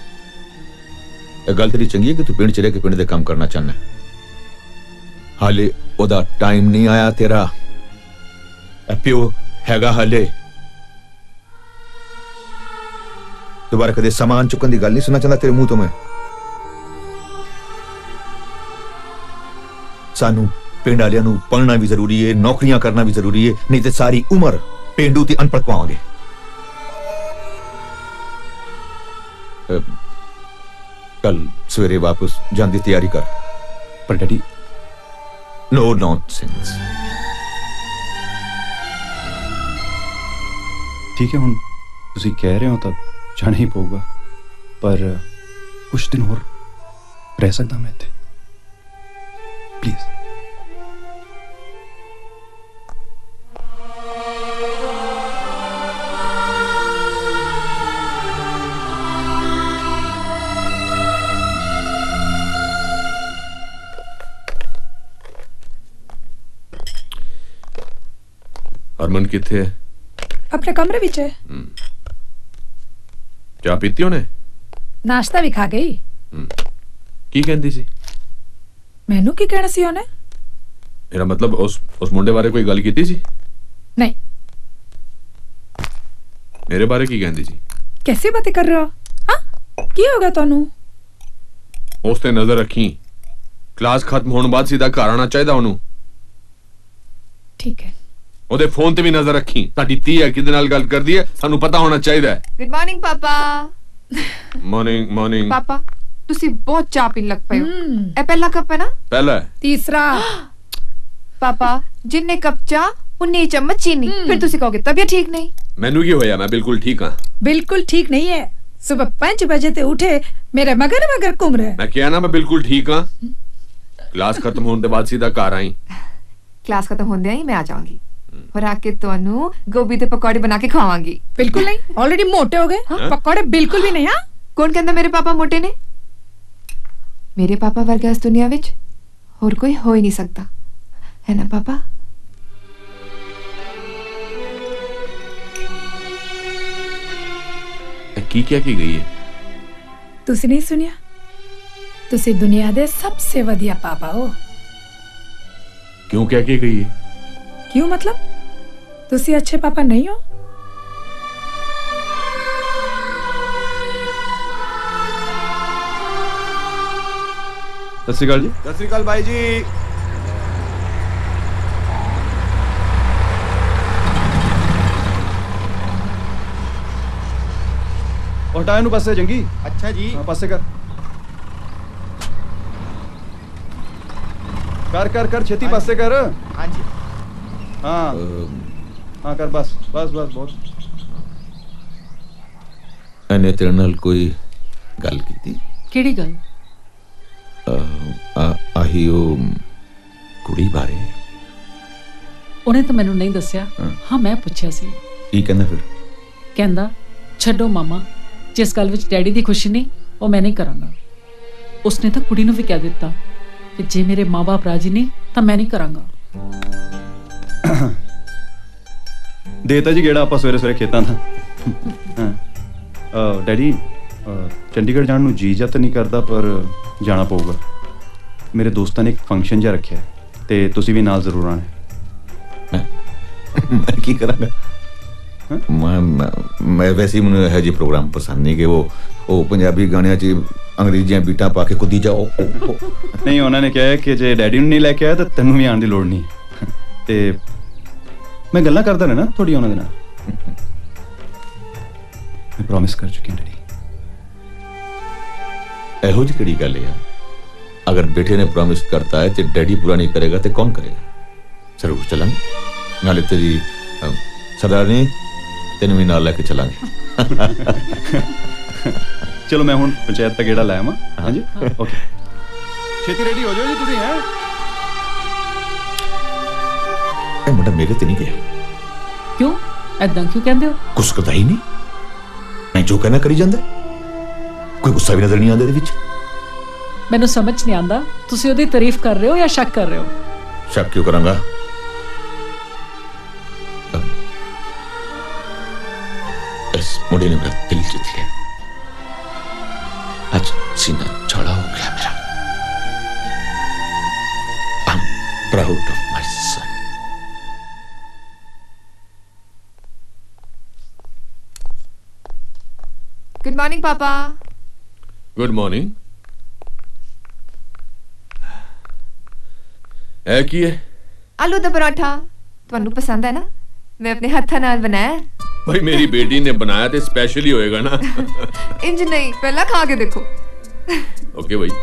ए गल तेरी चंगी है कि तू पिंड च रह के पिंड दे काम करना चाहना है। हाले ओदा टाइम नहीं आया तेरा। ए प्यो हैगा हाले। दोबारा कदे सामान चुकन दी गल नहीं सुनना चाहता तेरे मुंह तो मैं। सानू पिंड वालियां नू पढ़ना भी जरूरी है, नौकरियां करना भी जरूरी है, नहीं तो सारी उम्र पेंडू ते अनपढ़ पावांगे। कल सवेरे वापस जाने की तैयारी कर। पर डैडी, नो नॉनसेंस। ठीक है, हुण तुसीं कह रहे हो तो जाना ही पऊगा, पर कुछ दिन और रह सकदा मैं इत्थे, प्लीज। हरमन किथे है? अपने कमरे विच है। चाह पीती होने? नाश्ता भी खा गई। की कहंदी सी? मैनू की कहना सी ओने? मेरा मतलब उस उस मुंडे बारे कोई गल कीती सी? नहीं। मेरे बारे की कहंदी सी? कैसी बातें कर रहे हो? हाँ, की हो गया तोनू? उस ते नजर रखी, क्लास खत्म होने बाद सीधा घर आना चाहिए ओनू। ठीक है। ਉਹਦੇ ਫੋਨ ਤੇ ਵੀ ਨਜ਼ਰ ਰੱਖੀ। ਤੁਹਾਡੀ ਧੀ ਹੈ ਕਿਹਦੇ ਨਾਲ ਗੱਲ ਕਰਦੀ ਹੈ, ਸਾਨੂੰ ਪਤਾ ਹੋਣਾ ਚਾਹੀਦਾ ਹੈ। Good morning papa. Morning morning. Papa, ਤੁਸੀਂ ਬਹੁਤ ਚਾਹ ਪੀਣ ਲੱਗ ਪਏ ਹੋ। ਇਹ ਪਹਿਲਾ ਕੱਪ ਹੈ ਨਾ? ਪਹਿਲਾ ਹੈ। ਤੀਸਰਾ। ਪਾਪਾ, ਜਿੰਨੇ ਕੱਪ ਚਾਹ ਉਨੇ ਚਮਚ ਚੀਨੀ, ਫਿਰ ਤੁਸੀਂ ਕਹੋਗੇ ਤਬੀਅਤ ਠੀਕ ਨਹੀਂ। ਮੈਨੂੰ ਕੀ ਹੋਇਆ? ਮੈਂ ਬਿਲਕੁਲ ਠੀਕ ਹਾਂ। बिल्कुल ठीक नहीं है। सुबह पांच बजे ते उठे मेरे मगर मगर घूम रहे। मैं क्या ना मैं बिल्कुल ठीक हाँ। क्लास खत्म होने के बाद सीधा घर आई। क्लास खत्म होंदे ही मैं आ जाऊंगी और आके ਤੁਹਾਨੂੰ गोभी ਦੇ पकौड़े बना के खवाऊंगी। बिल्कुल नहीं, ऑलरेडी मोटे हो गए। हाँ? पकौड़े बिल्कुल भी नहीं। हाँ? कौन कहंदा मेरे पापा मोटे ने? मेरे पापा वर्गा इस दुनिया विच और कोई हो ही नहीं सकता, है ना पापा? की क्या की गई है? ਤੁਸੀਂ ਨਹੀਂ ਸੁਣਿਆ? ਤੁਸੀਂ ਦੁਨੀਆ ਦੇ सबसे ਵਧੀਆ पापा हो। क्यों क्या की गई है? क्यों मतलब? ਤੁਸੀਂ अच्छे पापा नहीं हो? सत श्री अकाल जी। सत श्री अकाल भाई जी। हटाया नु पासे जंगी। अच्छा जी। हाँ, पासे कर कर कर कर छेती पासे कर। हाँ जी। हाँ हाँ कर बस बस बस बहुत। मैंने तेरे नाल कोई गल की थी। केड़ी गल? आही ओ कुड़ी बारे ਉਹਨੇ ਤਾਂ ਮੈਨੂੰ ਨਹੀਂ ਦੱਸਿਆ। ਹਾਂ ਮੈਂ ਪੁੱਛਿਆ ਸੀ। ਕੀ ਕਹਿੰਦਾ ਫਿਰ? ਕਹਿੰਦਾ ਛੱਡੋ ਮਾਮਾ, ਜਿਸ ਗੱਲ ਵਿੱਚ ਡੈਡੀ ਦੀ ਖੁਸ਼ੀ ਨਹੀਂ ਉਹ ਮੈਂ ਨਹੀਂ ਕਰਾਂਗਾ। ਉਸਨੇ ਤਾਂ ਕੁੜੀ ਨੂੰ ਵੀ ਕਹਿ ਦਿੱਤਾ ਕਿ ਜੇ ਮੇਰੇ ਮਾਂ-ਬਾਪ ਰਾਜੀ ਨਹੀਂ ਤਾਂ ਮੈਂ ਨਹੀਂ ਕਰਾਂਗਾ। ਦੇਤਾ ਜੀ ਗੇੜਾ ਆਪਾਂ ਸਵੇਰੇ ਸਵੇਰੇ ਖੇਤਾਂ ਦਾ। ਹਾਂ ਡੈਡੀ ਚੰਡੀਗੜ੍ਹ ਜਾਣ ਨੂੰ ਜੀ ਜਤ ਨਹੀਂ ਕਰਦਾ ਪਰ ਜਾਣਾ ਪਊਗਾ। ਮੇਰੇ ਦੋਸਤਾਂ ਨੇ ਇੱਕ ਫੰਕਸ਼ਨ ਜਿਹਾ ਰੱਖਿਆ ਤੇ ਤੁਸੀਂ ਵੀ ਨਾਲ ਜ਼ਰੂਰ ਆਣਾ। मैं की करांगा? मैं मैं वैसे ही मुझे है जी प्रोग्राम पसंद नहीं कि वो वो पंजाबी गाने च अंग्रेजियां बीटा पा के कुदी जाओ। नहीं उन्होंने कहा है कि जे डैडी नहीं लेके आया तो तेनू भी आने की लोड़ नहीं ते मैं गल्लां करदा रहना थोड़ी उन्हां दे नाल। मैं प्रॉमिस कर चुकी हूं डैडी। एहो जी किहड़ी गल है? अगर बेटे ने प्रॉमिस करता है तो डैडी पूरा नहीं करेगा तो कौन करेगा? जरूर चलेंगे नाले तेरी सरदारनी तेन भी नाल लेके चलांगे। चलो मैं हुण पंचायत का गेड़ा लाया। हाँ जी ओके छेती रेडी हो जाओ जी तुसीं। हैं ए मुंडा मेरे ते नहीं गया। क्यों ऐदां क्यों कहंदे हो? कुछ करदा ही नहीं। मैं जो कहना करी जांदा, कोई गुस्सा भी नजर नहीं आंदा इहदे विच। मैनूं समझ नहीं आंदा तुसीं ओहदी तारीफ कर रहे हो या शक कर रहे हो? शक क्यों करांगा? इस मुंडे ने मेरा दिल जीत लिया। आज सीना चौड़ा हो गया मेरा। I'm proud of my son. Good morning, Papa. Good morning. है की है? आलू दा पराठा ਤੁਹਾਨੂੰ ਪਸੰਦ ਹੈ ਨਾ? मैं अपने हत्था नाल बनाया। भाई मेरी बेटी ने बनाया तो स्पेशल ही होएगा ना। इंज नहीं, पहला खा के देखो। ओके भाई।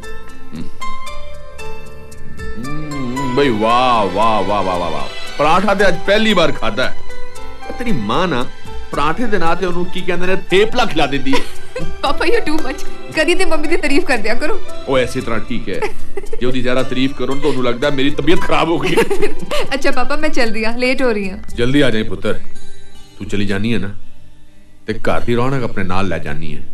भाई वाह वाह वाह वाह वाह वाह, पराठा ते आज पहली बार खाता है। तेरी मां ना पराठे दे नाते ओनू की कहंदे ने थेपला खिला देंदी है। पापा यू टू मच, कदी ते मम्मी दी तारीफ कर दिया करो। ओ ऐसी तरह ठीक है, जे ओदी ज्यादा तारीफ करो तो ओनू लगदा है मेरी तबीयत खराब हो गई है। अच्छा पापा मैं चल रही हूं, लेट हो रही हूं। जल्दी आ जाए पुत्र, तू चली जानी है ना ते घर दी रौनक अपने नाल ले जानी है।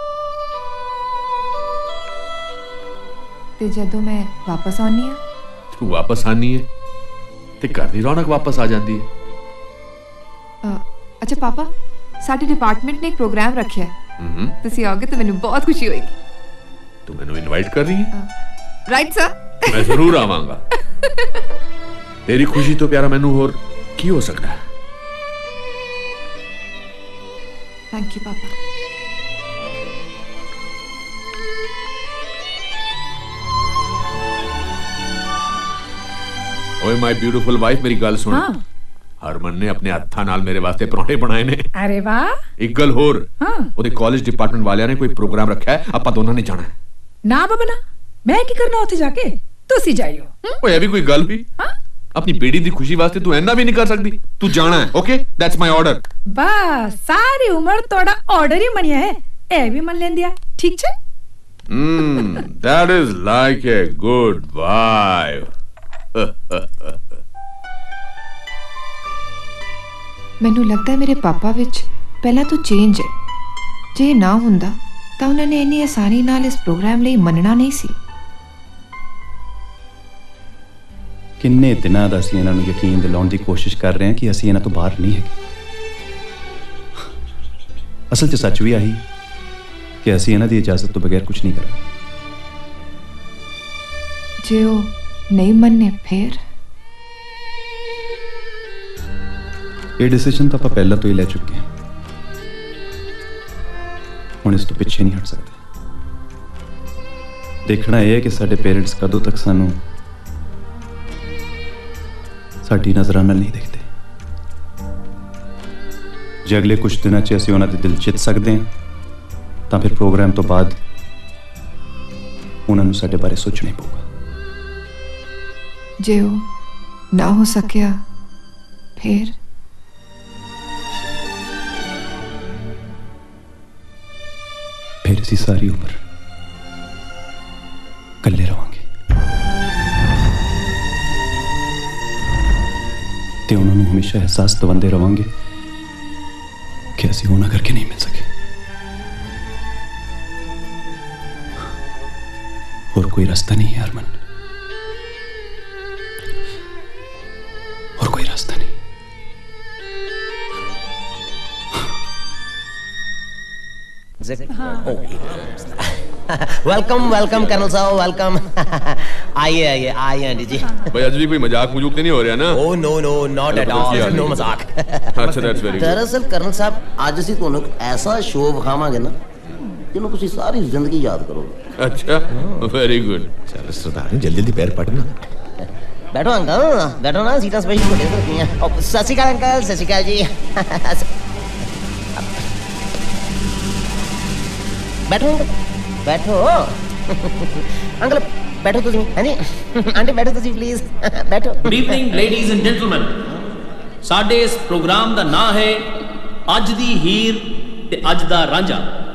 ते जदों मैं वापस आनी है, तू वापस आनी है ते घर दी रौनक वापस आ जाती है। अच्छा पापा, साडे डिपार्टमेंट ने एक प्रोग्राम रखा है, तुसी आओगे तो मैनू बहुत खुशी होएगी। तू मैनू इनवाइट कर रही है? Right sir. मैं जरूर आवांगा। तेरी खुशी तो प्यारा मैनू होर की हो सकता है। थैंक यू पापा। ओए माय ब्यूटीफुल वाइफ, मेरी गल सुन। हाँ। हरमन ने अपने हत्था नाल मेरे वास्ते पराठे बनाए ने। अरे वाह। एक गल होर, हाँ। ओदे कॉलेज डिपार्टमेंट वालियां ने कोई प्रोग्राम रखा है, आपां दोनों ने जाना है। ना बाबा ना, मैं की करना उत्थे जाके, तुसी जाइयो। ओए अभी कोई गल हुई? हाँ? अपनी बेटी दी खुशी वास्ते तू ऐना भी नहीं कर सकती। तू जाना है, ओके? That's my order. बस सारी उम्र तोड़ा ऑर्डर ही मनिया है, ए भी मन लेंदिया, ठीक छे? Hmm, that is like a good wife. ਮੈਨੂੰ ਲੱਗਦਾ ਹੈ ਮੇਰੇ ਪਾਪਾ ਵਿੱਚ ਪਹਿਲਾਂ ਤੋਂ ਚੇਂਜ ਹੈ। ਜੇ ਨਾ ਹੁੰਦਾ ਤਾਂ ਉਹਨਾਂ ਨੇ ਇੰਨੀ ਆਸਾਨੀ ਨਾਲ ਇਸ ਪ੍ਰੋਗਰਾਮ ਲਈ ਮੰਨਣਾ ਨਹੀਂ ਸੀ। ਕਿੰਨੇ ਦਿਨਾਂ ਦਾ ਅਸੀਂ ਇਹਨਾਂ ਨੂੰ ਯਕੀਨ ਦਿਲਾਉਣ ਦੀ ਕੋਸ਼ਿਸ਼ ਕਰ ਰਹੇ ਹਾਂ ਕਿ ਅਸੀਂ ਇਹਨਾਂ ਤੋਂ ਬਾਹਰ ਨਹੀਂ ਹੈਗੇ। ਅਸਲ 'ਚ ਸੱਚ ਵੀ ਆਹੀ ਕਿ ਅਸੀਂ ਇਹਨਾਂ ਦੀ ਇਜਾਜ਼ਤ ਤੋਂ ਬਗੈਰ ਕੁਝ ਨਹੀਂ ਕਰਾਂਗੇ। ਜੇ ਉਹ ਨਹੀਂ ਮੰਨੇ ਫਿਰ ਇਹ ਡਿਸੀਜਨ ਤਾਂ ਆਪਾਂ ਪਹਿਲਾਂ ਤੋਂ ਹੀ ਲੈ ਚੁੱਕੇ ਹਾਂ। ਹੁਣ ਇਸ ਤੋਂ ਪਿੱਛੇ ਨਹੀਂ ਹਟ ਸਕਦੇ। ਦੇਖਣਾ ਇਹ ਹੈ ਕਿ ਸਾਡੇ ਪੇਰੈਂਟਸ ਕਦੋਂ ਤੱਕ ਸਾਨੂੰ ਸਾਡੀ ਨਜ਼ਰਾਂ ਨਾਲ ਨਹੀਂ ਦੇਖਦੇ। ਜੇ ਅਗਲੇ ਕੁਝ ਦਿਨਾਂ 'ਚ ਅਸੀਂ ਉਹਨਾਂ ਦੇ ਦਿਲ ਜਿੱਤ ਸਕਦੇ ਹਾਂ ਤਾਂ ਫਿਰ ਪ੍ਰੋਗਰਾਮ ਤੋਂ ਬਾਅਦ ਉਹਨਾਂ ਨੂੰ ਸਾਡੇ ਬਾਰੇ ਸੋਚਣਾ ਹੀ ਪਊਗਾ। ਜੇ ਉਹ ਨਾ ਹੋ ਸਕਿਆ ਫਿਰ ਫਿਰ ਅਸੀਂ ਸਾਰੀ ਉਮਰ ਇਕੱਲੇ ਰਵਾਂਗੇ ਤੇ ਉਹਨਾਂ ਨੂੰ ਹਮੇਸ਼ਾ ਅਹਿਸਾਸ ਦਿਵਾਉਂਦੇ ਰਵਾਂਗੇ ਕਿ ਅਸੀਂ ਉਹਨਾਂ ਕਰਕੇ ਨਹੀਂ ਮਿਲ ਸਕੇ। और कोई रास्ता नहीं है हरमन, और कोई रास्ता नहीं। वेलकम वेलकम कर्नल साहब वेलकम। आइए आइए आइए आंटी जी। भाई आज भी कोई मजाक मजूक तो नहीं हो रहा ना? Oh no no not at all, no मजाक। अच्छा दैट्स वेरी गुड। दरअसल कर्नल साहब आज ਅਸੀਂ ਤੁਹਾਨੂੰ ਐਸਾ ਸ਼ੋਅ ਵਿਖਾਵਾਂਗੇ ਨਾ ਜਿਹਨੂੰ ਤੁਸੀਂ ਸਾਰੀ ਜ਼ਿੰਦਗੀ ਯਾਦ ਕਰੋਗੇ। अच्छा वेरी गुड। चल सरदार जल्दी जल्दी पैर पटना। बैठो अंकल बैठो ना, सीटा स्पेशल बड़ी रखी हैं। सत श्री अकाल अंकल, सत श्री अकाल जी। बैठो अंकल बैठो। अंकल बैठो तुम। हाँ जी आंटी बैठो तुम प्लीज बैठो। Good evening ladies and gentleman. साडे इस प्रोग्राम का नाम है अज दी हीर ते अज दा रांझा।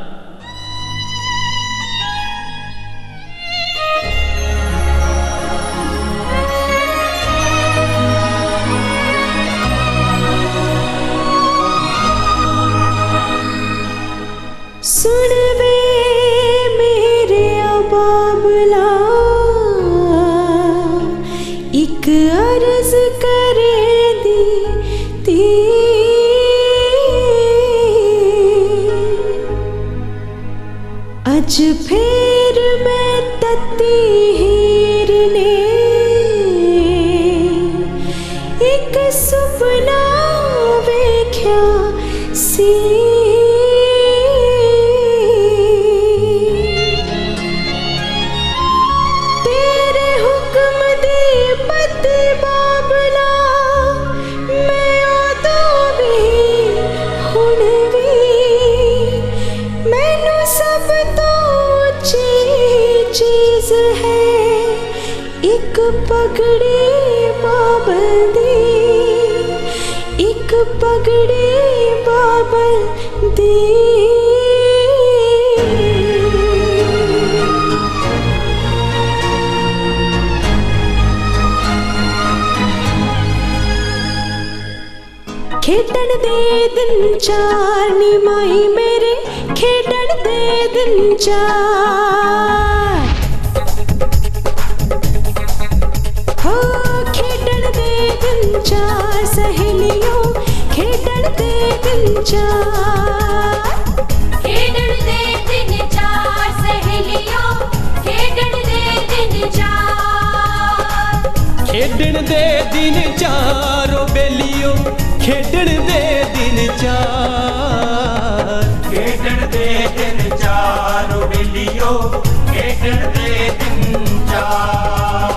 सुन वे मेरे बाबला एक अर्ज करे दी ती अज फिर मैं तती हीर ने एक सुपना वेख्या सी। एक पगड़ी बाबल दी, एक पगड़ी बाबल दी। खेडन दे दिन चार नी माही मेरे, खेडन दे दिन चार। हो खेडन दे दिन चार सहेलियों, खेडन दे दिन चार। खेडन दे दिन चार सहेलियों, खेडन दे दिन चार। खेडन दे दिन चार ओ बेलियो, खेडन दे दिन चार। खेडन दे दिन चार ओ बेलियो, खेडन दे दिन चार।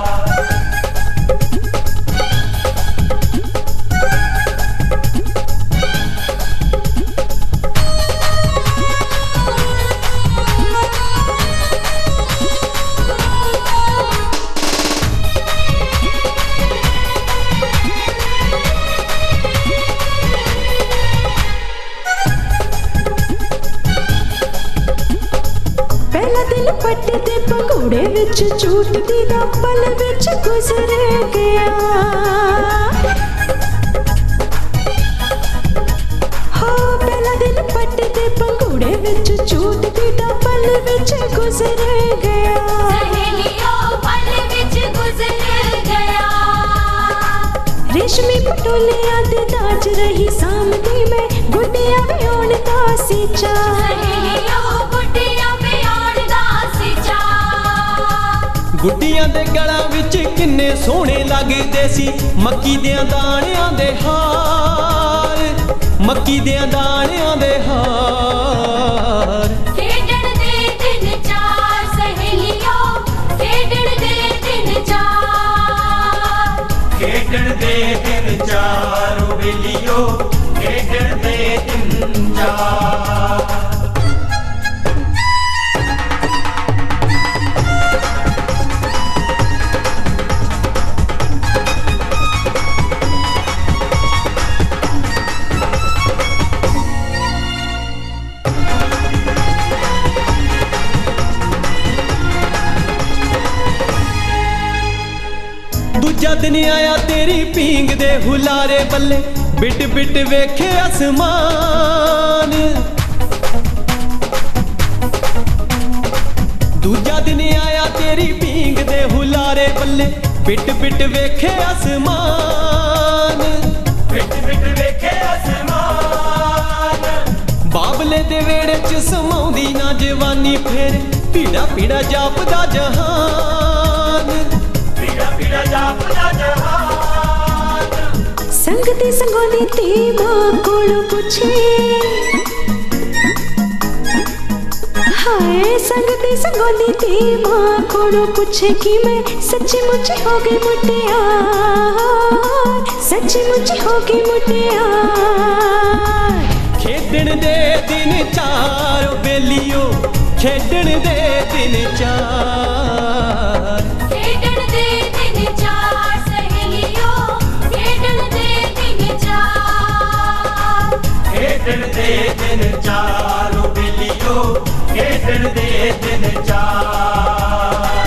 पट पंगूड़े विच झूठदी दा पल विच गुजर गया हो पहला दिन पटदे पंगूड़े विच झूठदी दा पल विच गुजर गया सहेलियों पल विच गुजर गया रेशमी पटोलियां दे दाज रही सामदी में गुड्डियां भी आउण दा सीचा सहेलियों गुड्डियां भी आउण दा सीचा गुड्डियां दे गलां विच किन्ने सोहणे लगदे सी मक्की देयां दाणियां दे हार मक्की देयां दाणियां दे हार खेडण दे दिन चार सहेलियों खेडण दे दिन चार खेडण दे दिन चार ओ बेलियो खेडण दे दिन चार दूजा दिन आया तेरी पींग दे हुलारे बल्ले बिट बिट वेखे आसमान दूजा दिन आया तेरी पींग दे हुलारे बल्ले बिट बिट वेखे आसमान बिट बिट वेखे आसमान बाबले दे वेड़े च समाउंदी ना जवानी फेर पीड़ा पीड़ा जापदा जहान पीड़ा जापदा जहान संगती संगोली ती मां कोलों पुछे हाय संगती संगोली ती मां कोलों पुछे कि मैं सच्ची मुच्ची हो गई मुटियार सच्ची मुच्ची हो गई मुटियार खेडण दे दिन चार ओ बेलियो खेडण दे दिन चार खेडण दे दिन चार सहेलियों खेडण दे दिन चार खेडण दे दिन चार ओ बेलियो खेडण दे दिन चार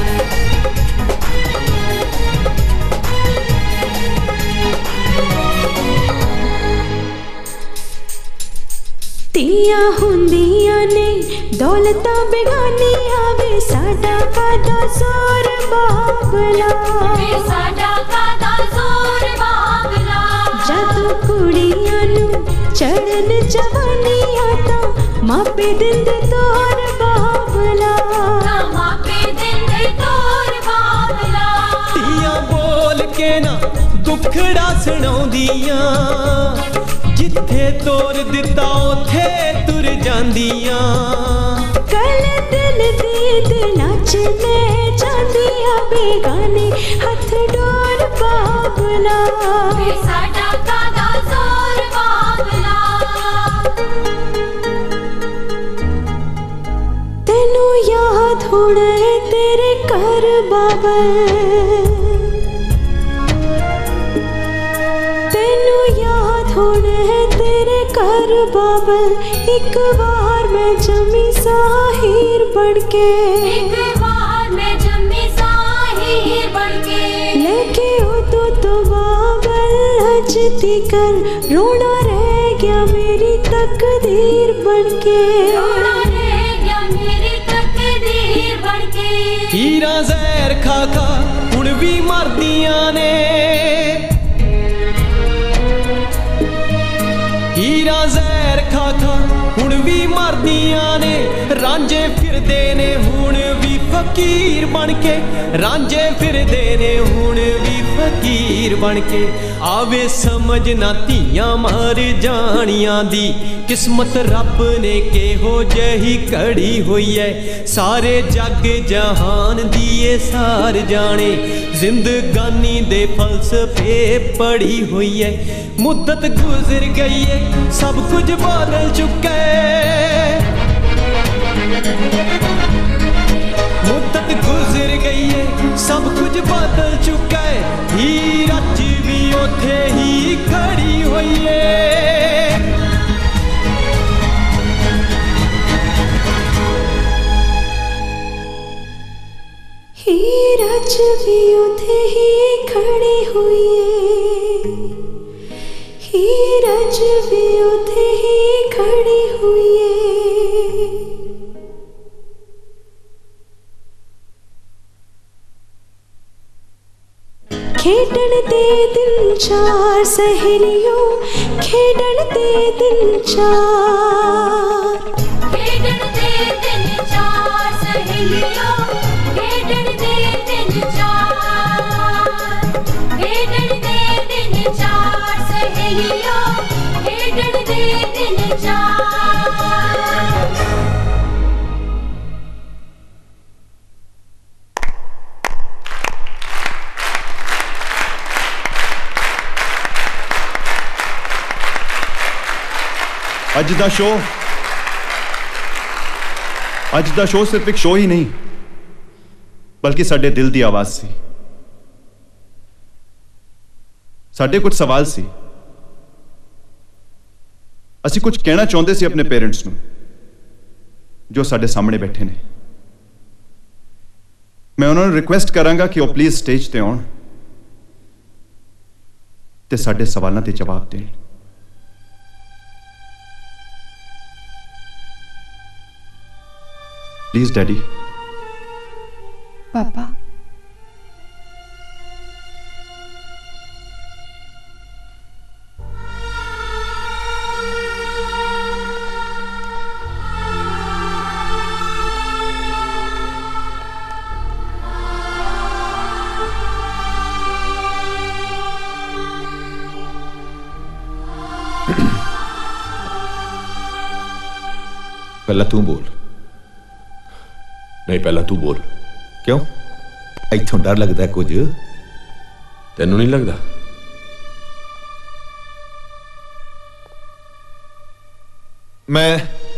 तियां हुंदियां ने दौलतां बेगानियां वे साडा कादा जोर बाबला वे साडा कादा जोर बाबला जदों कुड़ियां नूं चढ़न जवानियां तां मापे दिंदे तोर बाबला मापे दिंदे तोर बाबला तियां बोल के ना दुखड़ा सुणाउंदियां जिथे तोर दिता उथे तुर जांदियां कल दिल दीद नाचने जांदियां बेगाने हथ डोर बाबला वे साडा कादा जोर बाबला तेनू याद होना है तेरे घर बाबल तेनू याद होना है तेरे घर बाबल एक बार मैं जमी साहिर बढ़के एक बार मैं जमी साहिर बढ़के लेके उतो तो बाबल हजती कर रोना रह गया मेरी तकदीर बनके रोना रह गया मेरी तकदीर बनके हीरा जहर खा खा हुण भी मरदियां ने हीरा जहर खा खा हुण भी मरदियां ने रांझे फिरदे ने हुण भी फकीर बनके रांझे फिरदे ने हुण भी फकीर बनके आवे समझ ना धीयां मर जानियां दी किस्मत रब ने केहो जही घड़ी होई है सारे जग जहान दिए सार जाने जिंदगानी दे फलसफे पड़ी हुई है मुद्दत गुजर गई है सब कुछ बदल चुका है मुद्दत गुजर गई है सब कुछ बदल चुका है हीर अज भी उथे ही खड़ी हुई है रज भी उधे ही खड़ी हुई है, ही रज भी उधे ही खड़ी हुई है। खेडण दे दिल चार सहेलियों, खेडण दे दिल चार, खेडण दे दिल चार सहेलियों, खेडण दे दिल चार, खेडण दे दिल चार सहेलियों, खेडण दे दिल चार। ਅੱਜ ਦਾ ਸ਼ੋ ਅੱਜ ਦਾ ਸ਼ੋ ਸਿਰਫ ਇੱਕ ਸ਼ੋ ਹੀ ਨਹੀਂ ਬਲਕਿ ਸਾਡੇ ਦਿਲ ਦੀ ਆਵਾਜ਼ ਸੀ। ਸਾਡੇ ਕੁਝ ਸਵਾਲ ਸੀ, ਅਸੀਂ ਕੁਝ ਕਹਿਣਾ ਚਾਹੁੰਦੇ ਸੀ ਆਪਣੇ ਪੇਰੈਂਟਸ ਨੂੰ ਜੋ ਸਾਡੇ ਸਾਹਮਣੇ ਬੈਠੇ ਨੇ। ਮੈਂ ਉਹਨਾਂ ਨੂੰ ਰਿਕੁਐਸਟ ਕਰਾਂਗਾ ਕਿ ਉਹ ਪਲੀਜ਼ ਸਟੇਜ ਤੇ ਆਉਣ ਤੇ ਸਾਡੇ ਸਵਾਲਾਂ ਦੇ ਜਵਾਬ ਦੇਣ। Please, Daddy. Papa. पहला तू बोल। नहीं, पहला तू बोल। क्यों? इत्थों डर लगता है कुछ? तेनू नहीं लगता? मैं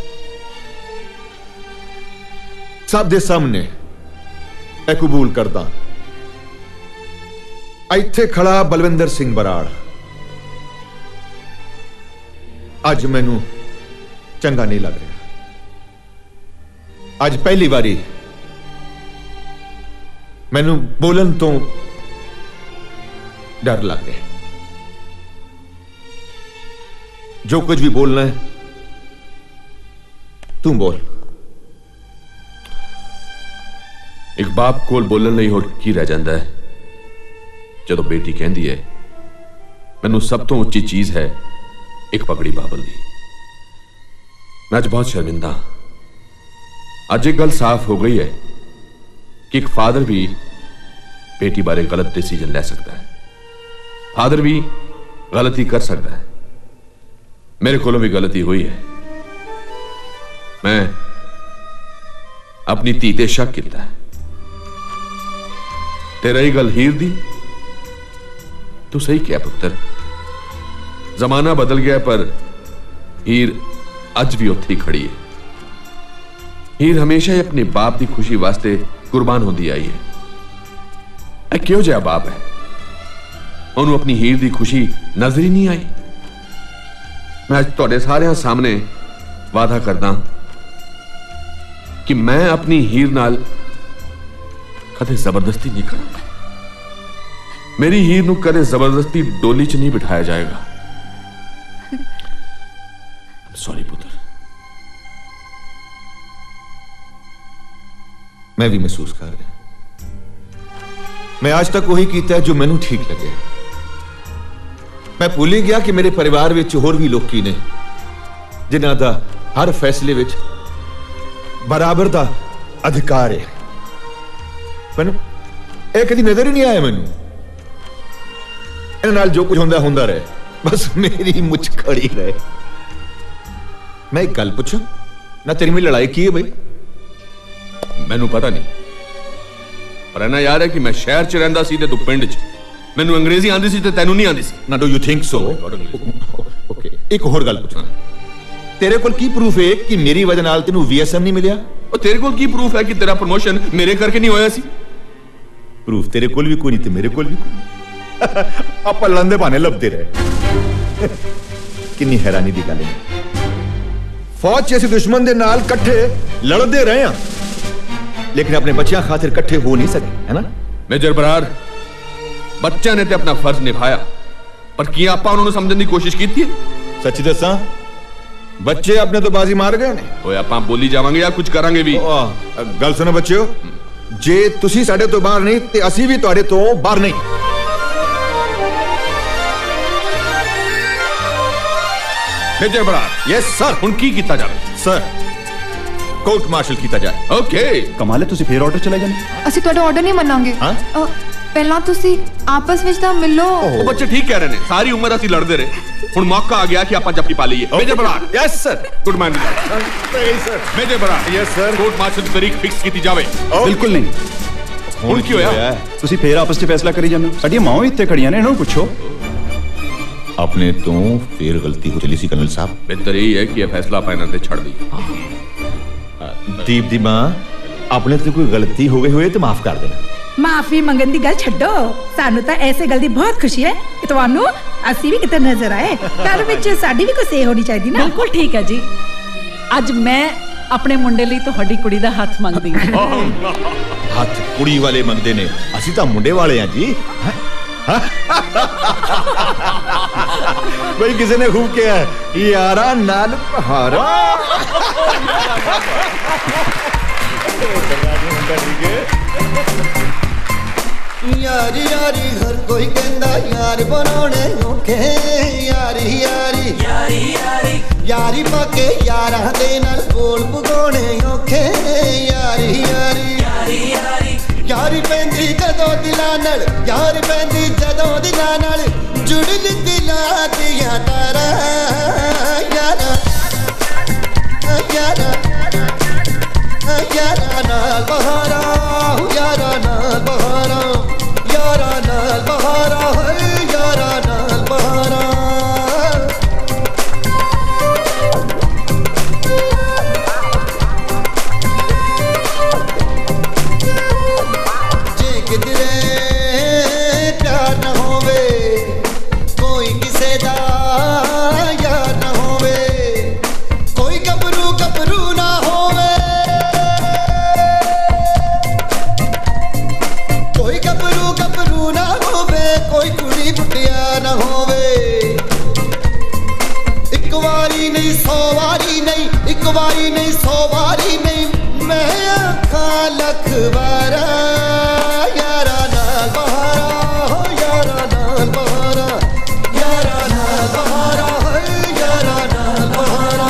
सब दे सामने ए कबूल करता, इत्थे खड़ा बलविंदर सिंह बराड़ अज मैनू चंगा नहीं लग रहा। अज पहली बारी मैनू बोलन तो डर लग रहा। जो कुछ भी बोलना है तू बोल। एक बाप कोल बोलन नहीं होर की रह जाता है जदों बेटी कहती है मैनू सब तो उच्ची चीज है एक पगड़ी बाबल दी। मैं अज बहुत शर्मिंदा। अज एक गल साफ हो गई है कि एक फादर भी बेटी बारे गलत डिसीजन ले सकता है, फादर भी गलती कर सकता है। मेरे कोलों भी गलती हुई है। मैं अपनी धी ते शक किया है। ते रही गल हीर दी, तू सही क्या पुत्र, जमाना बदल गया पर हीर अज भी उत्थे ही खड़ी है। हीर हमेशा ही अपने बाप की खुशी वास्ते कुर्बान होती आई है। ऐ क्यों जिहा बाप है, उन्होंने अपनी हीर की खुशी नजर ही नहीं आई। मैं अज तुहाडे सारिਆਂ सामने वादा करदा कि मैं अपनी हीर नाल कदे जबरदस्ती नहीं करूंगा। मेरी हीर नूं कदे जबरदस्ती डोली च नहीं बिठाया जाएगा। सॉरी पुत्र। मैं भी महसूस कर रहा। मैं आज तक वही किया है जो मैनू ठीक लगे। मैं भूल ही गया कि मेरे परिवार विच होर भी लोग ने जिन्हां दा हर फैसले विच बराबर दा अधिकार है। मैनू यह कदी नजर ही नहीं आया। मैनू इन्हां नाल जो कुछ होंदा होंदा रहे, बस मेरी मुछ खड़ी रहे। मैं एक गल पूछां ना, तेरी मेरी लड़ाई की है भाई? मैनू पता नहीं, पर इन्ना याद है कि मैं शहर च रहिंदा सी ते तू पिंड च। मैनू अंग्रेजी आंदी सी ते तैनू नहीं आंदी सी। ना do you think so? Okay, एक होर गल पूछना, तेरे कोल की प्रूफ है कि मेरी वजह नाल तेनू वीएसएम नहीं मिलिया? और तेरे कोल की प्रूफ है कि तेरा प्रमोशन मेरे करके नहीं होया सी? प्रूफ तेरे कोल भी कोई नहीं ते मेरे कोल भी कोई। आप लंदे बहाने लभदे रहे। कितनी हैरानी दी गल है। फौज च असीं दुश्मन दे नाल कट्ठे लड़दे रहे हां, लेकिन अपने बच्चों खातिर कट्ठे हो नहीं सके, है ना? मेजर बरार, बच्चा ने ते अपना फर्ज निभाया, पर किया आपा उन्होंने समझने की कोशिश की थी? सच्ची दसा बच्चे अपने तो बाजी मार गए ने। ओए आपा बोली जावांगे या कुछ करांगे भी। गल सुनो बच्चों, जे तुसी साडे तो बाहर नहीं ते असी भी तुहाडे तो बाहर नहीं। Major Brar, yes sir. हुण की कीता जावे? सर कोर्ट मार्शल कीता जाए। ओके कमाल है, तुसी फिर ऑर्डर चले जाने। ਅਸੀਂ ਤੁਹਾਡਾ ਆਰਡਰ ਨਹੀਂ ਮੰਨਾਂਗੇ। ਹਾਂ ਪਹਿਲਾਂ ਤੁਸੀਂ ਆਪਸ ਵਿੱਚ ਤਾਂ ਮਿਲੋ। ਉਹ ਬੱਚੇ ਠੀਕ ਕਹਿ ਰਹੇ ਨੇ, ਸਾਰੀ ਉਮਰ ਅਸੀਂ ਲੜਦੇ ਰਹੇ, ਹੁਣ ਮੌਕਾ ਆ ਗਿਆ ਕਿ ਆਪਾਂ ਜੱਫੀ ਪਾ ਲਈਏ। Major Brar. Yes sir. Good morning sir. Major Brar. Yes sir. Court martial ਦੀ ਤਾਰੀਖ ਫਿਕਸ ਕੀਤੀ ਜਾਵੇ। ਬਿਲਕੁਲ ਨਹੀਂ। ਹੁਣ ਕੀ ਹੋਇਆ? ਤੁਸੀਂ ਫੇਰ ਆਪਸ ਵਿੱਚ ਫੈਸਲਾ ਕਰੀ ਜਾਂਦੇ ਹੋ। ਸਾਡੀਆਂ ਮਾਵਾਂ ਵੀ ਇੱਥੇ ਖੜੀਆਂ ਨੇ, ਇਹਨਾਂ ਨੂੰ ਪੁੱਛੋ। अपने तो फिर गलती हो चली सी कर्नल साहब। बेहतर यही है कि यह फैसला आप इन्हां ते छड़ दईए। दीप दी मां, अपने तो कोई गलती हो गई होए तो माफ कर देना। माफी मंगन दी गल छड्डो, सानू तां ऐसे गल दी बहुत खुशी है कि तुहानू असी भी किते नजर आए। घर विच साडी भी कोई सेह होनी चाहिदी ना। बिल्कुल ठीक है जी। अज मैं अपने मुंडे लई तुहाडी कुड़ी दा हथ मंगदी हां। हथ कुड़ी वाले मंगदे ने, असी तां मुंडे वाले हां जी। भाई किसी ने खूब किया है यारान नाल बहारान। यारी यारी हर कोई कहंदा यार बनाने औखे। यारी यारी यारी यारी यारी पाके यारां दे नाल बोल पुगाने औखे। यारी यारी यारी यारी यारी पैंदी जदों दिलां नाल, यार पैंदी जदों दिलां नाल, जुड़न दिलां दियां तारां। यारा यारा यारा नाल बहारा, यारा नाल बहारा, यारा नाल बहारा, यारा नाल बहारा। जे किधरे प्यार न होवे, कोई किसे दा यार न होवे, कोई गबरू गबरू ना होवे, कोई गबरू गबरू ना होवे, कोई कुड़ी बुटिया ना होवे। एक वारी नहीं सौ वारी नहीं, एक वारी नहीं सौ वारी नहीं, मैं आखा लख बारा। यारा नाल बहारा, यारा नाल बहारा, यारा नाल बहारा, यारा नाल बहारा।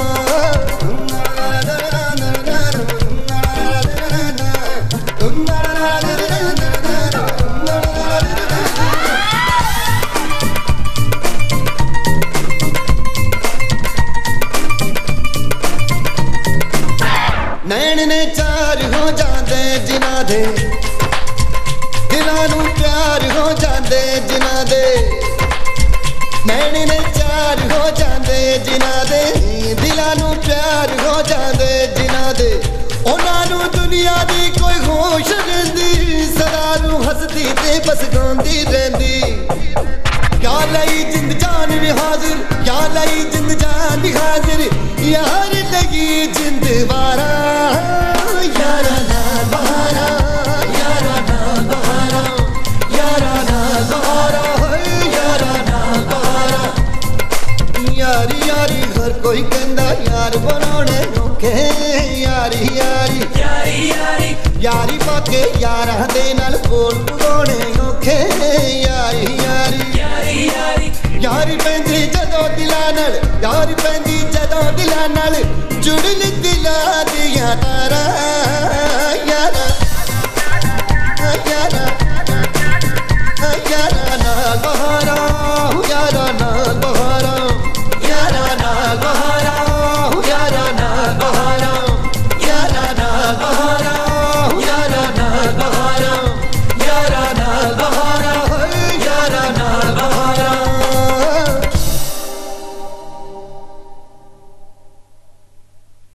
नैन ने चार हो जाते जिन्हां दे, दिलां नूं प्यार हो जाते जिन्हां दे। नैन ने चार हो जाते जिन्हां दे, दिलां नूं प्यार हो जाते जिन्हां दे। उन्हां नूं दुनिया दी कोई होश रहिंदी, सदा नूं हसदी ते बस गांदी रहिंदी। क्या लाई जिंद जान भी हाजिर, क्या लाई जिंद जान भी हाजिर, यार लगी जिंद वारा। यारा नाल बहारा, यारा नाल बहारा, यारा नाल बहारा, यारा नाल बहारा। यारी यारी हर कोई कहंदा यार बनाने औखे। यारी यारी यारी यारी यारी पाके यारां दे नाल बोल पुगाने औखे। यारी यारी यारी यारी यारी पैंदी जदों दिलां नाल, यारी पैंदी जदों दिलां नाल, जुड़न दिलां दियां तारां।